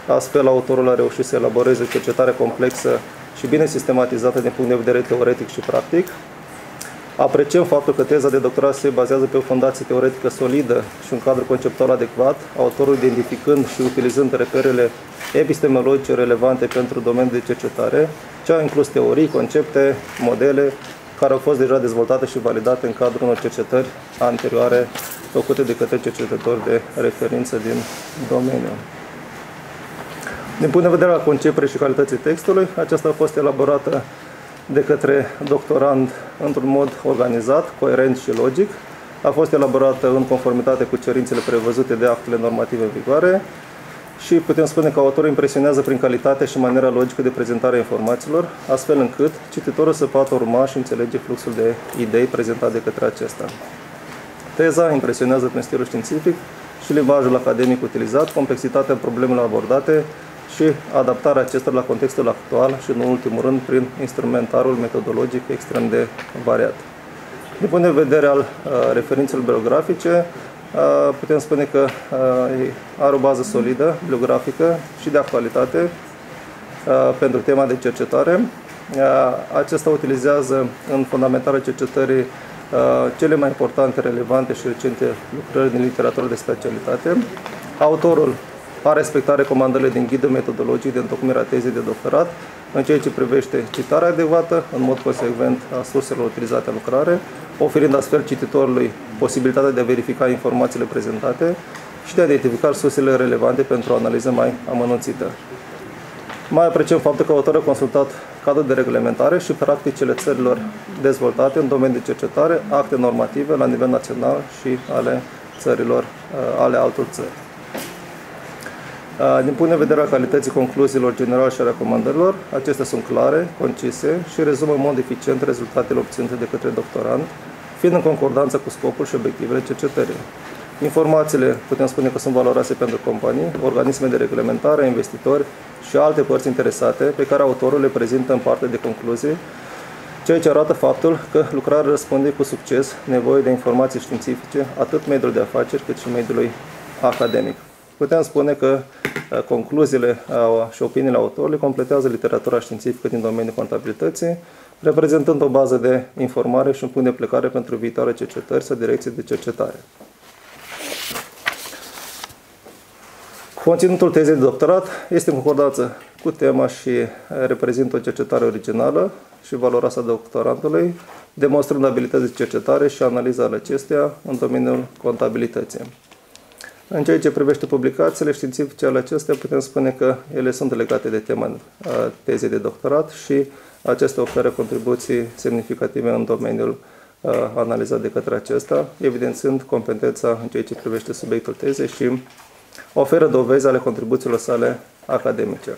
Astfel, autorul a reușit să elaboreze o cercetare complexă și bine sistematizată din punct de vedere teoretic și practic. Apreciem faptul că teza de doctorat se bazează pe o fundație teoretică solidă și un cadru conceptual adecvat, autorul identificând și utilizând reperele epistemologice relevante pentru domeniul de cercetare, ce a inclus teorii, concepte, modele, care au fost deja dezvoltate și validate în cadrul unor cercetări anterioare făcute de către cercetători de referință din domeniu. Din punct de vedere al conceperii și calității textului, aceasta a fost elaborată de către doctorand într-un mod organizat, coerent și logic. A fost elaborată în conformitate cu cerințele prevăzute de actele normative în vigoare și putem spune că autorul impresionează prin calitatea și maniera logică de prezentare a informațiilor, astfel încât cititorul să poată urma și înțelege fluxul de idei prezentat de către acesta. Teza impresionează prin stilul științific și limbajul academic utilizat, complexitatea problemelor abordate și adaptarea acestora la contextul actual și, în ultimul rând, prin instrumentarul metodologic extrem de variat. Din punct de vedere al uh, referințelor biografice, uh, putem spune că uh, are o bază solidă, biografică și de actualitate uh, pentru tema de cercetare. Uh, acesta utilizează în fundamentarea cercetării uh, cele mai importante, relevante și recente lucrări din literatură de specialitate. Autorul a respectat recomandările din ghidul metodologic de întocmire a tezei de doctorat în ceea ce privește citarea adecvată, în mod consecvent, a surselor utilizate în lucrare, oferind astfel cititorului posibilitatea de a verifica informațiile prezentate și de a identifica sursele relevante pentru o analiză mai amănunțită. Mai apreciem faptul că autorul a consultat cadrul de reglementare și practicile țărilor dezvoltate în domeniul de cercetare, acte normative la nivel național și ale țărilor, ale altor țări. Din punct de vedere al calității concluziilor generale și a recomandărilor, acestea sunt clare, concise și rezumă în mod eficient rezultatele obținute de către doctorand, fiind în concordanță cu scopul și obiectivele cercetării. Informațiile putem spune că sunt valoroase pentru companii, organisme de reglementare, investitori și alte părți interesate pe care autorul le prezintă în parte de concluzii, ceea ce arată faptul că lucrarea răspunde cu succes nevoie de informații științifice atât mediului de afaceri cât și mediului academic. Putem spune că concluziile și opiniile autorului completează literatura științifică din domeniul contabilității, reprezentând o bază de informare și un punct de plecare pentru viitoare cercetări sau direcții de cercetare. Conținutul tezei de doctorat este în concordanță cu tema și reprezintă o cercetare originală și valoroasă a doctorantului, demonstrând abilități de cercetare și analiza ale acesteia în domeniul contabilității. În ceea ce privește publicațiile științifice ale acestea, putem spune că ele sunt legate de tema tezei de doctorat și acestea oferă contribuții semnificative în domeniul analizat de către acesta, evidențiind competența în ceea ce privește subiectul tezei și oferă dovezi ale contribuțiilor sale academice.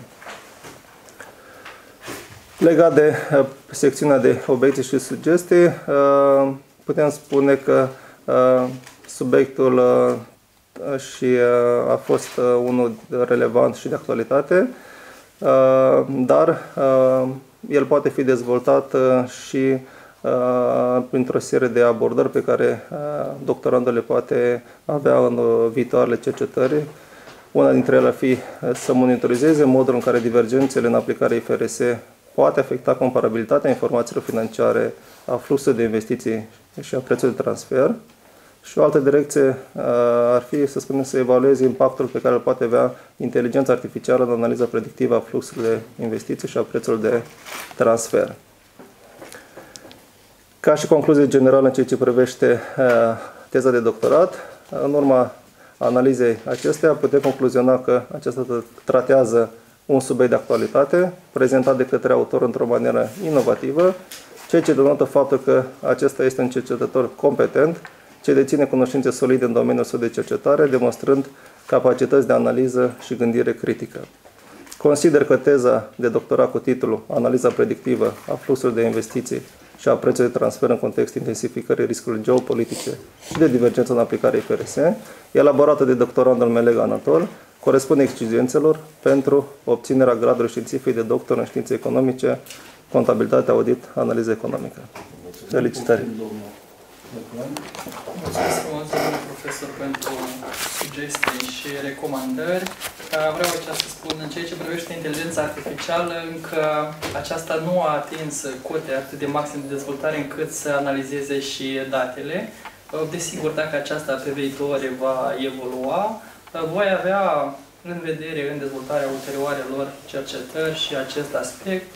Legat de secțiunea de obiecții și sugestii, putem spune că subiectul și a fost unul relevant și de actualitate, dar el poate fi dezvoltat și printr-o serie de abordări pe care doctorandul le poate avea în viitoarele cercetări. Una dintre ele ar fi să monitorizeze modul în care divergențele în aplicarea I F R S poate afecta comparabilitatea informațiilor financiare a fluxului de investiții și a prețului de transfer. Și o altă direcție ar fi, să spunem, să evalueze impactul pe care îl poate avea inteligența artificială în analiza predictivă a fluxului de investiții și a prețului de transfer. Ca și concluzie generală în ceea ce privește teza de doctorat, în urma analizei acesteia putem concluziona că aceasta tratează un subiect de actualitate, prezentat de către autor într-o manieră inovativă, ceea ce denotă faptul că acesta este un cercetător competent, ce deține cunoștințe solide în domeniul său de cercetare, demonstrând capacități de analiză și gândire critică. Consider că teza de doctorat cu titlul Analiza predictivă a fluxului de investiții și a prețului de transfer în context intensificării riscurilor geopolitice și de divergență în aplicarea I F R S, elaborată de doctorandul Melega Anatol, corespunde exigențelor pentru obținerea gradului științific de doctor în științe economice, contabilitate, audit, analiză economică. Felicitări! Mulțumesc frumos, domnule profesor, pentru sugestii și recomandări. Vreau aici să spun inteligența artificială, încă aceasta nu a atins cote atât de maxim de dezvoltare încât să analizeze și datele. Desigur, dacă aceasta pe viitor va evolua, voi avea în vedere în dezvoltarea ulterioarelor cercetări și acest aspect.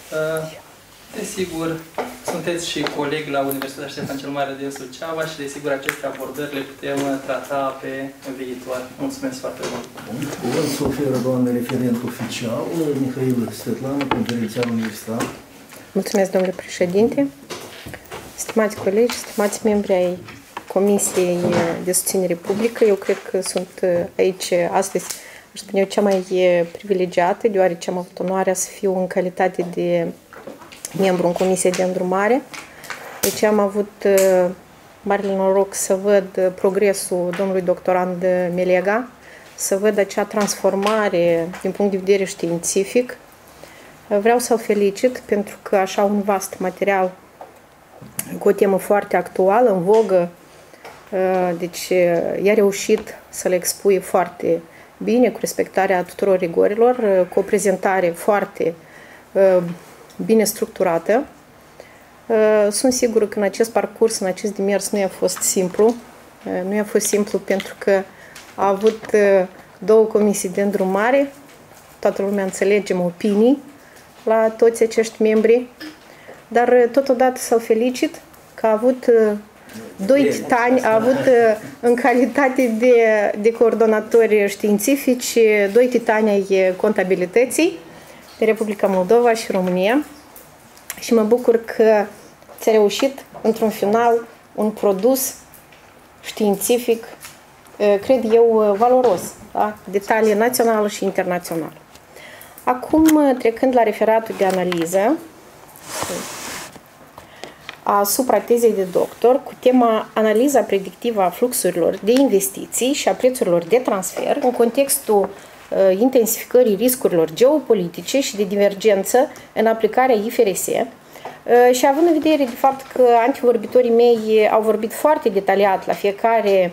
Desigur, sunteți și colegi la Universitatea Ștefan cel Mare din Suceava și desigur aceste abordări le putem trata pe viitor. Mulțumesc foarte mult! Cuvânt să oferă doamne referent oficial, Mihail Svetlana, conferențiar universitar. Mulțumesc, domnule președinte! Stimați colegi, stimați membri ai Comisiei de Susținere Publică, eu cred că sunt aici astăzi, aș spune eu, cea mai privilegiată, deoarece am avut onoarea să fiu în calitate de membru în Comisie de Îndrumare. Deci am avut uh, marele noroc să văd progresul domnului doctorand Melega, să văd acea transformare din punct de vedere științific. Vreau să-l felicit pentru că așa un vast material cu o temă foarte actuală, în vogă, uh, deci uh, i-a reușit să le expuie foarte bine, cu respectarea tuturor rigorilor, uh, cu o prezentare foarte uh, bine structurată. Sunt sigură că în acest parcurs, în acest demers, nu i-a fost simplu. Nu i-a fost simplu pentru că a avut două comisii de îndrumare, toată lumea înțelegem opinii la toți acești membri, dar totodată să-l felicit că a avut doi titani, a avut în calitate de, de coordonatori științifici, doi titani ai contabilității, de Republica Moldova și România, și mă bucur că ți-a reușit într-un final un produs științific, cred eu, valoros, da? De talie națională și internațională. Acum, trecând la referatul de analiză asupra tezei de doctor cu tema analiza predictivă a fluxurilor de investiții și a prețurilor de transfer în contextul intensificării riscurilor geopolitice și de divergență în aplicarea I F R S, și având în vedere de fapt că antivorbitorii mei au vorbit foarte detaliat la fiecare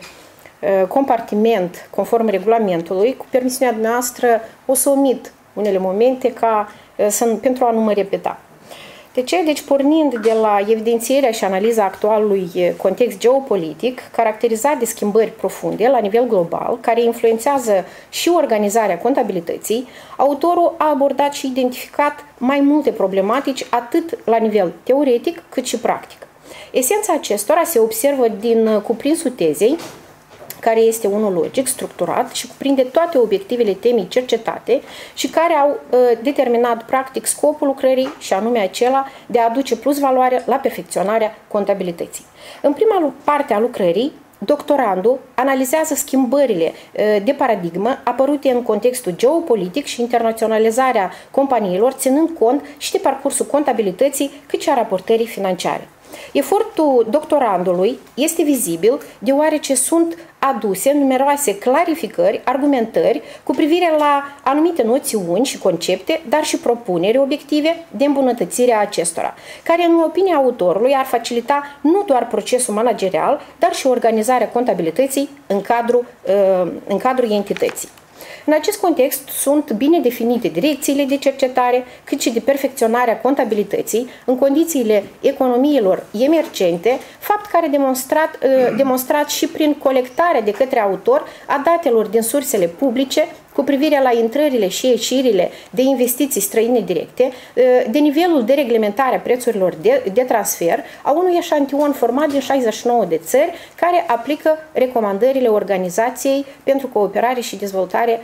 compartiment conform regulamentului, cu permisiunea noastră o să omit unele momente ca, să, pentru a nu mă repeta. De ce? Deci, pornind de la evidențierea și analiza actualului context geopolitic, caracterizat de schimbări profunde la nivel global, care influențează și organizarea contabilității, autorul a abordat și identificat mai multe problematici, atât la nivel teoretic, cât și practic. Esența acestora se observă din cuprinsul tezei, care este unul logic, structurat și cuprinde toate obiectivele temei cercetate și care au uh, determinat practic scopul lucrării, și anume acela de a aduce plus valoare la perfecționarea contabilității. În prima parte a lucrării, doctorandul analizează schimbările uh, de paradigmă apărute în contextul geopolitic și internaționalizarea companiilor, ținând cont și de parcursul contabilității, cât și a raportării financiare. Efortul doctorandului este vizibil deoarece sunt aduse numeroase clarificări, argumentări cu privire la anumite noțiuni și concepte, dar și propuneri obiective de îmbunătățire a acestora, care, în opinia autorului, ar facilita nu doar procesul managerial, dar și organizarea contabilității în cadrul, în cadrul entității. În acest context sunt bine definite direcțiile de cercetare, cât și de perfecționarea contabilității în condițiile economiilor emergente, fapt care demonstrat, demonstrat și prin colectarea de către autor a datelor din sursele publice cu privire la intrările și ieșirile de investiții străine directe, de nivelul de reglementare a prețurilor de, de transfer a unui eșantion format din șaizeci și nouă de țări care aplică recomandările Organizației pentru Cooperare și Dezvoltare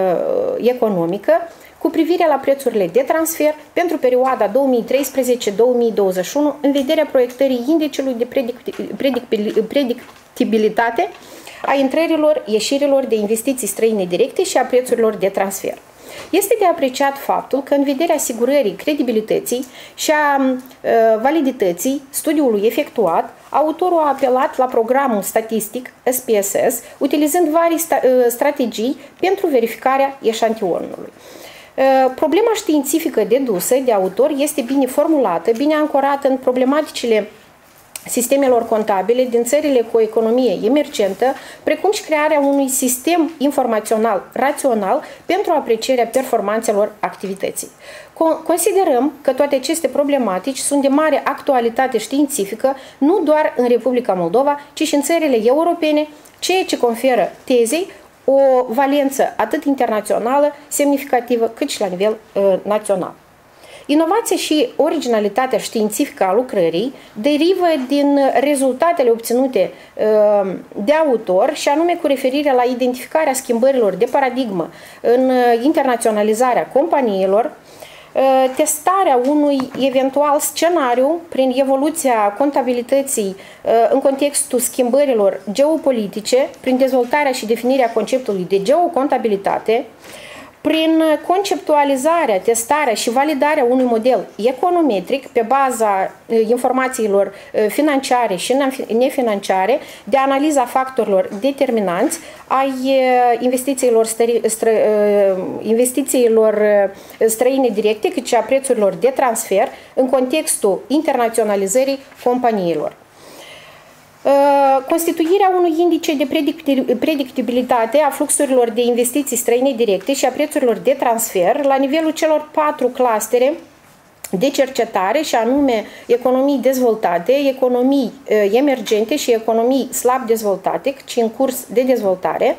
uh, Economică cu privire la prețurile de transfer pentru perioada două mii treisprezece două mii douăzeci și unu în vederea proiectării indicelui de predictibilitate a intrărilor, ieșirilor de investiții străine directe și a prețurilor de transfer. Este de apreciat faptul că în vederea asigurării credibilității și a uh, validității studiului efectuat, autorul a apelat la programul statistic S P S S, utilizând vari sta uh, strategii pentru verificarea eșantionului. Uh, problema științifică dedusă de autor este bine formulată, bine ancorată în problematicile sistemelor contabile din țările cu o economie emergentă, precum și crearea unui sistem informațional rațional pentru aprecierea performanțelor activității. Considerăm că toate aceste problematici sunt de mare actualitate științifică, nu doar în Republica Moldova, ci și în țările europene, ceea ce conferă tezei o valență atât internațională, semnificativă, cât și la nivel uh, național. Inovația și originalitatea științifică a lucrării derivă din rezultatele obținute uh, de autor și anume cu referire la identificarea schimbărilor de paradigmă în internaționalizarea companiilor, testarea unui eventual scenariu prin evoluția contabilității în contextul schimbărilor geopolitice, prin dezvoltarea și definirea conceptului de geocontabilitate, prin conceptualizarea, testarea și validarea unui model econometric pe baza informațiilor financiare și nefinanciare, de analiza factorilor determinanți ai investițiilor, stră, stră, investițiilor străine directe, cât și a prețurilor de transfer în contextul internaționalizării companiilor. Constituirea unui indice de predictibilitate a fluxurilor de investiții străine directe și a prețurilor de transfer la nivelul celor patru clustere de cercetare, și anume economii dezvoltate, economii emergente și economii slab dezvoltate, ci în curs de dezvoltare,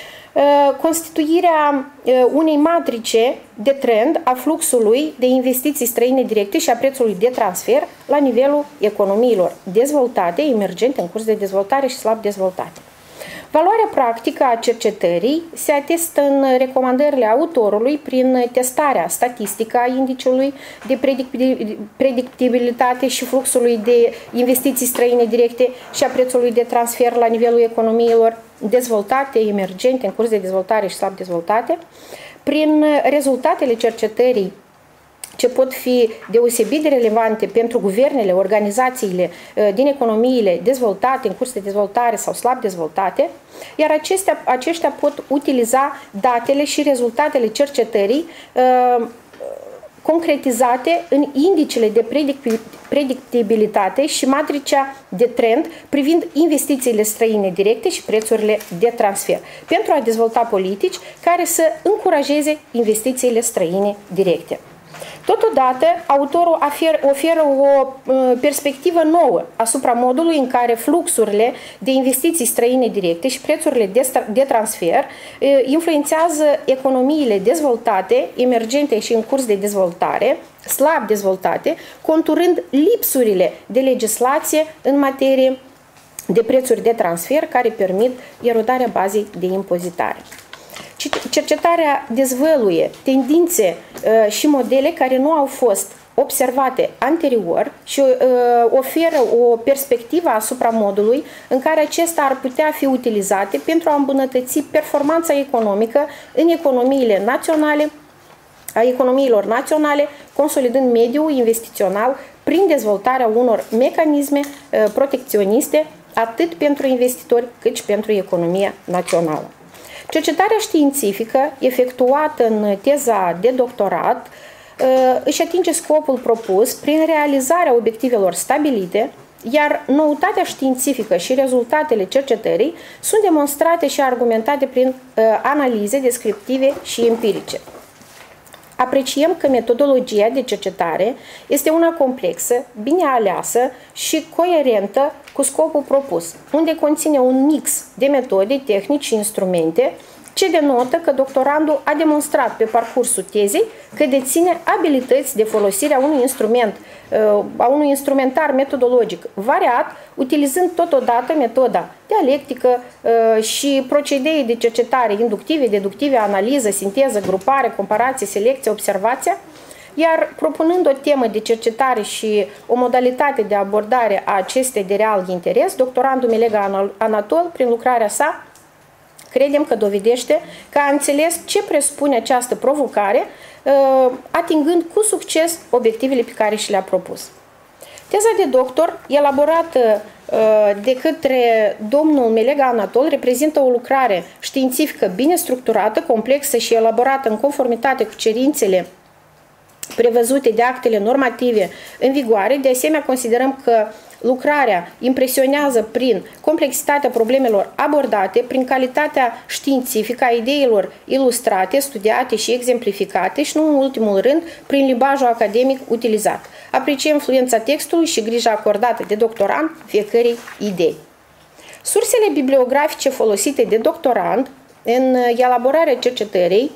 constituirea unei matrice de trend a fluxului de investiții străine directe și a prețului de transfer la nivelul economiilor dezvoltate, emergente, în curs de dezvoltare și slab dezvoltate. Valoarea practică a cercetării se atestă în recomandările autorului prin testarea statistică a indiciului de predictibilitate și fluxului de investiții străine directe și a prețului de transfer la nivelul economiilor dezvoltate, emergente, în curs de dezvoltare și slab dezvoltate, prin rezultatele cercetării ce pot fi deosebit de relevante pentru guvernele, organizațiile din economiile dezvoltate, în curs de dezvoltare sau slab dezvoltate, iar acestea, aceștia pot utiliza datele și rezultatele cercetării uh, concretizate în indicele de predictibilitate și matricea de trend privind investițiile străine directe și prețurile de transfer, pentru a dezvolta politici care să încurajeze investițiile străine directe. Totodată, autorul oferă o perspectivă nouă asupra modului în care fluxurile de investiții străine directe și prețurile de transfer influențează economiile dezvoltate, emergente și în curs de dezvoltare, slab dezvoltate, conturând lipsurile de legislație în materie de prețuri de transfer care permit erodarea bazei de impozitare. Cercetarea dezvăluie tendințe uh, și modele care nu au fost observate anterior și uh, oferă o perspectivă asupra modului în care acestea ar putea fi utilizate pentru a îmbunătăți performanța economică în economiile naționale, a economiilor naționale, consolidând mediul investițional prin dezvoltarea unor mecanisme uh, protecționiste atât pentru investitori cât și pentru economia națională. Cercetarea științifică efectuată în teza de doctorat își atinge scopul propus prin realizarea obiectivelor stabilite, iar noutatea științifică și rezultatele cercetării sunt demonstrate și argumentate prin analize descriptive și empirice. Apreciem că metodologia de cercetare este una complexă, bine aleasă și coerentă cu scopul propus, unde conține un mix de metode, tehnici și instrumente ce denotă că doctorandul a demonstrat pe parcursul tezei că deține abilități de folosire a unui instrument, a unui instrumentar metodologic variat, utilizând totodată metoda dialectică și procedee de cercetare inductive, deductive, analiză, sinteză, grupare, comparație, selecție, observație, iar propunând o temă de cercetare și o modalitate de abordare a acestei de real interes, doctorandul Melega Anatol, prin lucrarea sa, credem că dovedește că a înțeles ce presupune această provocare, atingând cu succes obiectivele pe care și le-a propus. Teza de doctor, elaborată de către domnul Melega Anatol, reprezintă o lucrare științifică bine structurată, complexă și elaborată în conformitate cu cerințele prevăzute de actele normative în vigoare. De asemenea, considerăm că lucrarea impresionează prin complexitatea problemelor abordate, prin calitatea științifică a ideilor ilustrate, studiate și exemplificate și, nu în ultimul rând, prin limbajul academic utilizat. Apreciem influența textului și grija acordată de doctorand fiecărei idei. Sursele bibliografice folosite de doctorand în elaborarea cercetării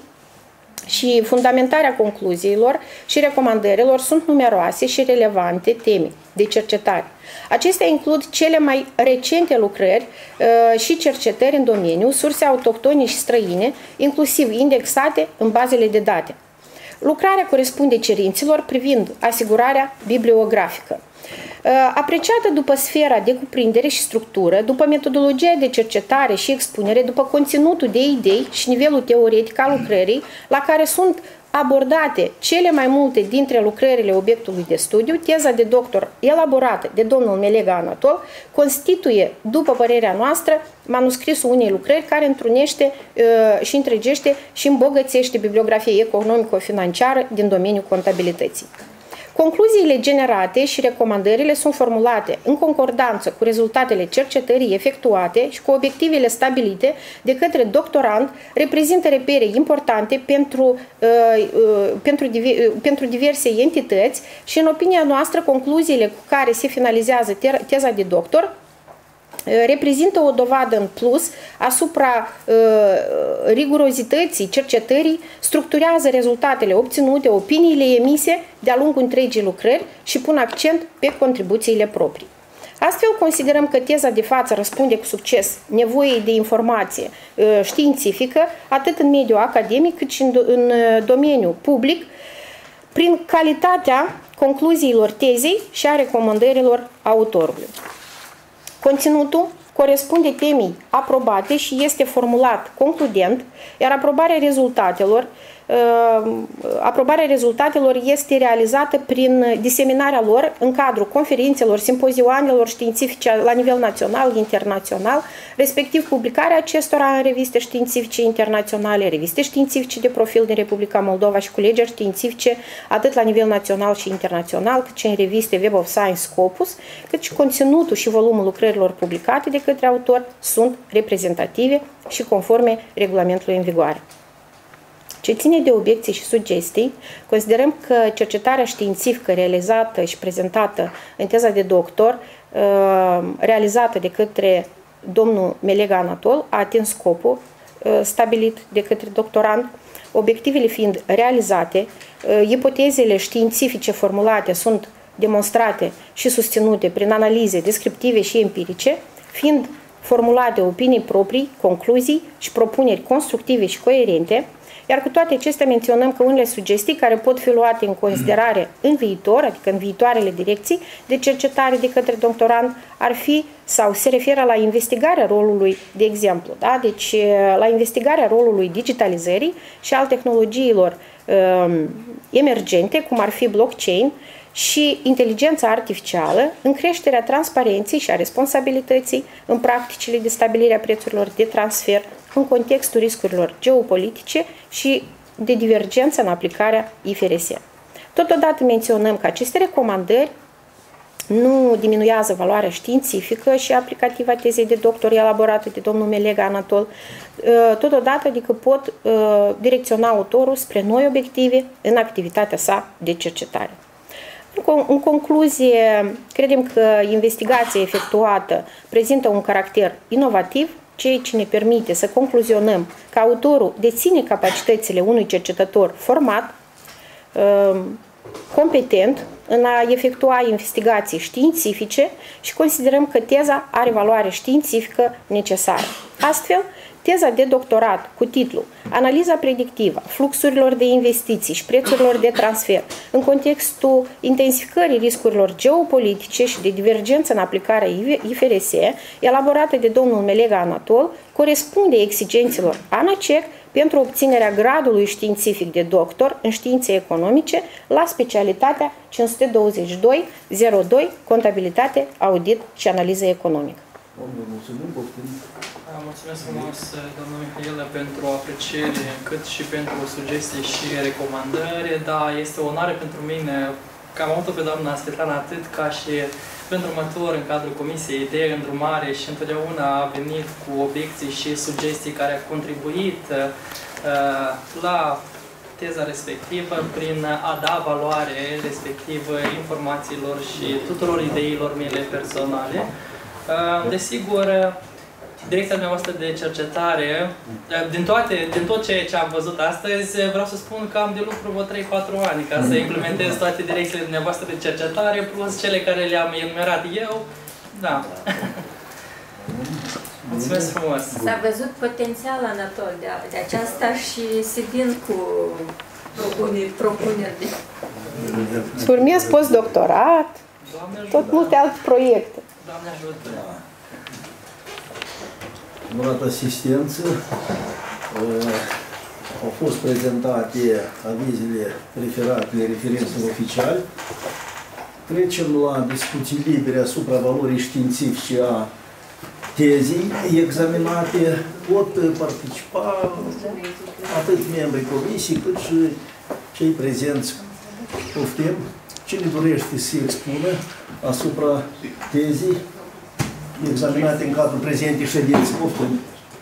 și fundamentarea concluziilor și recomandărilor sunt numeroase și relevante teme de cercetare. Acestea includ cele mai recente lucrări uh, și cercetări în domeniu, surse autohtone și străine, inclusiv indexate în bazele de date. Lucrarea corespunde cerințelor privind asigurarea bibliografică. Apreciată după sfera de cuprindere și structură, după metodologia de cercetare și expunere, după conținutul de idei și nivelul teoretic al lucrării, la care sunt abordate cele mai multe dintre lucrările obiectului de studiu, teza de doctor elaborată de domnul Melega Anatol constituie, după părerea noastră, manuscrisul unei lucrări care întrunește uh, și întregește și îmbogățește bibliografia economico-financiară din domeniul contabilității. Concluziile generate și recomandările sunt formulate în concordanță cu rezultatele cercetării efectuate și cu obiectivele stabilite de către doctorand, reprezintă repere importante pentru, uh, pentru, pentru diverse entități și, în opinia noastră, concluziile cu care se finalizează teza de doctor reprezintă o dovadă în plus asupra uh, rigurozității cercetării, structurează rezultatele obținute, opiniile emise de-a lungul întregii lucrări și pun accent pe contribuțiile proprii. Astfel, considerăm că teza de față răspunde cu succes nevoii de informație uh, științifică, atât în mediul academic cât și în, în domeniul public, prin calitatea concluziilor tezei și a recomandărilor autorului. Conținutul corespunde temei aprobate și este formulat concludent, iar aprobarea rezultatelor, aprobarea rezultatelor este realizată prin diseminarea lor în cadrul conferințelor, simpozioanelor științifice la nivel național, internațional, respectiv publicarea acestora în reviste științifice internaționale, reviste științifice de profil din Republica Moldova și culegeri științifice atât la nivel național și internațional, cât și în reviste Web of Science Scopus, cât și conținutul și volumul lucrărilor publicate de către autor sunt reprezentative și conforme regulamentului în vigoare. Ce ține de obiecții și sugestii, considerăm că cercetarea științifică realizată și prezentată în teza de doctor, realizată de către domnul Melega Anatol, a atins scopul stabilit de către doctorand, obiectivele fiind realizate, ipotezele științifice formulate sunt demonstrate și susținute prin analize descriptive și empirice, fiind formulate opinii proprii, concluzii și propuneri constructive și coerente, iar cu toate acestea menționăm că unele sugestii care pot fi luate în considerare în viitor, adică în viitoarele direcții de cercetare de către doctorand, ar fi sau se referă la investigarea rolului, de exemplu, da? Deci la investigarea rolului digitalizării și al tehnologiilor um, emergente, cum ar fi blockchain și inteligența artificială, în creșterea transparenței și a responsabilității în practicile de stabilire a prețurilor de transfer, în contextul riscurilor geopolitice și de divergență în aplicarea I F R S. Totodată menționăm că aceste recomandări nu diminuează valoarea științifică și aplicativă a tezei de doctor elaborată de domnul Melega Anatol, totodată adică pot direcționa autorul spre noi obiective în activitatea sa de cercetare. În concluzie, credem că investigația efectuată prezintă un caracter inovativ, ceea ce ne permite să concluzionăm că autorul deține capacitățile unui cercetător format, competent în a efectua investigații științifice și considerăm că teza are valoare științifică necesară. Astfel, teza de doctorat cu titlu Analiza predictivă fluxurilor de investiții și prețurilor de transfer în contextul intensificării riscurilor geopolitice și de divergență în aplicarea I F R S, elaborată de domnul Melega Anatol, corespunde exigențelor ANACEC pentru obținerea gradului științific de doctor în științe economice la specialitatea cinci sute douăzeci și doi zero doi Contabilitate, Audit și Analiză Economică. Mulțumesc frumos, domnul Mihaela, pentru apreciere, cât și pentru sugestii și recomandări. Da, este o onoare pentru mine că am avut-o pe doamna Svetlana atât ca și pentru următor în cadrul Comisiei de Îndrumare și întotdeauna a venit cu obiecții și sugestii care a contribuit uh, la teza respectivă prin a da valoare respectiv informațiilor și tuturor ideilor mele personale. Uh, desigur, direcția dumneavoastră de cercetare, din, toate, din tot ceea ce am văzut astăzi, vreau să spun că am de lucru vreo trei patru ani ca să implementez toate direcțiile dumneavoastră de cercetare, plus cele care le-am enumerat eu. Da. Mulțumesc frumos! S-a văzut potențial, Anatol, de, de aceasta și se vin cu propuneri, propuneri de... Să urmezi postdoctorat, tot multe alte proiecte. Doamne ajută! Onorată asistență, au fost prezentate avizele referatele referențelor oficiali. Trecem la discuții libere asupra valorii științifice a tezei examinate. Pot participa atât membrii comisiei cât și cei prezenți. Poftim. Cine dorește să se expună asupra tezei examinate în cadrul prezentei ședințe? Poftim.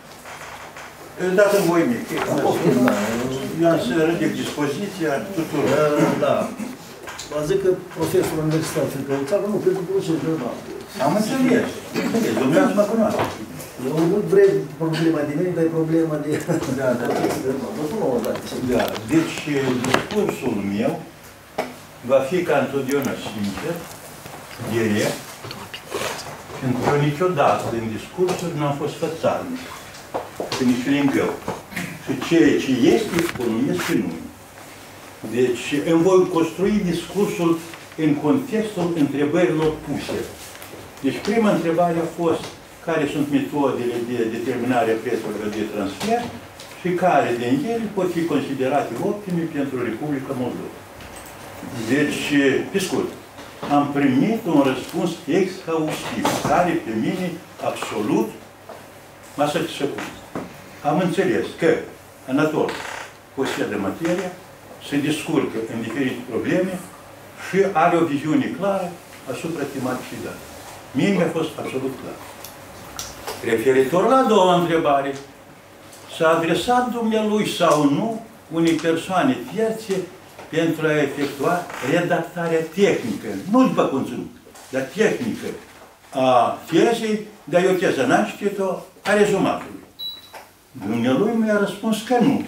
Dați-mi voi mic. Poftim, da. Eu am să ridic dispoziția tuturor. Da. Vă zic că profesorul Universității Frică-Țară, nu, pentru că nu se verbal. Am înțeles. Dumneavoastră mă cunoaște. Eu nu vrei problema de mine, dar e problema de... Da, da. Da. Deci, discursul meu va fi ca întotdeauna sincer, direct, pentru că niciodată în discursuri n-am fost fățarnic, că nici lingău. Și ceea ce este, spun, este nu. Deci, îmi voi construi discursul în contextul întrebărilor puse. Deci, prima întrebare a fost care sunt metodele de determinare a prețurilor de transfer și care din ele pot fi considerate optime pentru Republica Moldova. Deci, pe scurt, am primit un răspuns exhaustiv, care pe mine absolut m-a satisfăcut. Am înțeles că Anatol posedă materia, se descurcă în diferite probleme și are o viziune clară asupra tematicii date. Mie mi-a fost absolut clar. Referitor la a doua întrebare, s-a adresat dumnealui sau nu unei persoane terțe pentru a efectua redactarea tehnică, nu după conținut, dar tehnică a tezei, dar eu teza n-am citit-o, a rezumatului. Dumnealui mi-a răspuns că nu.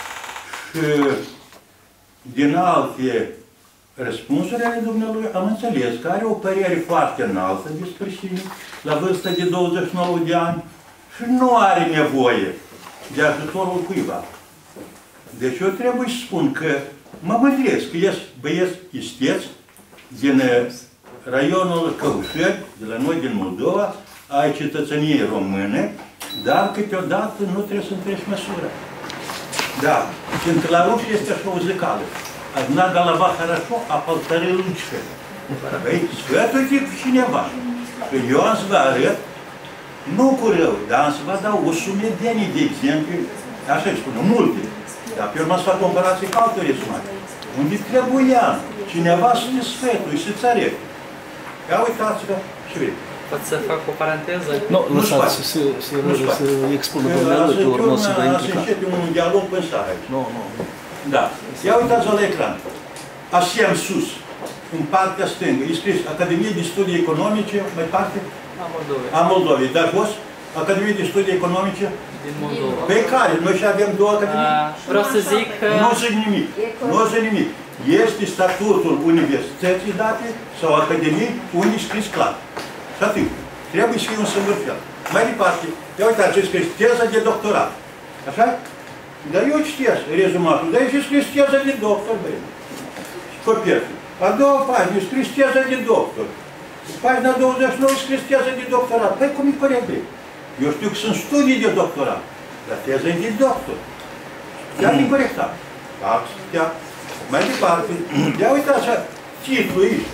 Și din alte răspunsuri ale dumnealui am înțeles că are o părere foarte înaltă despre sine, la vârsta de douăzeci și nouă de ani, și nu are nevoie de ajutorul cuiva. Deci eu trebuie să spun că mă mândresc că ești băieți isteți din raionul Căușeni, de la noi din Moldova, ai cetățeniei române, dar câteodată nu trebuie să întrești măsura. Да, pentru la ruși este așa o zicală. Одна голова хорошо, а полторы лучше. Păi, sfătuite cu cineva. Că eu am să vă arăt, nu cu rău, dar am să vă dau o sumedenie de exemple, așa îi spune, multe. Dar pe urmă să fac comparație cu alte rezumate. Unde trebuia cineva să te sfătui, să-ți arăt. Ia uitați-vă și vedeți. Pot să fac o paranteză? Nu, lăsați să se expună domnul, pe urmă să vă implica. Să începe un dialog până seara aici. Nu, nu. Da. Ia uitați-vă la ecran. Asem sus, în partea stângă, e scris Academie de Studii Economice, mai parte? A Moldovei. A Moldovei. Dar jos, Academie de Studii Economice? Din Moldova. Pe care? Noi și avem două academii? A, vreau să zic că... Nu zic nimic. Nu zic nimic. Este statutul universității date sau academiei unde e scris clar. Și atât. Trebuie să fie un singur fel. Mai departe, ia uitați ce scris teza de doctorat. Așa? Dar eu citesc rezumatul, dar e și scris teza de doctor, băi. Copertul. A doua pagină e scris teza de doctor. Pagina douăzeci și nouă e scris teza de doctorat. Păi cum e corect, băi? Eu știu că sunt studii de doctorat, dar teza e de doctor. Chiar e corectat. Da, mai departe, ia uitați așa, titlul aici.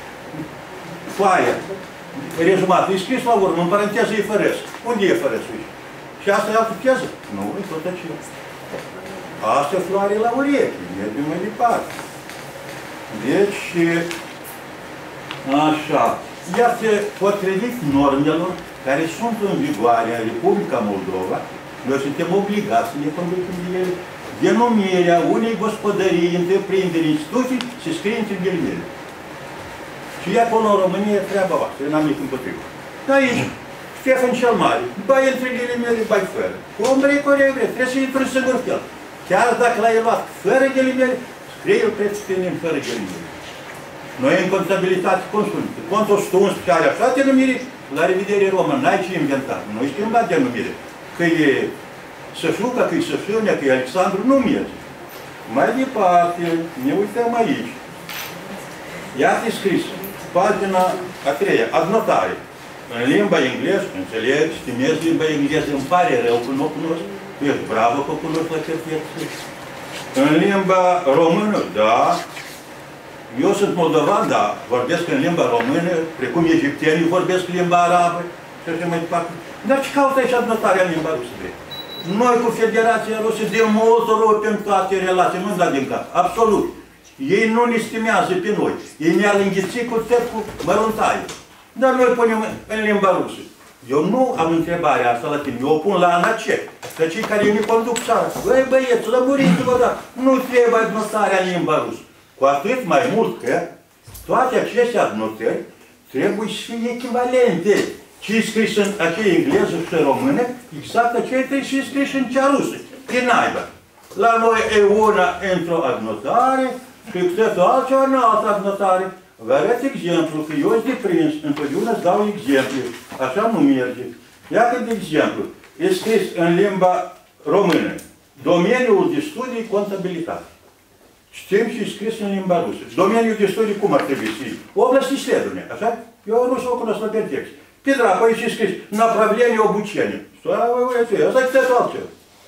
Foaia. Rezumatul e scris la urmă, în paranteză e fărăs. Unde e fărăsul aici? Și asta e altă teză? Nu, e tot aceea. Asta e floare la ureche, mergem mai departe. Deci, așa, Iar potrivit normelor care sunt în vigoare în Republica Moldova, noi suntem obligați să ne conducem de ele. Denumirea unei gospodării, întreprinderi, instituții se scrie între ghilimele. Și acolo în România treaba voastră, eu n-am nimic împotrivă. Dar aici, Ștefan cel Mare, bai între ghilimele, bai fără. Om vrei, care vrei, trebuie să intri în singur fel. Chiar dacă l-ai luat fără ghilimele, scrie-l pe scrinim fără ghilimele. Noi în contabilitate, cum spun, contul o sută unsprezece are așa denumire, la revedere român, n-ai ce inventa. Noi știm la denumire. Că e Sășuca, că e Sășunea, că e Alexandru, nu merge. Mai departe, ne uităm aici. Iată scris, pagina a treia, adnotare. În limba engleză, înțeleg, stimez limba engleză, îmi pare rău că nu o cunosc. Ești bravo că cunosc la certieță. În limba română, da. Eu sunt moldovan, da, vorbesc în limba română, precum egiptenii vorbesc limba arabă și așa mai departe. Dar ce caută aici adnotarea în limba rusă? Noi cu Federația Rusă de mult rupem toate relații, nu-mi da din cap, absolut. Ei nu ne stimează pe noi, ei ne-ar înghiți cu tăt cu măruntaie. Dar noi punem în limba rusă. Eu nu am întrebarea asta la tine, eu o pun la ANACE, că cei care ne conduc țara. Băi băieți, lămuriți-vă, da, nu trebuie adnotarea în limba rusă. Cu atât mai mult că toate aceste adnotări trebuie să fie echivalente. Ce e scris în acea engleză și în română, exact aceea trebuie să fie scris în cea rusă. Că naiba. La noi e una într-o adnotare și totul altceva în altă adnotare. Vă arăt exemplu, că eu sunt deprins, întotdeauna îți dau exemple. Așa nu merge. Iată de exemplu, e scris în limba română. Domeniul de studii, contabilitate. Știm și e scris în limba rusă. Domeniul de studii cum ar trebui să fie? Oblast исследования, așa? Eu nu o cunosc la pertext. Pe dracu, aici e scris направление обучения. Asta e totul altceva.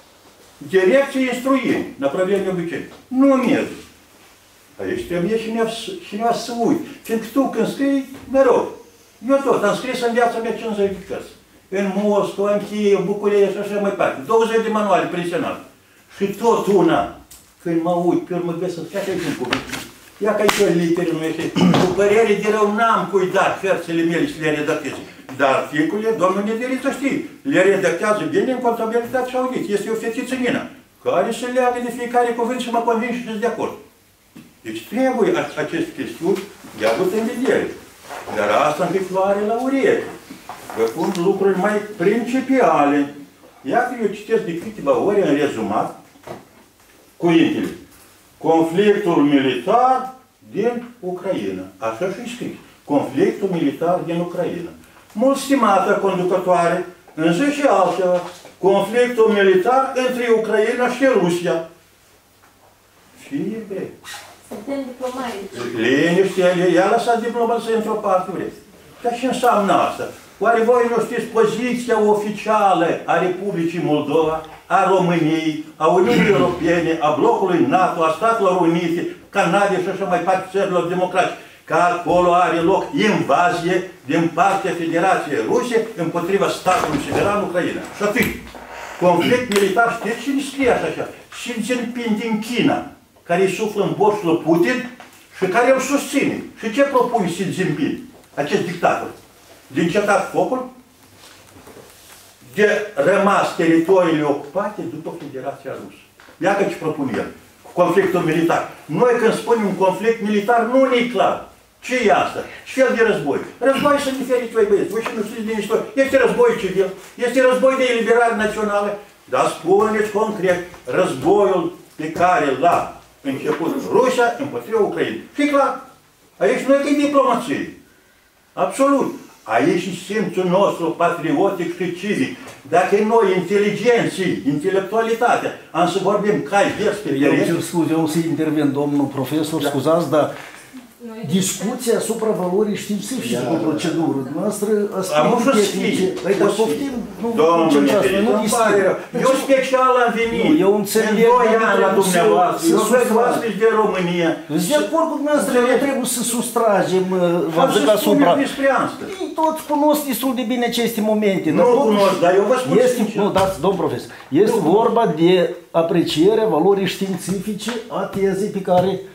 Direcție instruirii, направление обучения. Nu merge. Aici trebuie cineva să uit. Fiindcă tu când scrii, mă rog, eu tot am scris în viața mea cincizeci de cărți. În Moscova, în Kiev, București și așa mai departe. douăzeci de manuale pensionale. Și tot una, când mă uit, pe urmă găsesc, ia că aici un cuvânt. Ia că aici o litere nu este. Cu părere de rău n-am cuidat cărțile mele și le redactez. Dar articole, domnul Nederiță știe, le redactează bine în contabilitate și audit. Este o fetiță Nina, care se leagă de fiecare cuvânt și mă convins și sunt de acord. Deci trebuie aceste chestiuni de avut în vedere. Dar asta încă floare la ureche. Vă pun lucruri mai principiale. Iată, eu citesc de câteva ori în rezumat cuvintele. Conflictul militar din Ucraina. Așa și scris. Conflictul militar din Ucraina. Mult stimată conducătoare, însă și altceva. Conflictul militar între Ucraina și Rusia. Și evrei. Suntem diplomari. Liniște, i-a lăsat diploma să într-o parte, vreți. Dar ce înseamnă asta? Oare voi nu știți poziția oficială a Republicii Moldova, a României, a Uniunii Europene, a blocului NATO, a Statelor Unite, Canadei și așa mai departe, țărilor democratice, că acolo are loc invazie din partea Federației Ruse împotriva statului suveran Ucraina. Și atât. Conflict militar, știți cine scrie așa așa? Xi Jinping din China, care îi suflă în borșul Putin și care îl susține. Și ce propune Xi Jinping, acest dictator? Din cetat focul, de rămas teritoriile ocupate după Federația Rusă. Iată ce propune el. Conflictul militar. Noi când spunem un conflict militar, nu ne-i clar. Ce e asta? Ce fel de război? Război sunt diferiți, voi băieți. Voi și nu știți din istorie. Este război civil, este război de eliberare națională. Dar spuneți concret, războiul pe care l-a început Rusia împotriva Ucrainei. Și clar, aici nu e diplomație. Absolut. Aici e simțul nostru patriotic și civic. Dacă noi, inteligenții, intelectualitatea, am să vorbim cai vers pe teren... Eu cer scuze, eu o să intervin, domnul profesor, da. Scuzați, dar discuția asupra valorii științifice cu procedură. Noastră, aspecte tehnice. Păi, dar poftim, nu concentrați, nu discută. Eu special am venit. Eu înțeleg. În doi ani la dumneavoastră. Eu văd că v-ați de România. Sunt de acord cu dumneavoastră, noi trebuie să sustragem, v-am zic asupra. Ei toți cunosc destul de bine aceste momente. Nu cunosc, dar eu vă spun sincer. Nu, dați, domn profesor, este vorba de aprecierea valorii științifice a tezei pe care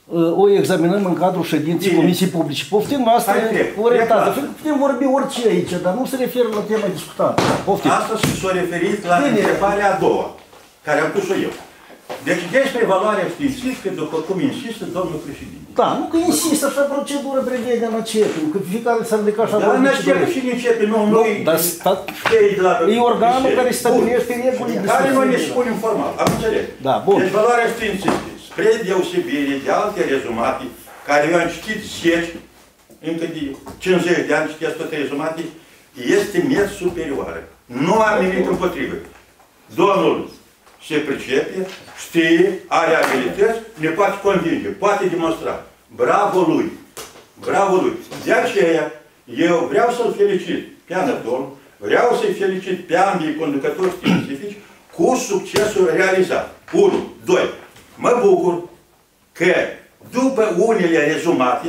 o examinăm în cadrul ședinței Bine. Comisiei Publice. Poftim noastră Hai, trec. orientată. Trec. Putem vorbi orice aici, dar nu se referă la tema discutată. Poftim. Asta și s-a referit la Bine. întrebarea a doua, care am pus-o eu. Deci despre evaluarea științifică, după cum insistă domnul președinte. Da, nu că insistă, așa procedură prevede în începem, că fiecare s-ar ridica așa. Dar în începe și începe, nu, Nu, noi, dar sta- cei de la... e organul Bun. care stabilește regulile de Care noi ne discuție. spunem formal, am înțeles. Da, bun. Deci valoarea științifică, spre deosebire de alte rezumate, care eu am citit zece, încă de cincizeci de ani citesc toate rezumate, este net superioară. Nu am nimic împotrivă. Domnul se pricepe, știe, are abilități, ne poate convinge, poate demonstra. Bravo lui! Bravo lui! De aceea, eu vreau să-l felicit pe Anatol, vreau să-i felicit pe ambii conducători științifici cu succesul realizat. unu. doi. Mă bucur că după unele rezumate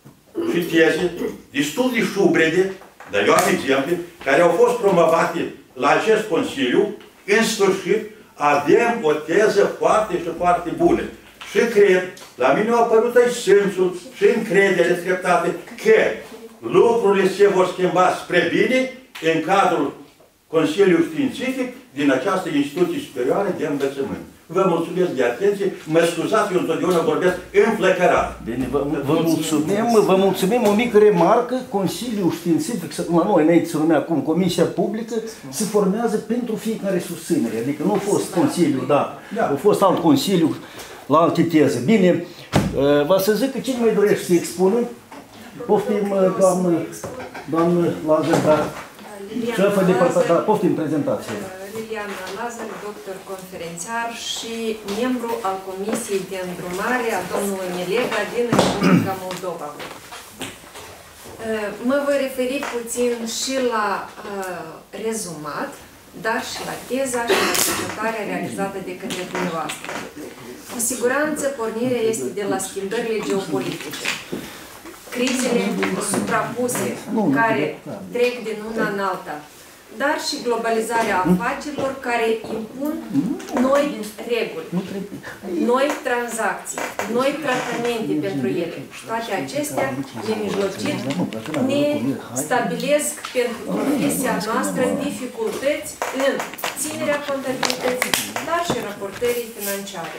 și teze destul de șubrede, dar eu am exemple, care au fost promovate la acest Consiliu, în sfârșit avem o teză foarte și foarte bună. Și cred, la mine au apărut aici sensul și încredere treptate că lucrurile se vor schimba spre bine în cadrul Consiliului Științific din această instituție superioară de învățământ. Vă mulțumesc de atenție. Mă scuzați, eu întotdeauna vorbesc înflăcărat. Bine, vă, vă mulțumim, vă mulțumim. O mică remarcă, Consiliul Științific, la noi înainte se numea acum Comisia Publică, se formează pentru fiecare susținere. Adică nu a fost Consiliul, da, Da. a fost alt Consiliu la alte teze. Bine, vă să zic că cine mai dorește să expună? Poftim, doamnă, doamnă Lazar, da. Șefă de departament, da, poftim prezentație. Liliana Lazar, doctor conferențiar și membru al Comisiei de Îndrumare a domnului Melega din Republica Moldova. Mă voi referi puțin și la uh, rezumat, dar și la teza și la cercetarea realizată de către dumneavoastră. Cu siguranță, pornirea este de la schimbările geopolitice. Crizele suprapuse care trec din una în alta, dar și globalizarea afacerilor care impun noi reguli, noi tranzacții, noi tratamente pentru ele. Și toate acestea, nemijlocit, ne stabilesc pentru profesia noastră dificultăți în ținerea contabilității, dar și raportării financiare.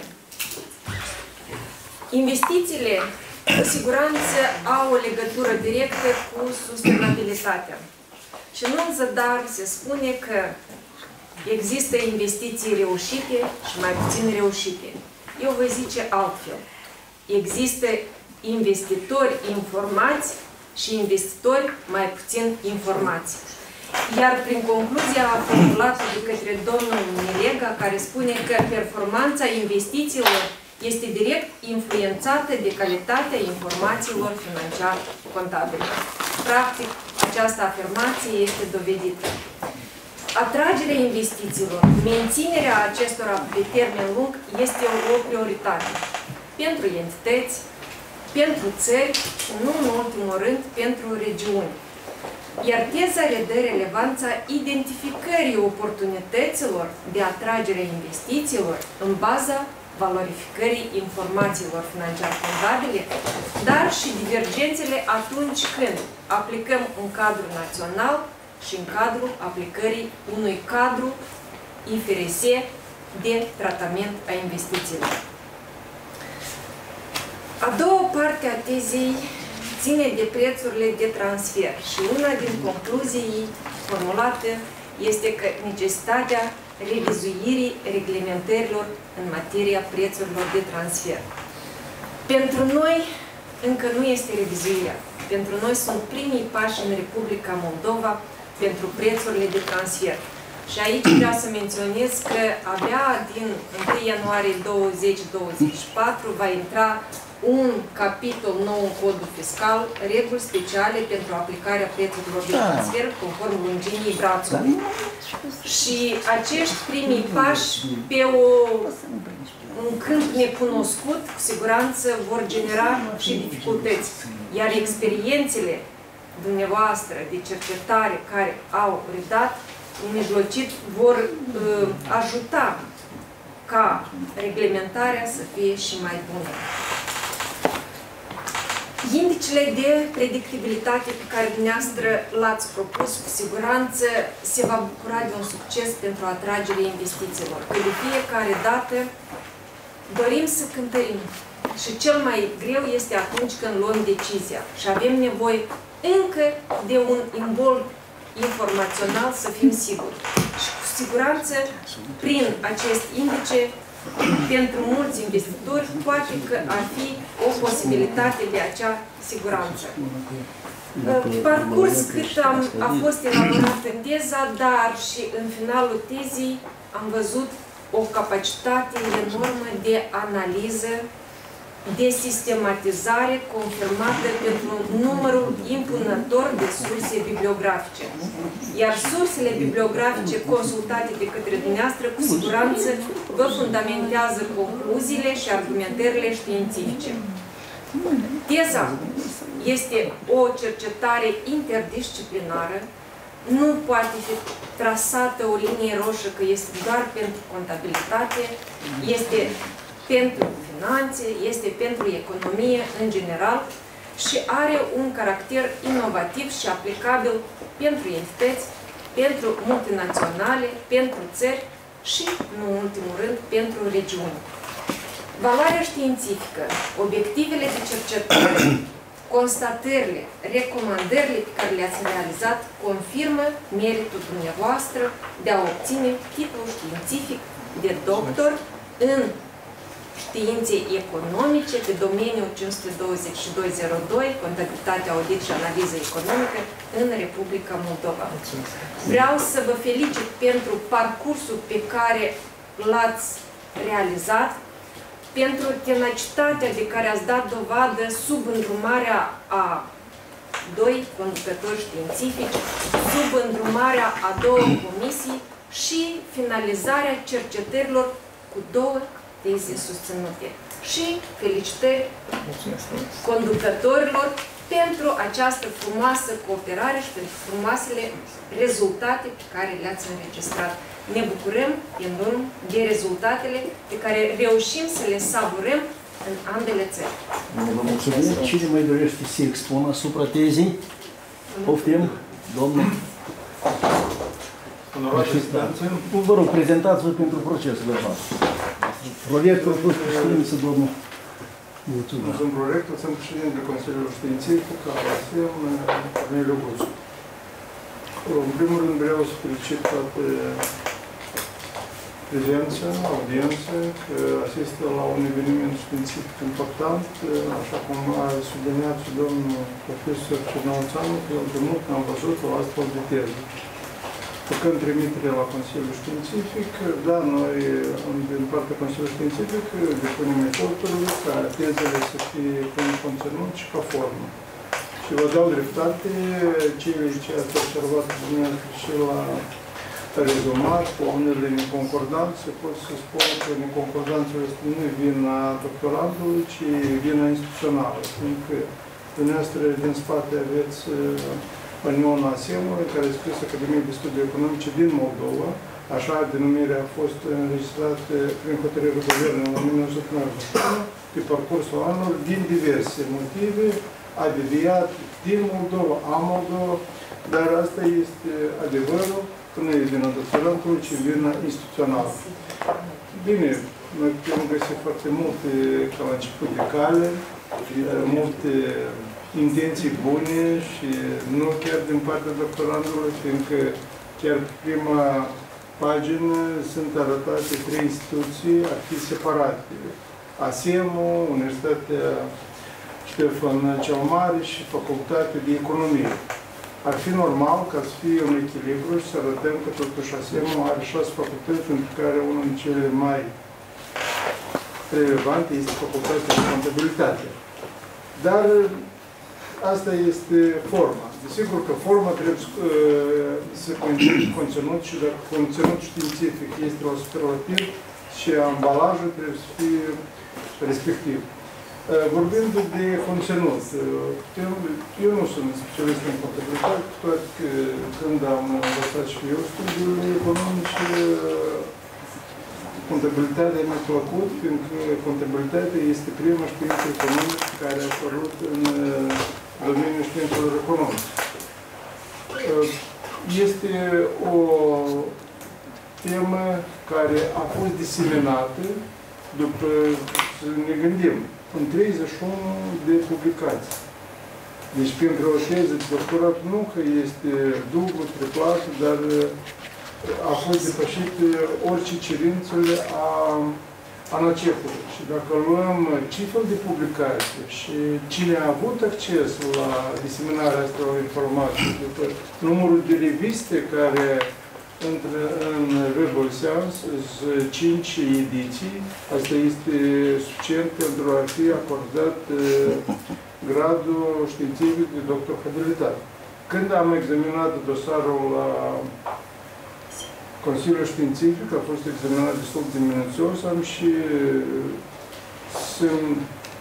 Investițiile, cu siguranță, au o legătură directă cu sustenabilitatea. Și nu în zadar se spune că există investiții reușite și mai puțin reușite. Eu voi zice altfel. Există investitori informați și investitori mai puțin informați. Iar prin concluzia formulată de către domnul Melega, care spune că performanța investițiilor este direct influențată de calitatea informațiilor financiar-contabile. Practic, această afirmație este dovedită. Atragerea investițiilor, menținerea acestora pe termen lung este o prioritate pentru entități, pentru țări și nu în ultimul rând pentru regiuni. Iar teza redă relevanța identificării oportunităților de atragere a investițiilor în baza valorificării informațiilor financiar-contabile, dar și divergențele atunci când aplicăm un cadru național și în cadrul aplicării unui cadru I F R S de tratament a investițiilor. A doua parte a tezei ține de prețurile de transfer și una din concluzii formulate este că necesitatea revizuirii reglementărilor în materia prețurilor de transfer. Pentru noi încă nu este revizuirea. Pentru noi sunt primii pași în Republica Moldova pentru prețurile de transfer. Și aici vreau să menționez că abia din întâi ianuarie douăzeci douăzeci și patru va intra un capitol nou în codul fiscal, reguli speciale pentru aplicarea prețurilor de transfer conform lungimii brațului. Și acești primii pași pe o, un câmp necunoscut, cu siguranță vor genera și dificultăți. Iar experiențele dumneavoastră de cercetare care au redat, nemijlocit vor uh, ajuta ca reglementarea să fie și mai bună. Indicele de predictibilitate pe care dumneavoastră l-ați propus, cu siguranță se va bucura de un succes pentru atragerea investițiilor. Că de fiecare dată dorim să cântărim. Și cel mai greu este atunci când luăm decizia și avem nevoie încă de un imbol informațional să fim siguri. Și cu siguranță, prin acest indice, pentru mulți investitori, poate că ar fi o posibilitate de acea siguranță. Parcurs cât am, a fost elaborat în teza, dar și în finalul tezii am văzut o capacitate enormă de analiză, de sistematizare confirmată pentru numărul impunător de surse bibliografice. Iar sursele bibliografice consultate de către dumneavoastră, cu siguranță, vă fundamentează concluziile și argumentările științifice. Teza este o cercetare interdisciplinară, nu poate fi trasată o linie roșie că este doar pentru contabilitate, este pentru finanțe, este pentru economie în general și are un caracter inovativ și aplicabil pentru entități, pentru multinaționale, pentru țări și, nu în ultimul rând, pentru regiuni. Valoarea științifică, obiectivele de cercetare, constatările, recomandările pe care le-ați realizat confirmă meritul dumneavoastră de a obține titlul științific de doctor în științe economice pe domeniul cinci sute douăzeci și doi zero doi, contabilitate, audit și analiză economică în Republica Moldova. Vreau să vă felicit pentru parcursul pe care l-ați realizat, pentru tenacitatea de care ați dat dovadă sub îndrumarea a doi conducători științifici, sub îndrumarea a două comisii și finalizarea cercetărilor cu două teze susținute. Și felicitări conducătorilor pentru această frumoasă cooperare și pentru frumoasele rezultate pe care le-ați înregistrat. Ne bucurăm enorm de rezultatele pe care reușim să le savurăm în ambele țări. Vă mulțumim. Cine mai dorește să se expună asupra tezei? Poftim, domnul. Vă rog, prezentați-vă pentru procesul verbal. Proiectul fost președinte, domnul. Mulțumesc. Sunt proiectul, sunt președinte Consiliului Științific al A S E M, Corneliu Guțu. În primul rând vreau să felicit toate prezența, audiență, că asistă la un eveniment științific important, așa cum a subliniat și domnul profesor Cernăuțanu, că eu de mult am văzut o astfel de teză. Făcând trimitere la Consiliul Științific, da, noi, din partea Consiliului Științific, depunem eforturile ca tezele să fie ca conținut și ca formă. Și vă dau dreptate, cele ce ați observat dumneavoastră și la rezumat, cu unele neconcordanțe, pot să spun că neconcordanțele nu vin la doctorandului, ci vin la instituțională. Fiindcă dumneavoastră din spate aveți Uniunea A S E M-ului, care a scris Academie de Studii Economice din Moldova, așa denumirea a fost înregistrată prin hotărârea Guvernului în o mie nouă sute nouăzeci și unu, pe parcursul anului, din diverse motive, a deviat din Moldova, a Moldova, dar asta este adevărul, că nu e vina doctorantului, ci vina instituțională. Bine, noi putem găsi foarte multe, ca la început de cale, multe intenții bune și nu chiar din partea doctorandului, fiindcă chiar prima pagină sunt arătate trei instituții, ar fi separate. A S E M-ul, Universitatea Ștefan cel Mare și Facultatea de Economie. Ar fi normal ca să fie un echilibru și să arătăm că totuși A S E M-ul are șase facultăți, pentru care unul din cele mai relevante este Facultatea de Contabilitate. Dar asta este forma. Desigur că forma trebuie să conțină conținut și dacă conținut științific este la superlativ și ambalajul trebuie să fie respectiv. Vorbind de conținut, eu nu sunt specialist în contabilitate, toate că când am învățat și eu studiile economice, contabilitatea mi-a plăcut, fiindcă contabilitatea este prima știință economică care a apărut în domeniul științelor economice. Este o temă care a fost diseminată după, să ne gândim, în treizeci și unu de publicații. Deci, pentru o teză de doctorat, nu că este dublu, triplată, dar a fost depășit orice cerințele a ANACEF-ului. Și dacă luăm cifrul de publicații și cine a avut acces la diseminarea astea informației, după numărul de reviste care intră în Web-ul Science, cinci ediții, asta este suficient pentru a fi acordat gradul științific de doctor habilitat. Când am examinat dosarul la Consiliul Științific, a fost examinat destul de minuțios, am și sunt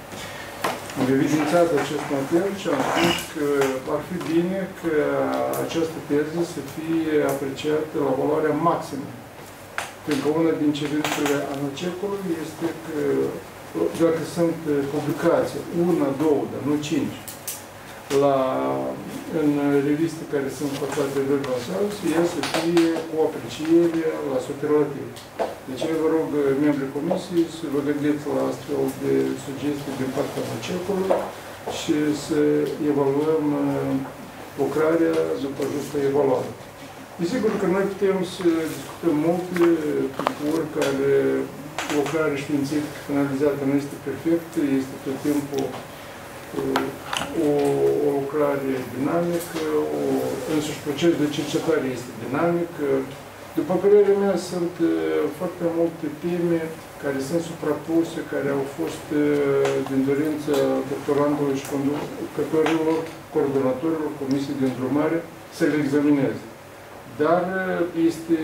am evidențiat acest motiv și am spus că ar fi bine că această teză să fie apreciată la valoarea maximă. Pentru că una din cerințele ANACEF-ului este că dacă sunt publicații, una, două, dar nu cinci, la, în reviste care sunt cotate de Web-ul ea să fie cu apreciere la superlativ. Deci eu vă rog, membrii comisiei, să vă gândiți la astfel de sugestii din partea ANACEF-ului și să evaluăm lucrarea după justă evaluare. Desigur că noi putem să discutăm multe lucruri care lucrarea științifică finalizată nu este perfectă, este tot timpul o, o lucrare dinamică, o, însuși proces de cercetare este dinamic. După părerea mea, sunt foarte multe teme care sunt suprapuse, care au fost din dorința doctorantului și conducătorilor, coordonatorilor Comisiei de Îndrumare să le examineze. Dar este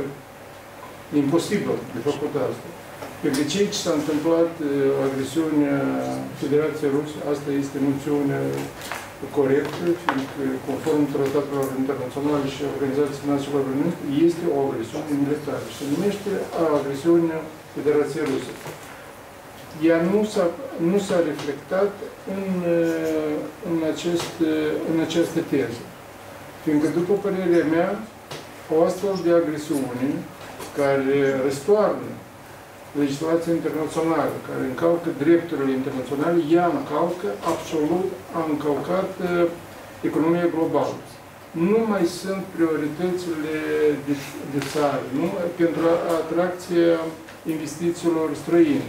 imposibil de făcut asta. Pentru că ce s-a întâmplat, agresiunea Federației Ruse, asta este noțiunea corectă, fiindcă conform tratatelor internaționale și Organizației Națiunilor Unite, este o agresiune militară. Se numește agresiunea Federației Ruse. Ea nu s-a reflectat în, în, acest, în această teză. Fiindcă, după părerea mea, o astfel de agresiune care răstoarnă legislația internațională, care încalcă drepturile internaționale, ea încalcă, absolut, a încălcat economia globală. Nu mai sunt prioritățile de, de țară, nu? Pentru atracția investițiilor străine.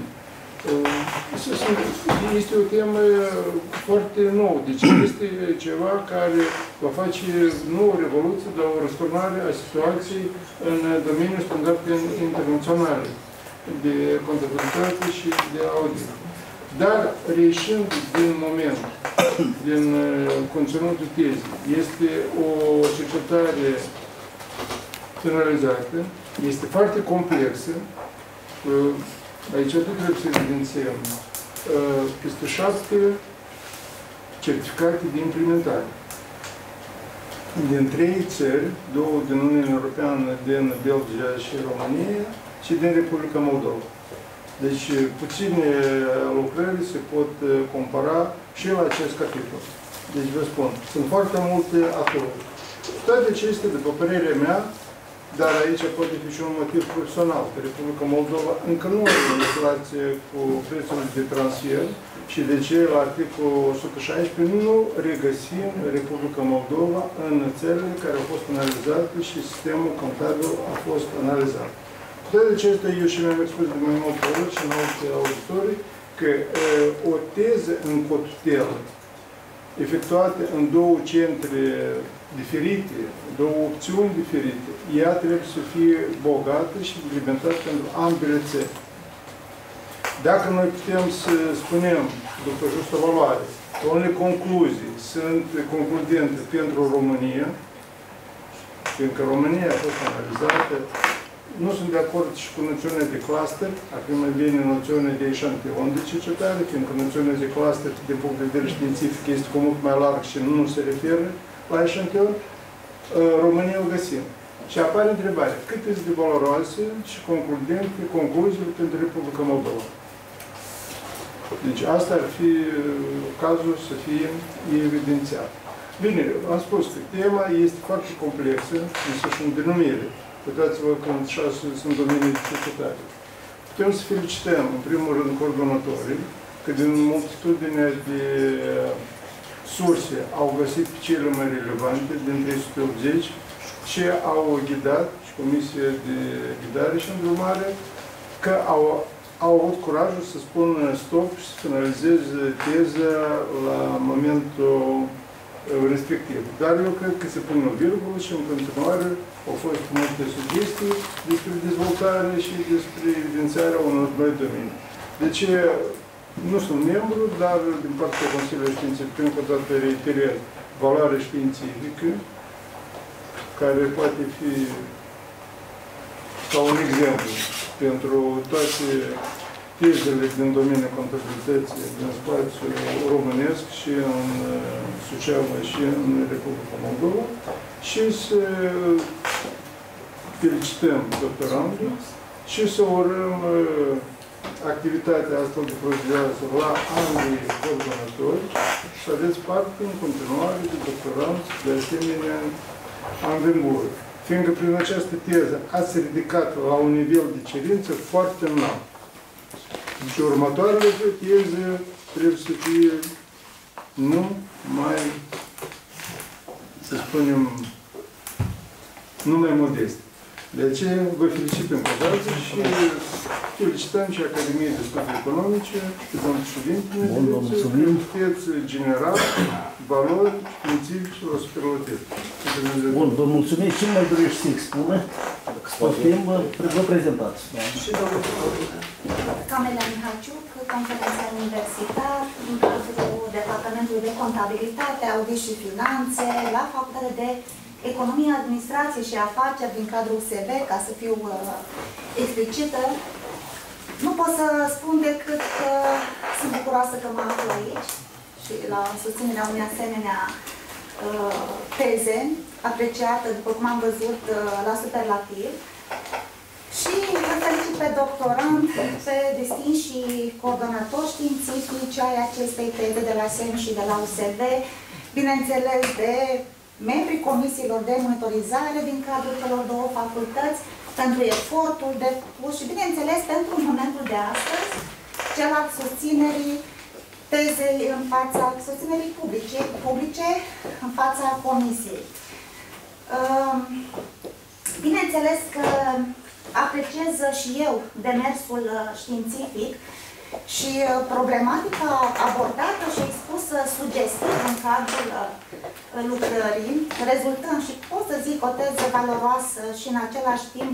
Este o temă foarte nouă, deci este ceva care va face nu o revoluție, dar o răsturnare a situației în domeniul standardelor internaționale de contabilitate și de audit. Dar, reieșind din moment, din conținutul tezei, este o cercetare finalizată, este foarte complexă. Aici tot trebuie să evidențiem peste șapte certificate de implementare. Din trei țări, două din Uniunea Europeană, din Belgia și România, și din Republica Moldova. Deci, puține lucrări se pot compara și la acest capitol. Deci, vă spun, sunt foarte multe aturi. Toate acestea, după părerea mea, dar aici poate fi și un motiv profesional, că Republica Moldova încă nu are legislație cu prețurile de transfer și de ce la articolul o sută șaisprezece nu regăsim Republica Moldova în țările care au fost analizate și sistemul contabil a fost analizat. Cu toate acestea, eu și mi-am expus de mai multe ori și în alte auditorii că e, o teză în cotutelă efectuată în două centre diferite, două opțiuni diferite, ea trebuie să fie bogată și implementată pentru ambele țări. Dacă noi putem să spunem, după justă valoare, că unele concluzii sunt concludente pentru România, fiindcă România a fost analizată, nu sunt de acord și cu noțiunea de cluster, ar fi mai bine noțiunea de eșantion de cercetare, fiindcă noțiunea de cluster, din punct de vedere științific, este cu mult mai larg și nu se referă la eșantion. România o găsim. Și apare întrebarea, cât este de valoroase și concludente concluziile pentru Republica Moldova? Deci asta ar fi cazul să fie evidențiat. Bine, am spus că tema este foarte complexă, însă și în denumire. Uitați-vă că în șase sunt domenii de cercetare. Putem să felicităm, în primul rând, coordonatorii, că din multitudinea de surse au găsit pe cele mai relevante, din trei sute optzeci, și au ghidat, și Comisia de Ghidare și Îndrumare, că au, au avut curajul să spună stop și să finalizeze teza la momentul respectiv. Dar eu cred că se pune o virgulă și în continuare au fost multe sugestii despre dezvoltare și despre evidențiarea unor noi domenii. Deci, nu sunt membru, dar din partea Consiliului Științific, încă o dată reiterez, valoare științifică, care poate fi ca un exemplu pentru toate tezele din domeniul contabilității din spațiul românesc și în Suceava și în Republica Moldova și să felicităm doctorandul și să urăm activitatea asta de procedează la ambii coordonatori și aveți parte în continuare de doctoranți, de asemenea anvenguri. Fiindcă prin această teză ați ridicat la un nivel de cerință foarte înalt. Și următoarele teze trebuie să fie nu mai, să spunem, nu mai modeste. De aceea vă felicit încă o dată și felicităm și Academiei de Studii Economice, pe domnul președintele, că puteți genera valori științifice la superlativ. Bun, vă mulțumesc. Cine mai dorește să expună? Poftim, vă prezentați. Și domnul Camelia Mihaciuc, conferența universitar, în cadrul Departamentului de Contabilitate, Audit și Finanțe, la Facultatea de Economie, Administrație și Afaceri din cadrul U S V, ca să fiu uh, explicită. Nu pot să spun decât că sunt bucuroasă că mă aflu aici și la susținerea unei asemenea uh, teze, apreciată, după cum am văzut, uh, la superlativ. Și îl felicit pe doctorant, pe distinși coordonatori științifici ai acestei teze de la S E M și de la U S V, bineînțeles de membrii comisiilor de monitorizare din cadrul celor două facultăți, pentru efortul depus și, bineînțeles, pentru momentul de astăzi, cel al susținerii tezei în fața, susținerii publice, publice în fața comisiei. Bineînțeles că apreciez și eu demersul științific și problematica abordată și expusă sugestiv în cadrul lucrării, rezultând și pot să zic o teză valoroasă și în același timp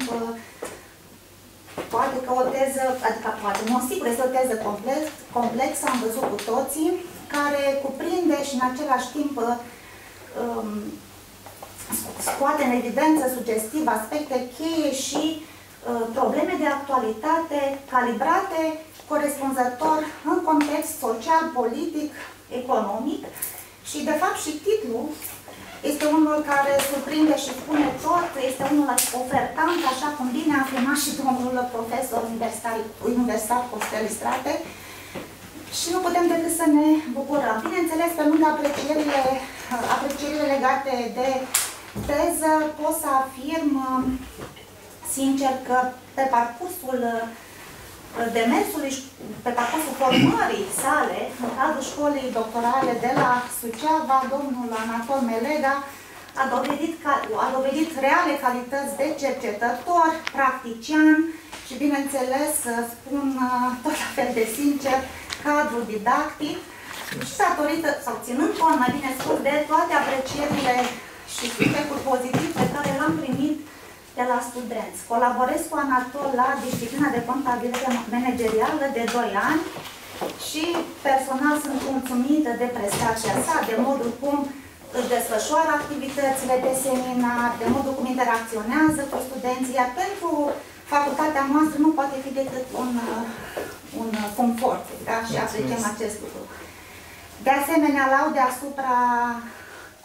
poate că o teză, adică poate, nu sigur, este o teză complex, complexă, am văzut cu toții, care cuprinde și în același timp um, scoate în evidență sugestiv aspecte cheie și uh, probleme de actualitate calibrate corespunzător în context social, politic, economic și, de fapt, și titlul este unul care surprinde și spune tot, este unul ofertant, așa cum bine a afirmat și domnul profesor universitar, universitar Costel Istrate, și nu putem decât să ne bucurăm. Bineînțeles, pe lângă aprecierile, aprecierile legate de teză, pot să afirm sincer că pe parcursul demersului, pe parcursul formării sale, în cadrul școlii doctorale de la Suceava, domnul Anatol Melega a dovedit, a dovedit reale calități de cercetător, practician și, bineînțeles, spun tot la fel de sincer, cadru didactic și datorită, sau ținând cont, mai bine spus, de toate aprecierile și feedback-ul pozitiv pe care l-am primit de la studenți. Colaborez cu Anatol la disciplina de contabilitate managerială de doi ani și personal sunt mulțumită de prestația sa, de modul cum își desfășoară activitățile de seminar, de modul cum interacționează cu studenții, iar pentru facultatea noastră nu poate fi decât un, un confort, da? Și apreciem acest lucru. De asemenea, laude asupra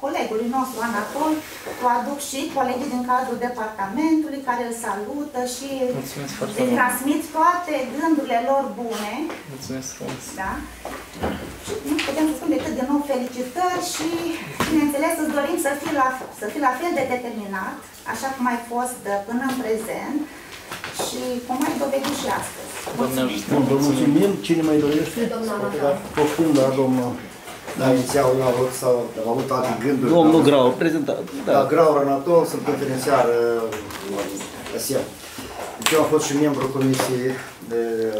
colegului nostru, Anatol, o aduc și colegii din cadrul departamentului care îl salută și îi transmit toate gândurile lor bune. Mulțumesc frumos! Da? Și nu putem să spun decât de nou felicitări și, bineînțeles, îți dorim să fii la, să fii la fel de determinat, așa cum ai fost până în prezent și cum ai dovedit și astăzi. Mulțumim! Vă mulțumim! Cine mai dorește? Poftim, da, domnul. Da, inițial eu am avut, sau, am avut alte gânduri. Domnul Grau, prezentat. Da, da Grau Anatol, sunt conferențiar ASEA. Eu am fost și membru comisiei de,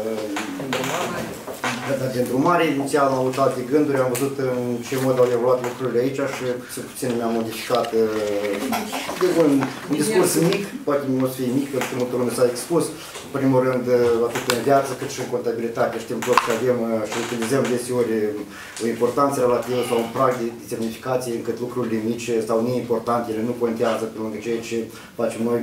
de, de îndrumare. Inițial am avut alte gânduri, am văzut în ce mod au evoluat lucrurile aici și puțin mi-am modificat de un, un discurs mic, poate nu o să fie mic, pentru că multă lume s-a expus. În primul rând, atât în viață cât și în contabilitate. Știm toți că avem și utilizăm deseori o importanță relativă sau un prag de semnificație încât lucrurile mici sau neimportante, ele nu contează pe lângă ceea ce facem noi.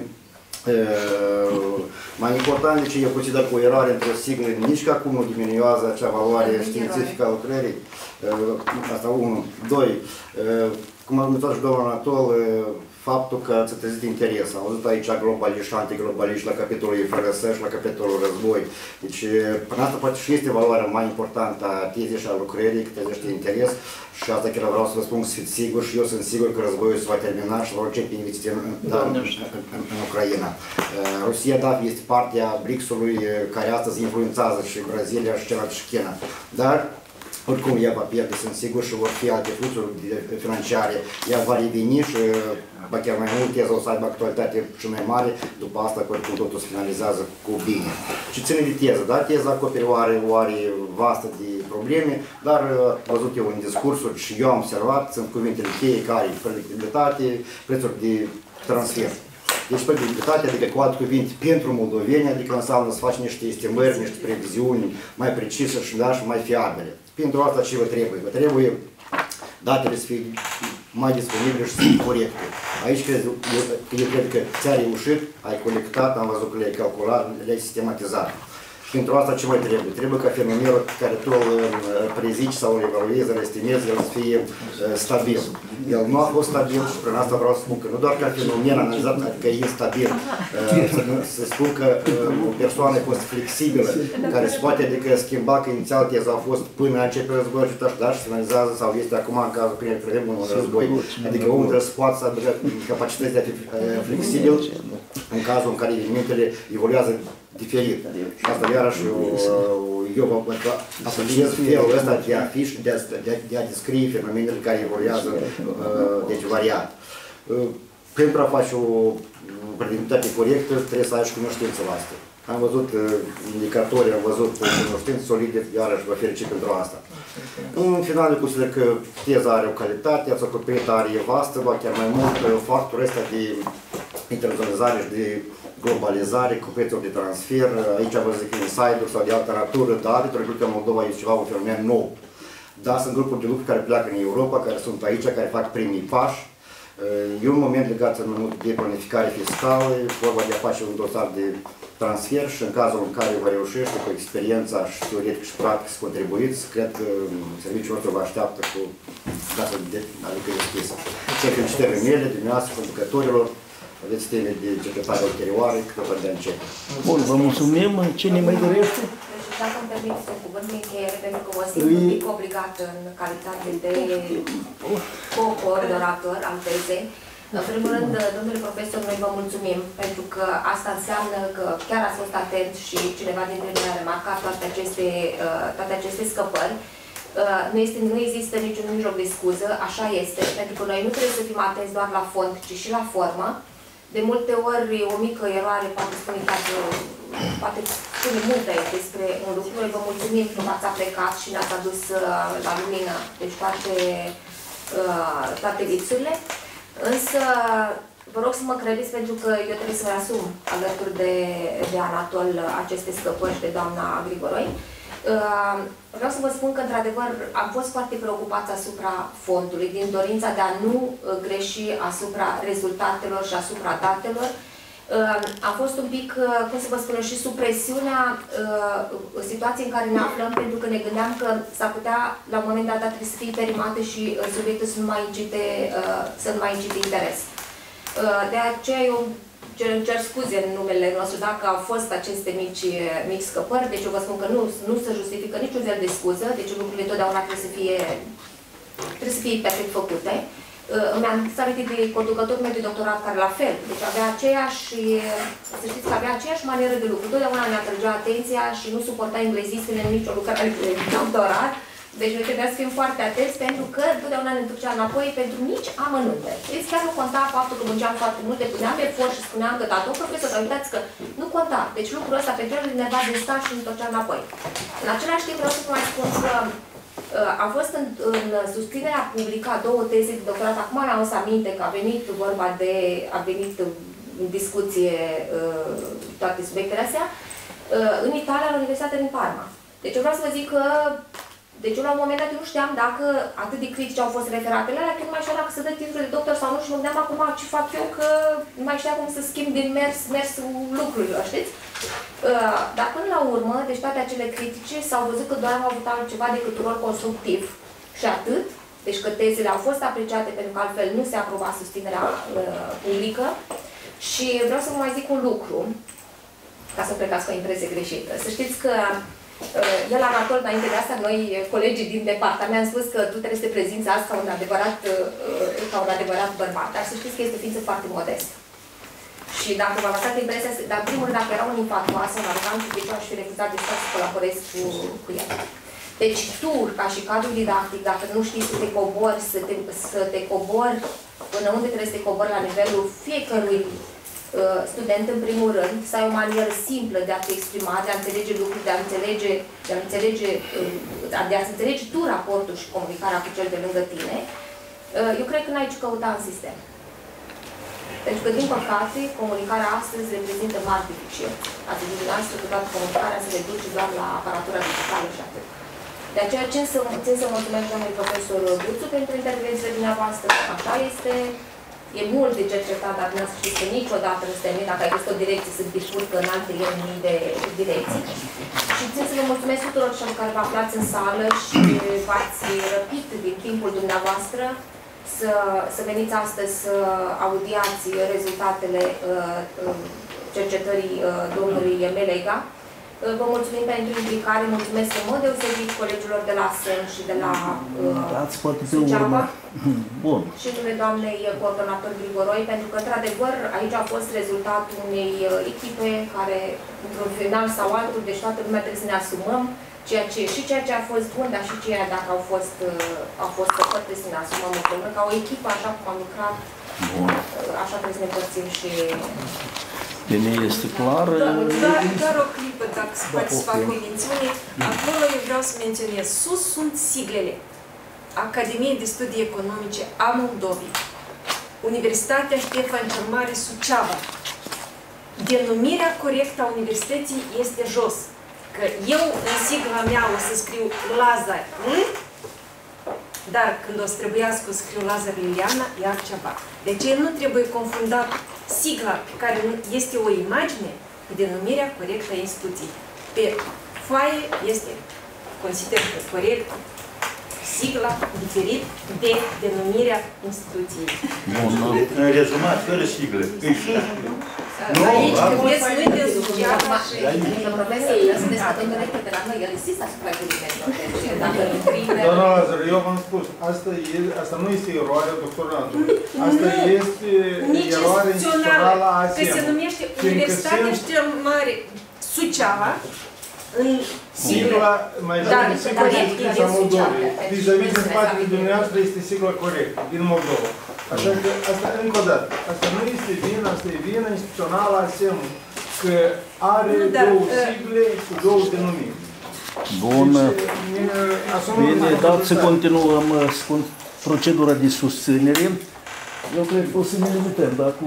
Mai important, deci eu consider că o eroare într-o siglă nici că acum nu diminuează acea valoare științifică a lucrării. Asta unu. Doi. Cum a anunțat și domnul Anatol, faptul că ți-a trezit interes. Am văzut aici globaliști, antiglobaliști la capitolul I F R S și la capitolul război. Deci, până asta poate și este valoarea mai importantă a tezei și a lucrării, că trezește interes. Și asta chiar vreau să vă spun să fiți siguri și eu sunt sigur că războiul se va termina și vor începe investiții în, da, în, în, în Ucraina. Rusia, da, este partea BRICS-ului care astăzi influențează și Brazilia și celălalt și China. Dar oricum ea va pierde, sunt sigur, și vor fi alte fluxuri financiare. Ea va reveni și, ba chiar mai mult, teza o să aibă actualitate și mai mare, după asta, oricum totul se finalizează cu bine. Și ține de teză, da? Teza acoperă o are, o are vastă de probleme, dar văzut eu în discursuri și eu am observat, sunt cuvintele cheie care predictibilitate, prețuri de transfer. Deci predictibilitate, adică cu alte cuvinte, pentru moldoveni, adică înseamnă să faci niște estimări, niște previziuni mai precise și, da, și mai fiabile. Pentru asta ce vă trebuie? Vă trebuie datele să fie mai disponibile și să fie corecte. Aici cred, eu, eu cred că ți-a reușit, ai colectat, am văzut că le-ai calculat, le-ai sistematizat. Pentru asta ce mai trebuie? Trebuie ca fenomenul care tu îl prezici sau îl evaluezi, îl estimezi, el să fie stabil. El nu a fost stabil și prin asta vreau să spun că nu doar ca fenomen analizat, adică e instabil, să spun că o persoană a fost flexibilă, care se poate adică schimba, că inițial teza a fost până a începe războiul și așa, dar și finalizează sau este acum în cazul când vedem un război. Adică omul trebuie să poată să aibă capacități de a fi flexibil în cazul în care evenimentele evoluează diferit. Și asta iarăși eu vă asociez felul ăsta de a fi și de a, de, de a descrie fenomenele care evoluează, deci variat. Pentru a face o predictibilitate corectă, trebuie să ai și cunoștințele astea. Am văzut indicatori, am văzut cunoștințe solide, iarăși vă fericit pentru asta. În final, eu consider că teza are o calitate, ați acoperit are vastă, va chiar mai mult factorul ăsta de internaționalizare și de globalizare, cu prețuri de transfer, aici vă zic insider sau de altă natură, dar pentru că Moldova este ceva, un fenomen nou. Da, sunt grupuri de lucru care pleacă în Europa, care sunt aici, care fac primii pași. E un moment legat în mult de planificare fiscală, vorba de a face un dosar de transfer și în cazul în care vă reușește cu experiența și teoretic și practic să contribuiți, cred că serviciul nostru vă așteaptă cu casă de adică deschisă. Ce felicitări mele, dumneavoastră, conducătorilor, aveți teme de cercetare ulterioare, câte vă de începe. Bun, vă mulțumim. Cine mai dorește? Dacă îmi permiteți un cuvânt de încheiere, pentru că vă simt un pic obligat în calitate de co-coordonator al tezei. În primul rând, domnule profesor, noi vă mulțumim, pentru că asta înseamnă că chiar ați fost atent și cineva dintre noi a remarcat toate aceste, toate aceste scăpări. Nu, este, nu există niciun mijloc de scuză, așa este, pentru că noi nu trebuie să fim atenți doar la fond, ci și la formă. De multe ori, o mică eroare poate spune chiar, poate spune multe despre un lucru. Noi vă mulțumim că v-ați aplecat și ne-ați adus la lumină, deci toate, toate lipsurile. Însă, vă rog să mă credeți, pentru că eu trebuie să-mi asum alături de, de Anatol aceste scăpări și de doamna Grigoroi. Vreau să vă spun că, într-adevăr, am fost foarte preocupați asupra fondului, din dorința de a nu greși asupra rezultatelor și asupra datelor. A fost un pic, cum să vă spun, și sub presiunea situației în care ne aflăm, pentru că ne gândeam că s-ar putea, la un moment dat, trebuie să fie perimate și subiectul să nu mai incite, să nu mai incite interes. De aceea eu cer scuze în numele nostru dacă au fost aceste mici, mici scăpări, deci eu vă spun că nu, nu se justifică niciun fel de scuză, deci lucrurile totdeauna trebuie să fie, trebuie să fie perfect făcute. Mi-am amintit de conducătorul meu de doctorat care la fel, deci avea aceeași, să știți că avea aceeași manieră de lucru, totdeauna ne atrăgea atenția și nu suporta englezistele în nicio lucrare de doctorat. Deci noi trebuia să fim foarte atenți pentru că totdeauna ne întorcea înapoi pentru mici amănunte. Deci chiar nu conta faptul că munceam foarte multe, puneam efort și spuneam că dator profesor, dar uitați că nu conta. Deci lucrul ăsta pentru el ne va de stat și ne întorcea înapoi. În același timp vreau să vă mai spun că a fost în, în susținerea publică a două teze de doctorat. Acum mi-am adus aminte că a venit vorba de, a venit în discuție toate subiectele astea, în Italia, la Universitatea din Parma. Deci eu vreau să vă zic că Deci eu la un moment dat nu știam dacă atât de critice au fost referatele alea, că nu mai știam dacă să dă titlul de doctor sau nu și mă gândeam acum ce fac eu, că nu mai știam cum să schimb din mers, mersul lucrurilor, știți? Dar până la urmă, deci toate acele critice s-au văzut că doar am avut altceva decât un rol constructiv și atât. Deci că tezele au fost apreciate pentru că altfel nu se aproba susținerea publică. Și vreau să vă mai zic un lucru, ca să plecați cu o impresie greșită. Să știți că el a raportat înainte de asta, noi, colegii din departament, mi-am spus că tu trebuie să te prezinți azi ca un adevărat, ca un adevărat bărbat, dar să știți că este o ființă foarte modestă. Și dacă v-a lăsat impresia, dar în primul rând, dacă era un infatuoasă, un arogant, de ce aș fi refuzat de stat să colaborez cu, cu el. Deci tu, ca și cadru didactic, dacă nu știi să te cobori, să te, să te cobori până unde trebuie să te cobori la nivelul fiecărui student, în primul rând, să ai o manieră simplă de a te exprima, de a înțelege lucruri, de a înțelege, de a înțelege, de a înțelege tu raportul și comunicarea cu cel de lângă tine, eu cred că n-ai ce căuta în sistem. Pentru că, din păcate, comunicarea astăzi reprezintă mari deficiențe. Ați zis dumneavoastră că toată comunicarea se reduce doar la aparatura digitală și atât. De aceea țin să, țin să mulțumesc domnului profesor Burțu pentru intervențiile dumneavoastră. Așa este. E mult de cercetat, dar nu știți că niciodată nu se termină. Dacă ai găsit o direcție, să bifurcă în alte mii de direcții. Și țin să vă mulțumesc tuturor celor care vă aflați în sală și v-ați răpit din timpul dumneavoastră să, să veniți astăzi să audiați rezultatele uh, cercetării uh, domnului Melega. Vă mulțumim pentru implicare, mulțumesc în mod deosebit colegilor de la S E M și de la uh, Suceava și numele doamnei coordonator Grigoroi, pentru că, într-adevăr, aici a fost rezultatul unei echipe care, într-un final sau altul, deci toată lumea trebuie să ne asumăm ceea ce, și ceea ce a fost bun, dar și ceea dacă au fost, uh, au fost păcări, trebuie să ne asumăm împreună, ca o echipă, așa cum am lucrat, uh, așa trebuie să ne împărțim și... Bine, este clar. Doar, doar o clipă, dacă se poate să fac o mențiune. Acolo eu vreau să menționez. Sus sunt siglele. Academie de Studii Economice a Moldovei. Universitatea Ștefan cel Mare Suceava. Denumirea corectă a universității este jos. Că eu în sigla mea o să scriu Lazar. Hm? Dar când o să trebuiască să scriu Lazar Liliana, e altceva. De aceea nu trebuie confundat sigla care este o imagine cu denumirea corectă a instituției. Pe foaie este, consider că corect, sigla diferit de denumirea instituției. În rezumat, fără sigle. Aici, vedeți, nu e de Suceava și... Profesor, eu sunt descătând director de la noi, el insistă asupra cuvintelor. Doamna Lazar, eu v-am spus, asta, e, asta nu este eroarea doctorantului. Asta este eroare instituțională a A S E M. Că se numește Universitatea cel Mare Suceava, în sigla, mai bine sigla din Moldovei. Vis-a-vis din spatele dumneavoastră este sigla corectă, din Moldova. Așa că, asta, încă o dată, asta nu este vină, asta e vină instituțională a A S E M, că are două sigle cu două denumiri. Bun. Bine, dați să continuăm cu procedura de susținere. Eu cred că o să ne limităm, dacă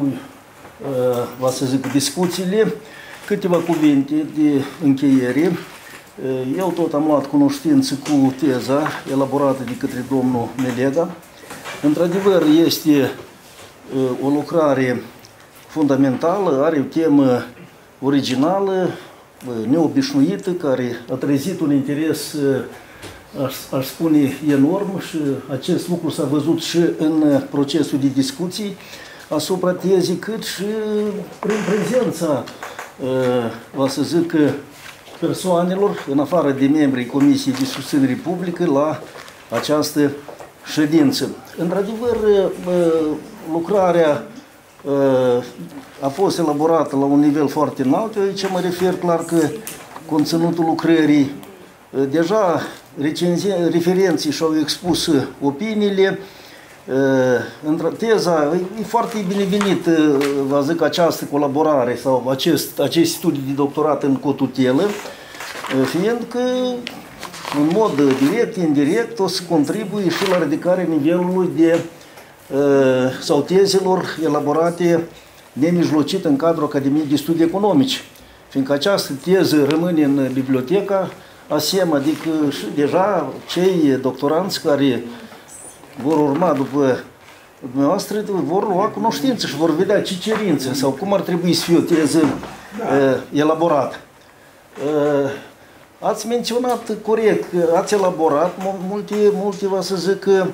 va să zic discuțiile, câteva cuvinte de încheiere. Eu tot am luat cunoștință cu teza elaborată de către domnul Melega. Într-adevăr, este o lucrare fundamentală, are o temă originală, neobișnuită, care a trezit un interes, aș, aș spune, enorm și acest lucru s-a văzut și în procesul de discuții asupra tezii, cât și prin prezența, va să zic, persoanelor, în afară de membrii Comisiei de Susținere Publică, la această ședință. Într-adevăr, lucrarea a fost elaborată la un nivel foarte înalt. Eu aici mă refer clar că conținutul lucrării, deja referenții și-au expus opiniile. Teza e foarte binevenit, vă zic, această colaborare sau acest, acest studiu de doctorat în cotutelă, fiindcă în mod direct, indirect, o să contribuie și la ridicarea nivelului de sau tezelor elaborate nemijlocit în cadrul Academiei de Studii Economice. Fiindcă această teză rămâne în biblioteca A S E M, adică și deja cei doctoranți care vor urma după dumneavoastră vor lua cunoștință și vor vedea ce cerințe sau cum ar trebui să fie o teză uh, elaborată. Uh, ați menționat corect că ați elaborat multe, multe, va să zic, uh,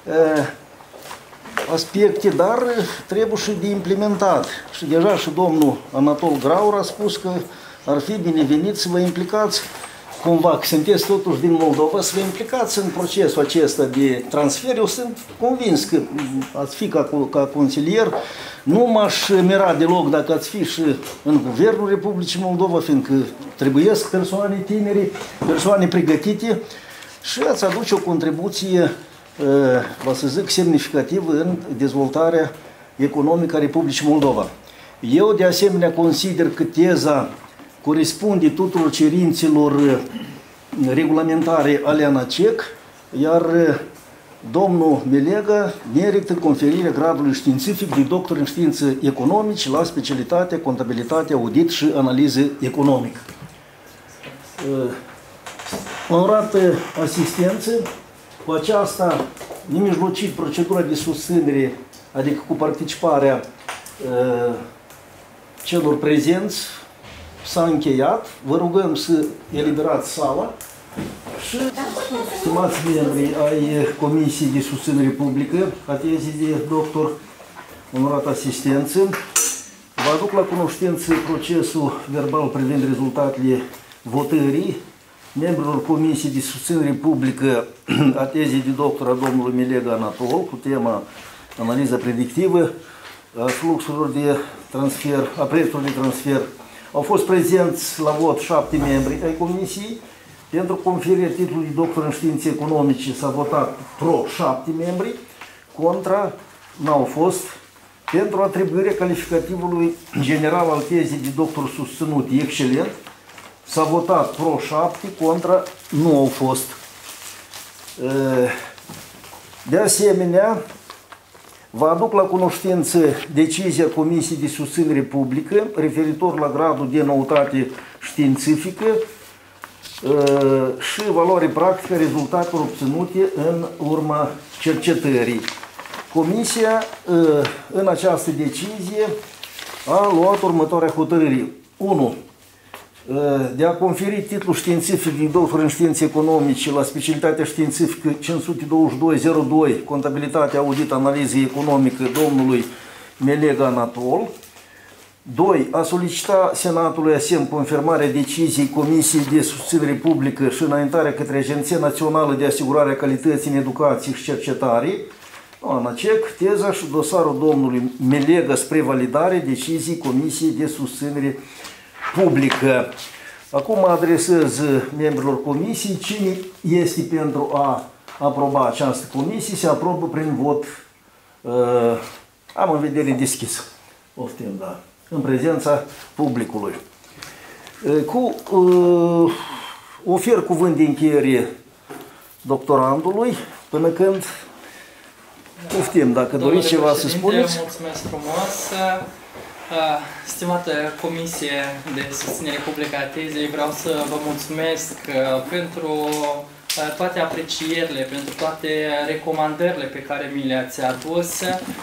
aspecte, dar trebuie și de implementat. Și deja și domnul Anatol Graur a spus că ar fi binevenit să vă implicați cumva, că sunteți totuși din Moldova, să vă implicați în procesul acesta de transfer. Eu sunt convins că ați fi ca, ca consilier. Nu m-aș mira deloc dacă ați fi și în Guvernul Republicii Moldova, fiindcă trebuiesc persoane tineri, persoane pregătite și ați aduce o contribuție, vă să zic, semnificativă în dezvoltarea economică a Republicii Moldova. Eu, de asemenea, consider că teza corespunde tuturor cerințelor regulamentare ale ANACEC, iar domnul Melega merită conferirea gradului științific de doctor în științe economice la specialitatea contabilitate, audit și analiză economică. Onorată asistență, cu aceasta, nemijlocit procedura de susținere, adică cu participarea celor prezenți, s-a încheiat. Vă rugăm să eliberați sala și, stimați membri ai Comisiei de Susținere Publică a tezii de doctor, onorată asistență, vă aduc la cunoștință procesul verbal privind rezultatele votării membrilor Comisiei de Susținere Publică a tezii de doctor a domnului Melega Anatol cu tema analiza predictivă a fluxurilor de transfer, a prețurilor de transfer. Au fost prezenți la vot șapte membri ai Comisiei. Pentru conferirea titlului de doctor în științe economice s-a votat pro șapte membri, contra n-au fost. Pentru atribuirea calificativului general al tezei de doctor susținut excelent s-a votat pro șapte, contra nu au fost. De asemenea, vă aduc la cunoștință decizia Comisiei de Susținere Publică referitor la gradul de noutate științifică și valoare practică a rezultatelor obținute în urma cercetării. Comisia în această decizie a luat următoarea hotărâre. unu. De a conferi titlul științific de doctor în științe economice la specialitatea științifică cinci sute douăzeci și doi zero doi, contabilitate, audit, analiză economică domnului Melega Anatol. doi. A solicita Senatului A S E M confirmarea deciziei Comisiei de Susținere Publică și înaintarea către Agenția Națională de Asigurare a Calității în Educație și Cercetare, ANACEC, teza și dosarul domnului Melega spre validare deciziei Comisiei de Susținere Publică. Acum mă adresez membrilor comisiei. Cine este pentru a aproba această comisie? Se aprobă prin vot. Uh, am în vedere deschis. Oftim, da. În prezența publicului. Uh, cu uh, ofer cuvânt de încheiere doctorandului, până când oftim, dacă doriți ceva să spuneți. Mulțumesc frumos. Stimată Comisie de Susținere Publică a Tezei, vreau să vă mulțumesc pentru toate aprecierile, pentru toate recomandările pe care mi le-ați adus.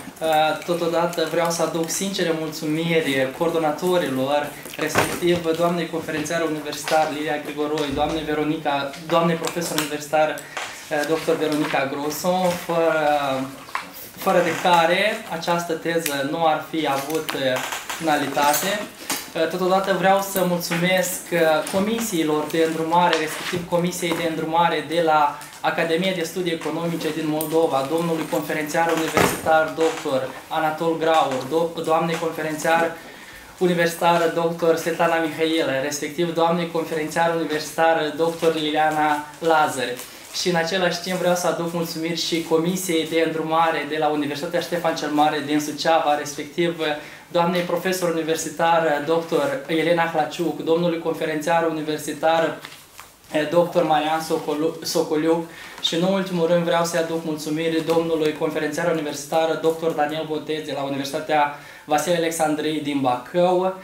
Totodată vreau să aduc sincere mulțumiri coordonatorilor, respectiv doamnei conferențiar universitar Lilia Grigoroi, doamnei Veronica, doamnei profesor universitar doctor Veronica Grosso, fără, fără de care această teză nu ar fi avut finalitate. Totodată vreau să mulțumesc comisiilor de îndrumare, respectiv Comisiei de îndrumare de la Academia de Studii Economice din Moldova, domnului conferențiar universitar doctor Anatol Graur, do doamnei conferențiar universitar doctor Svetlana Mihailă, respectiv doamnei conferențiar universitar doctor Liliana Lazare. Și în același timp vreau să aduc mulțumiri și Comisiei de îndrumare de la Universitatea Ștefan cel Mare din Suceava, respectiv doamnei profesor universitar doctor Elena Hlaciuc, domnului conferențiar universitar doctor Marian Socoliuc și în ultimul rând vreau să-i aduc mulțumiri domnului conferențiar universitar doctor Daniel Botez de la Universitatea Vasile Alexandrei din Bacău.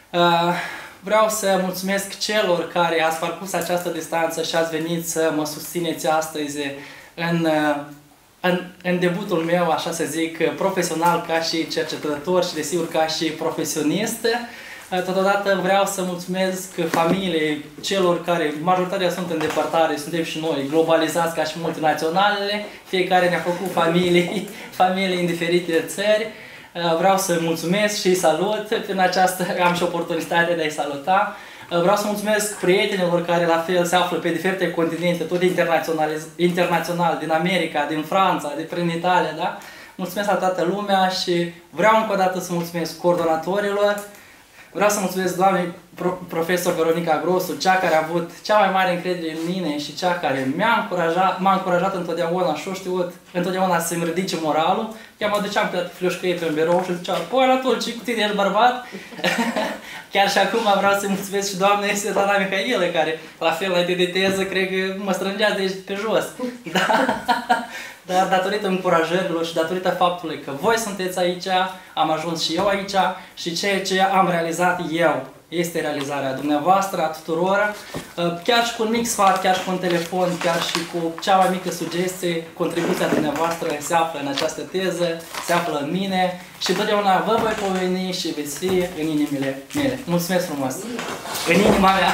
Vreau să mulțumesc celor care ați parcurs această distanță și ați venit să mă susțineți astăzi în, în, în debutul meu, așa să zic, profesional ca și cercetător și desigur ca și profesionist. Totodată vreau să mulțumesc familiei celor care, majoritatea sunt în depărtare, suntem și noi globalizați ca și multinaționalele, fiecare ne-a făcut familii, familii în diferite țări. Vreau să mulțumesc și salut prin această, am și oportunitatea de a-i saluta. Vreau să mulțumesc prietenilor care la fel se află pe diferite continente, tot internațional, din America, din Franța, de prin Italia, da? Mulțumesc la toată lumea și vreau încă o dată să mulțumesc coordonatorilor. Vreau să mulțumesc doamnei profesor Veronica Grosu, cea care a avut cea mai mare încredere în mine și cea care m-a încurajat, m-a încurajat întotdeauna și-o știut întotdeauna să-mi ridice moralul. Eu mă duceam pe flușcăie pe birou și zicea, păi la tot, ce cu tine ești bărbat? Chiar și acum vreau să-i mulțumesc și doamnei Svetlana Mihailă, care la fel la de teză, cred că mă strângea de aici pe jos. Da? Dar datorită încurajărilor și datorită faptului că voi sunteți aici, am ajuns și eu aici și ceea ce am realizat eu este realizarea dumneavoastră, a tuturor. Chiar și cu un mic sfat, chiar și cu un telefon, chiar și cu cea mai mică sugestie, contribuția dumneavoastră se află în această teză, se află în mine și totdeauna vă voi poveni și veți fi în inimile mele. Mulțumesc frumos! În inima mea!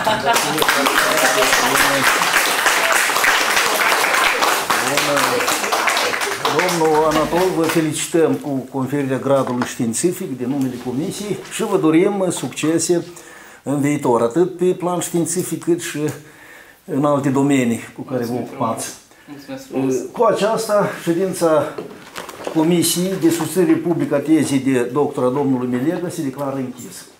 Domnul Anatol, vă felicităm cu conferirea gradului științific de numele Comisiei și vă dorim succese în viitor, atât pe plan științific cât și în alte domenii cu care vă ocupați. Cu aceasta, ședința Comisiei de susținere publică a tezei de doctor a domnului Melega se declară închisă.